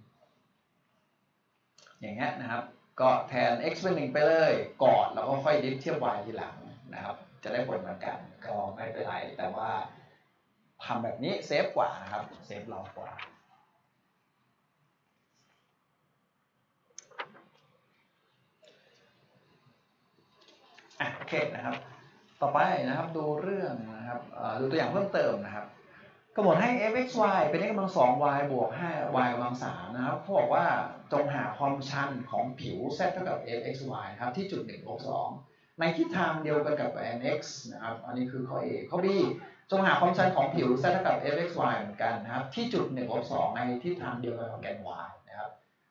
อย่างเงี้ยนะครับก็แทน x เป็นหนึ่งไปเลยก่อนแล้วก็ค่อยดิฟเทียบ y ทีหลังนะครับจะได้ผลเหมือนกันก็ไม่เป็นไรแต่ว่าทำแบบนี้เซฟกว่านะครับเซฟเรากว่าอ่ะโอเคนะครับต่อไปนะครับดูเรื่องนะครับดูตัวอย่างเพิ่มเติมนะครับกำหนดให้ f x y เป็น x กำลังสอง y บวกห้า y กำลังสามนะครับเขาบอกว่าจงหาความชันของผิว z เท่ากับ f x y นะครับที่จุดหนึ่งลบสองในทิศทางเดียวกันกับ n x นะครับอันนี้คือข้อ A ข้อ B จงหาความชันของผิว z เท่ากับ f x y เหมือนกันนะครับที่จุดหนึ่งลบสองในทิศทางเดียวกันกับแกน y นะครับ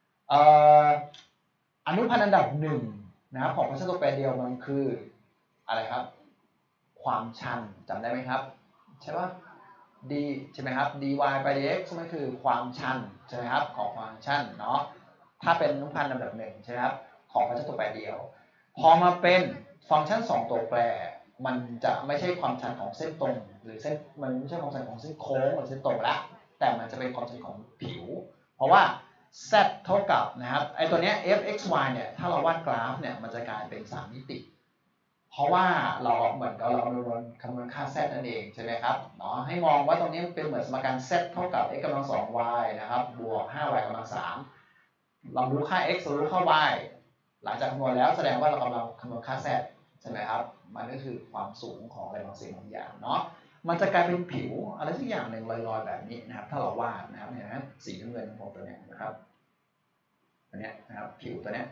อนุพันธ์อันดับหนึ่งนะครับของฟังก์ชันตัวแปรเดียวมันคืออะไรครับความชันจำได้ไหมครับใช่ปะ d ใช่ไหมครับ dy ไป dx มันคือความชันใช่ไหมครับของฟังก์ชันเนาะถ้าเป็นอนุพันธ์อันดับหนึ่งใช่ไหมครับของฟังก์ชันตัวแปรเดียวพอมาเป็นฟังก์ชันสองตัวแปรมันจะไม่ใช่ความชันของเส้นตรงหรือเส้นมันไม่ใช่ความชันของเส้นโค้งหรือเส้นตรงละแต่มันจะเป็นความชันของผิวเพราะว่า z เท่ากับนะครับไอตัวเนี้ย f x y เนี่ยถ้าเราวาดกราฟเนี่ยมันจะกลายเป็นสามมิติเพราะว่าเราเหมือนกับเราคำนวณคำนวณค่า z นั่นเองใช่ไหมครับเนาะให้มองว่าตรงนี้เป็นเหมือนสมการ z เท่ากับ x กำลังสอง y นะครับบวก ห้า y กำลังสามเรารู้ค่า x เรารู้ค่า y หลังจากคำนวณแล้วแสดงว่าเรากำลังคำนวณค่า z ใช่ไหมครับมันก็คือความสูงของอะไรบางสิ่งบางอย่างเนาะมันจะกลายเป็นผิวอะไรสักอย่างหนึ่งลอยๆแบบนี้นะครับถ้าเราวาดนะครับเห็นไหมสีน้ำเงินของตัวนี้นะครับตัวนี้นะครับผิวตัวนี้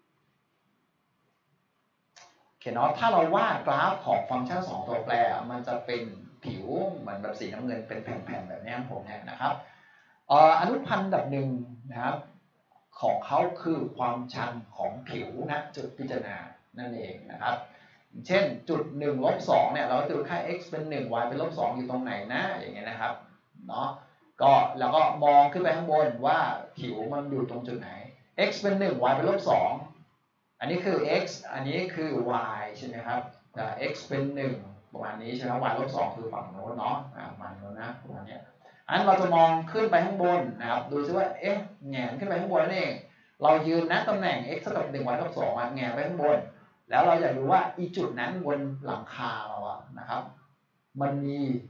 โอเคเนาะถ้าเราวาดกราฟของฟังก์ชันสองตัวแปรมันจะเป็นผิวเหมือนแบบสีน้ำเงินเป็นแผ่นๆแบบนี้ผมเนี่ยนะครับอนุพันธ์อันดับหนึ่งนะครับของเขาคือความชันของผิวณจุดพิจารณานั่นเองนะครับเช่นจุดหนึ่งลบสองเนี่ยเราจะดูค่า x เป็นหนึ่ง y เป็นลบสองอยู่ตรงไหนนะอย่างเงี้ยนะครับเนาะก็แล้วก็มองขึ้นไปข้างบนว่าผิวมันอยู่ตรงจุดไหน x เป็นหนึ่ง y เป็นลบสองอันนี้คือ x อันนี้คือ y ใช่ไหมครับ x เป็นหนึ่งประมาณนี้ใช่ไหม y ลบสองคือฝั่งโน้นเนาะประมาณโน้นนะประมาณนี้อันเราจะมองขึ้นไปข้างบนนะครับดูซิว่าเอ๊ะแงนขึ้นไปข้างบนนั่นเองเรายืนณตำแหน่ง x เท่ากับหนึ่ง y ลบสองแงนไปข้างบนแล้วเราอยากรู้ว่าอีจุดนั้นบนหลังคาเราอะนะครับมันมี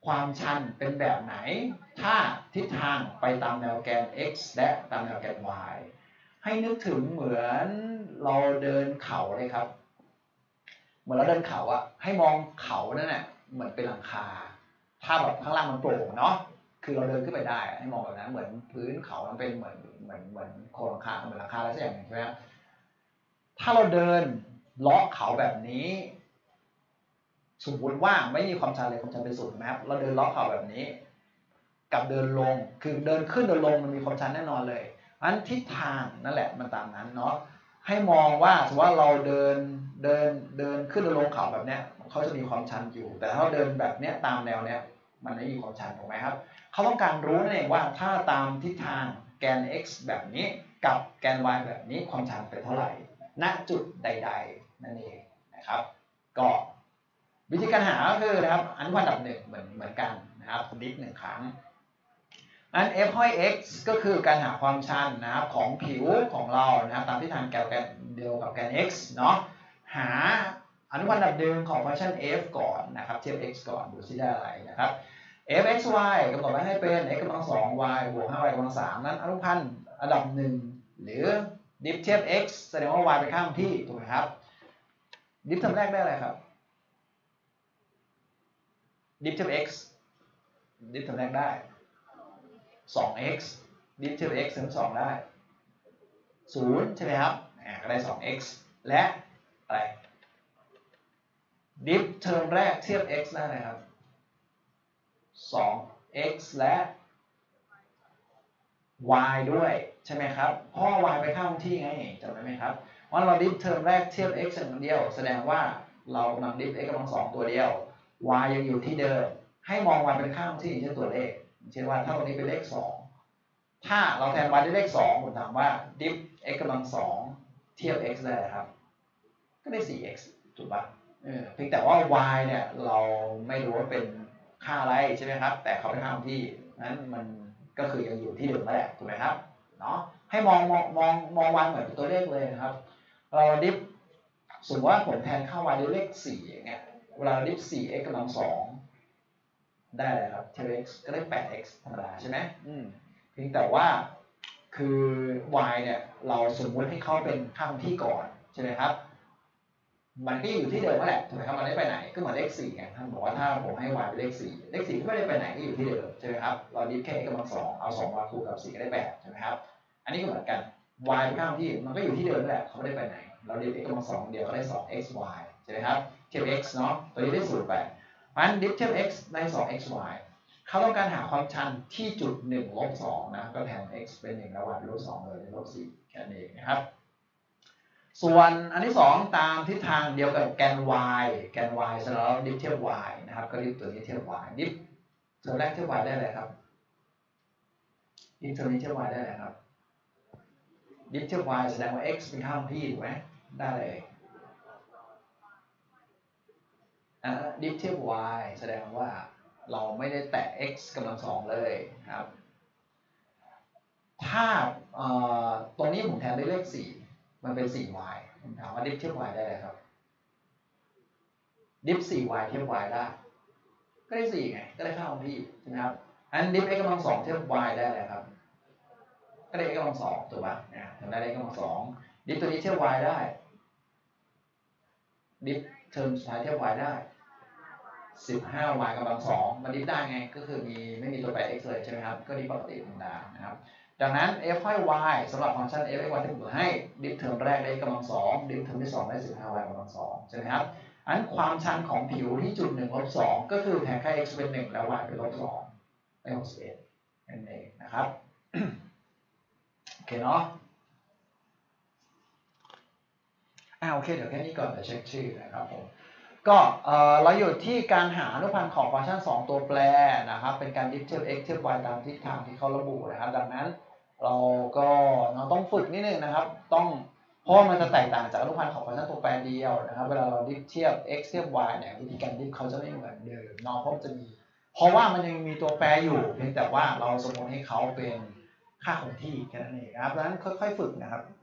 ความชันเป็นแบบไหนถ้าทิศทางไปตามแนวแกน x และตามแนวแกน y ให้นึกถึงเหมือนเราเดินเขาเลยครับเหมือนเราเดินเขาอะให้มองเขานั่นแหละเหมือนเป็นหลังคาถ้าแบบข้างล่างมันโปร่งเนาะคือเราเดินขึ้นไปได้ให้มองแบบนั้นเหมือนพื้นเขามันเป็นเหมือนเหมือนเหมือนโครงหลังคาเหมือนหลังคาอะไรสักอย่างใช่ไหมถ้าเราเดินเลาะเขาแบบนี้สมมติว่าไม่มีความชันเลยความชันเป็นศูนย์นะครับเราเดินเลาะเขาแบบนี้กับเดินลงคือเดินขึ้นเดินลงมันมีความชันแน่นอนเลยอันทิศทางนั่นแหละมันตามนั้นเนาะให้มองว่าสมมติว่าเราเดินเดินเดินขึ้นเดินลงเขาแบบเนี้ยเขาจะมีความชันอยู่แต่ถ้าเราเดินแบบเนี้ยตามแนวเนี้ยมันไม่มีความชันถูกไหมครับเขาต้องการรู้นั่นเองว่าถ้าตามทิศทางแกน x แบบนี้กับแกน y แบบนี้ความชันเป็นเท่าไหร่ณจุดใดๆนั่นเองนะครับก็วิธีการหาก็คือนะครับอนุพันธ์ดับหนึ่งเหมือนเหมือนกันนะครับดิฟหนึ่งครั้งอัน f ห้อย x ก็คือการหาความชันนะครับของผิวของเรานะครับตามทิศทางแกนเดียวกับแกน x เนาะหาอนุพันธ์ดับหนึ่งของฟังก์ชัน f ก่อนนะครับเทียบ x ก่อนดูซิได้อะไรนะครับ f x y กำหนดไว้ให้เป็น x กำลังสอง y บวก ห้า y กำลังสามนั้นอนุพันธ์อันดับหนึ่งหรือดิฟเทียบ x แสดงว่า y เป็นข้างที่ถูกไหมครับดิฟทำแรกได้อะไรครับดิฟเทียบ x ดิฟทำแรกได้ สอง x ดิฟเทียบ x เสริมสองได้ศูนย์ใช่ไหมครับอ่าก็ได้ สอง x และอะไรดิฟเทอมแรกเทียบ x ได้เลยครับ สอง x และ y ด้วยใช่ไหมครับเพราะ y ไปเข้าที่ไงจำได้ไหมครับว่าเราดิฟเทอมแรกเทียบ x อย่างเดียวแสดงว่าเรากำลังดิฟ x กำลังสองตัวเดียว y ยังอยู่ที่เดิมให้มอง y เป็นข้างที่เช่นตัวเลขเช่นว่าถ้าตรงนี้เป็นเลขสองถ้าเราแทน y ด้วยเลขสองผมถามว่าดิฟ x กำลังสองเทียบ x ได้ครับก็ได้ สี่ x ถูกปะเออเพียงแต่ว่า y เนี่ยเราไม่รู้ว่าเป็นค่าอะไรใช่ไหมครับแต่เขาเป็นค่าที่นั้นมันก็คือยังอยู่ที่เดิมแหละถูกไหมครับเนาะให้มองมองมองมอง y เหมือนเป็นตัวเลขเลยนะครับเราดิฟสมมติว่าผมแทนค่า y ด้วยเลขสี่อย่างเงี้ยเวลาดิฟ สี่ x กำลังสองได้เลยครับเทียบ x ก็ได้ แปด x ธรรมดาใช่ไหมอืมเพียงแต่ว่าคือ y เนี่ยเราสมมติให้เขาเป็นค่าคงที่ก่อนใช่ไหมครับมันก็อยู่ที่เดิมนั่นแหละถูกไหมครับมันไม่ไปไหนก็เหมือนเลขสี่ไงท่านบอกว่าถ้าผมให้ y เป็นเลขสี่เลขสี่ก็ไม่ได้ไปไหนก็อยู่ที่เดิมใช่ไหมครับเราดิฟแค่ x กำลังสองเอาสองมาคูณกับสี่ก็ได้แปดใช่ไหมครับอันนี้ก็เหมือนกัน y เป็นค่าคงที่มันก็อยู่ที่เดิมนั่นแหละเขาไม่ได้ไปไหนเราดิฟ x กำลังสองเดียวก็ได้ สอง x y ใช่ไหมครับเทียบ x เนาะตัวนี้ได้ศูนย์ไปเพราะฉะนั้นดิฟเทียบ x ได้ สอง x y เขาต้องการหาความชันที่จุดหนึ่งลบสองนะก็แทน x เป็นหนึ่งแล้ว y เป็นลบสองเลยเป็นลบสี่แค่นั้นเองนะครับส่วนอันที่สองตามทิศทางเดียวกับแกน y แกน y เสร็จแล้วดิฟเทียบ y นะครับก็ดิฟตัวนี้เทียบ y ดิฟเทอมแรกเทียบ y ได้เลยครับดิฟเทอมนี้เทียบ y ได้เลยครับดิฟเทียบ y แสดงว่า x เป็นค่าคงที่ถูกไหมได้เลยอ่าดิฟเทียบ y แสดงว่าเราไม่ได้แตะ x กำลังสองเลยครับถ้าตรงนี้ผมแทนด้วยเลขสี่มันเป็น สี่ y ผมถามว่าดิฟเทียบ y ได้เลยครับดิฟ สี่ y เทียบ y ได้ก็ได้สี่ไงก็ได้ค่าคงที่ใช่ไหมครับอันดิฟ x กำลังสองเทียบ y ได้เลยครับก็ได้ x กำลังสองถูกป่ะเนี่ยทำได้ x กำลังสองดิฟตัวนี้เทียบ y ได้ดิฟเทอมสุดท้ายเทียบ y ได้สิบห้า y กำลังสองมันดิฟได้ไงก็คือมีไม่มีตัวแปร x เลยใช่ไหมครับก็ดิฟปกติธรรมดานะครับดังนั้น f ให้ y สำหรับฟังก์ชัน f ให้ y ที่ผมให้ดิฟเทอมแรกได้ x กำลังสองดิฟเทอมที่สองได้ สิบห้า y กำลังสองใช่ไหมครับอันความชันของผิวที่จุดหนึ่งลบสองก็คือแทนค่า x เป็นหนึ่งแล้ว y เป็นลบสองได้หกสิบเอ็ดนั่นเองนะครับโอเคเนาะอ่าโอเคเดี๋ยวแค่นี้ก่อนเดี๋ยวเช็คชื่อนะครับผมก็เราอยู่ที่การหาอนุพันธ์ของฟังก์ชันสองตัวแปรนะครับเป็นการดิฟเทียบ x เทียบ y ตามทิศทางที่เขาระบุนะครับดังนั้นเราก็เราต้องฝึกนิดนึงนะครับต้องเพราะมันจะแตกต่างจากอนุพันธ์ของฟังก์ชันตัวแปรเดียวนะครับเวลาเราดิฟเทียบ x เทียบ y เนี่ยวิธีการดิฟเขาจะไม่เหมือนเดิมเนาะเพราะจะมีเพราะว่ามันยังมีตัวแปรอยู่เพียงแต่ว่าเราสมมติให้เขาเป็นค่าคงที่แค่นั้นเองนะครับดังนั้นค่อยๆฝึกนะครับ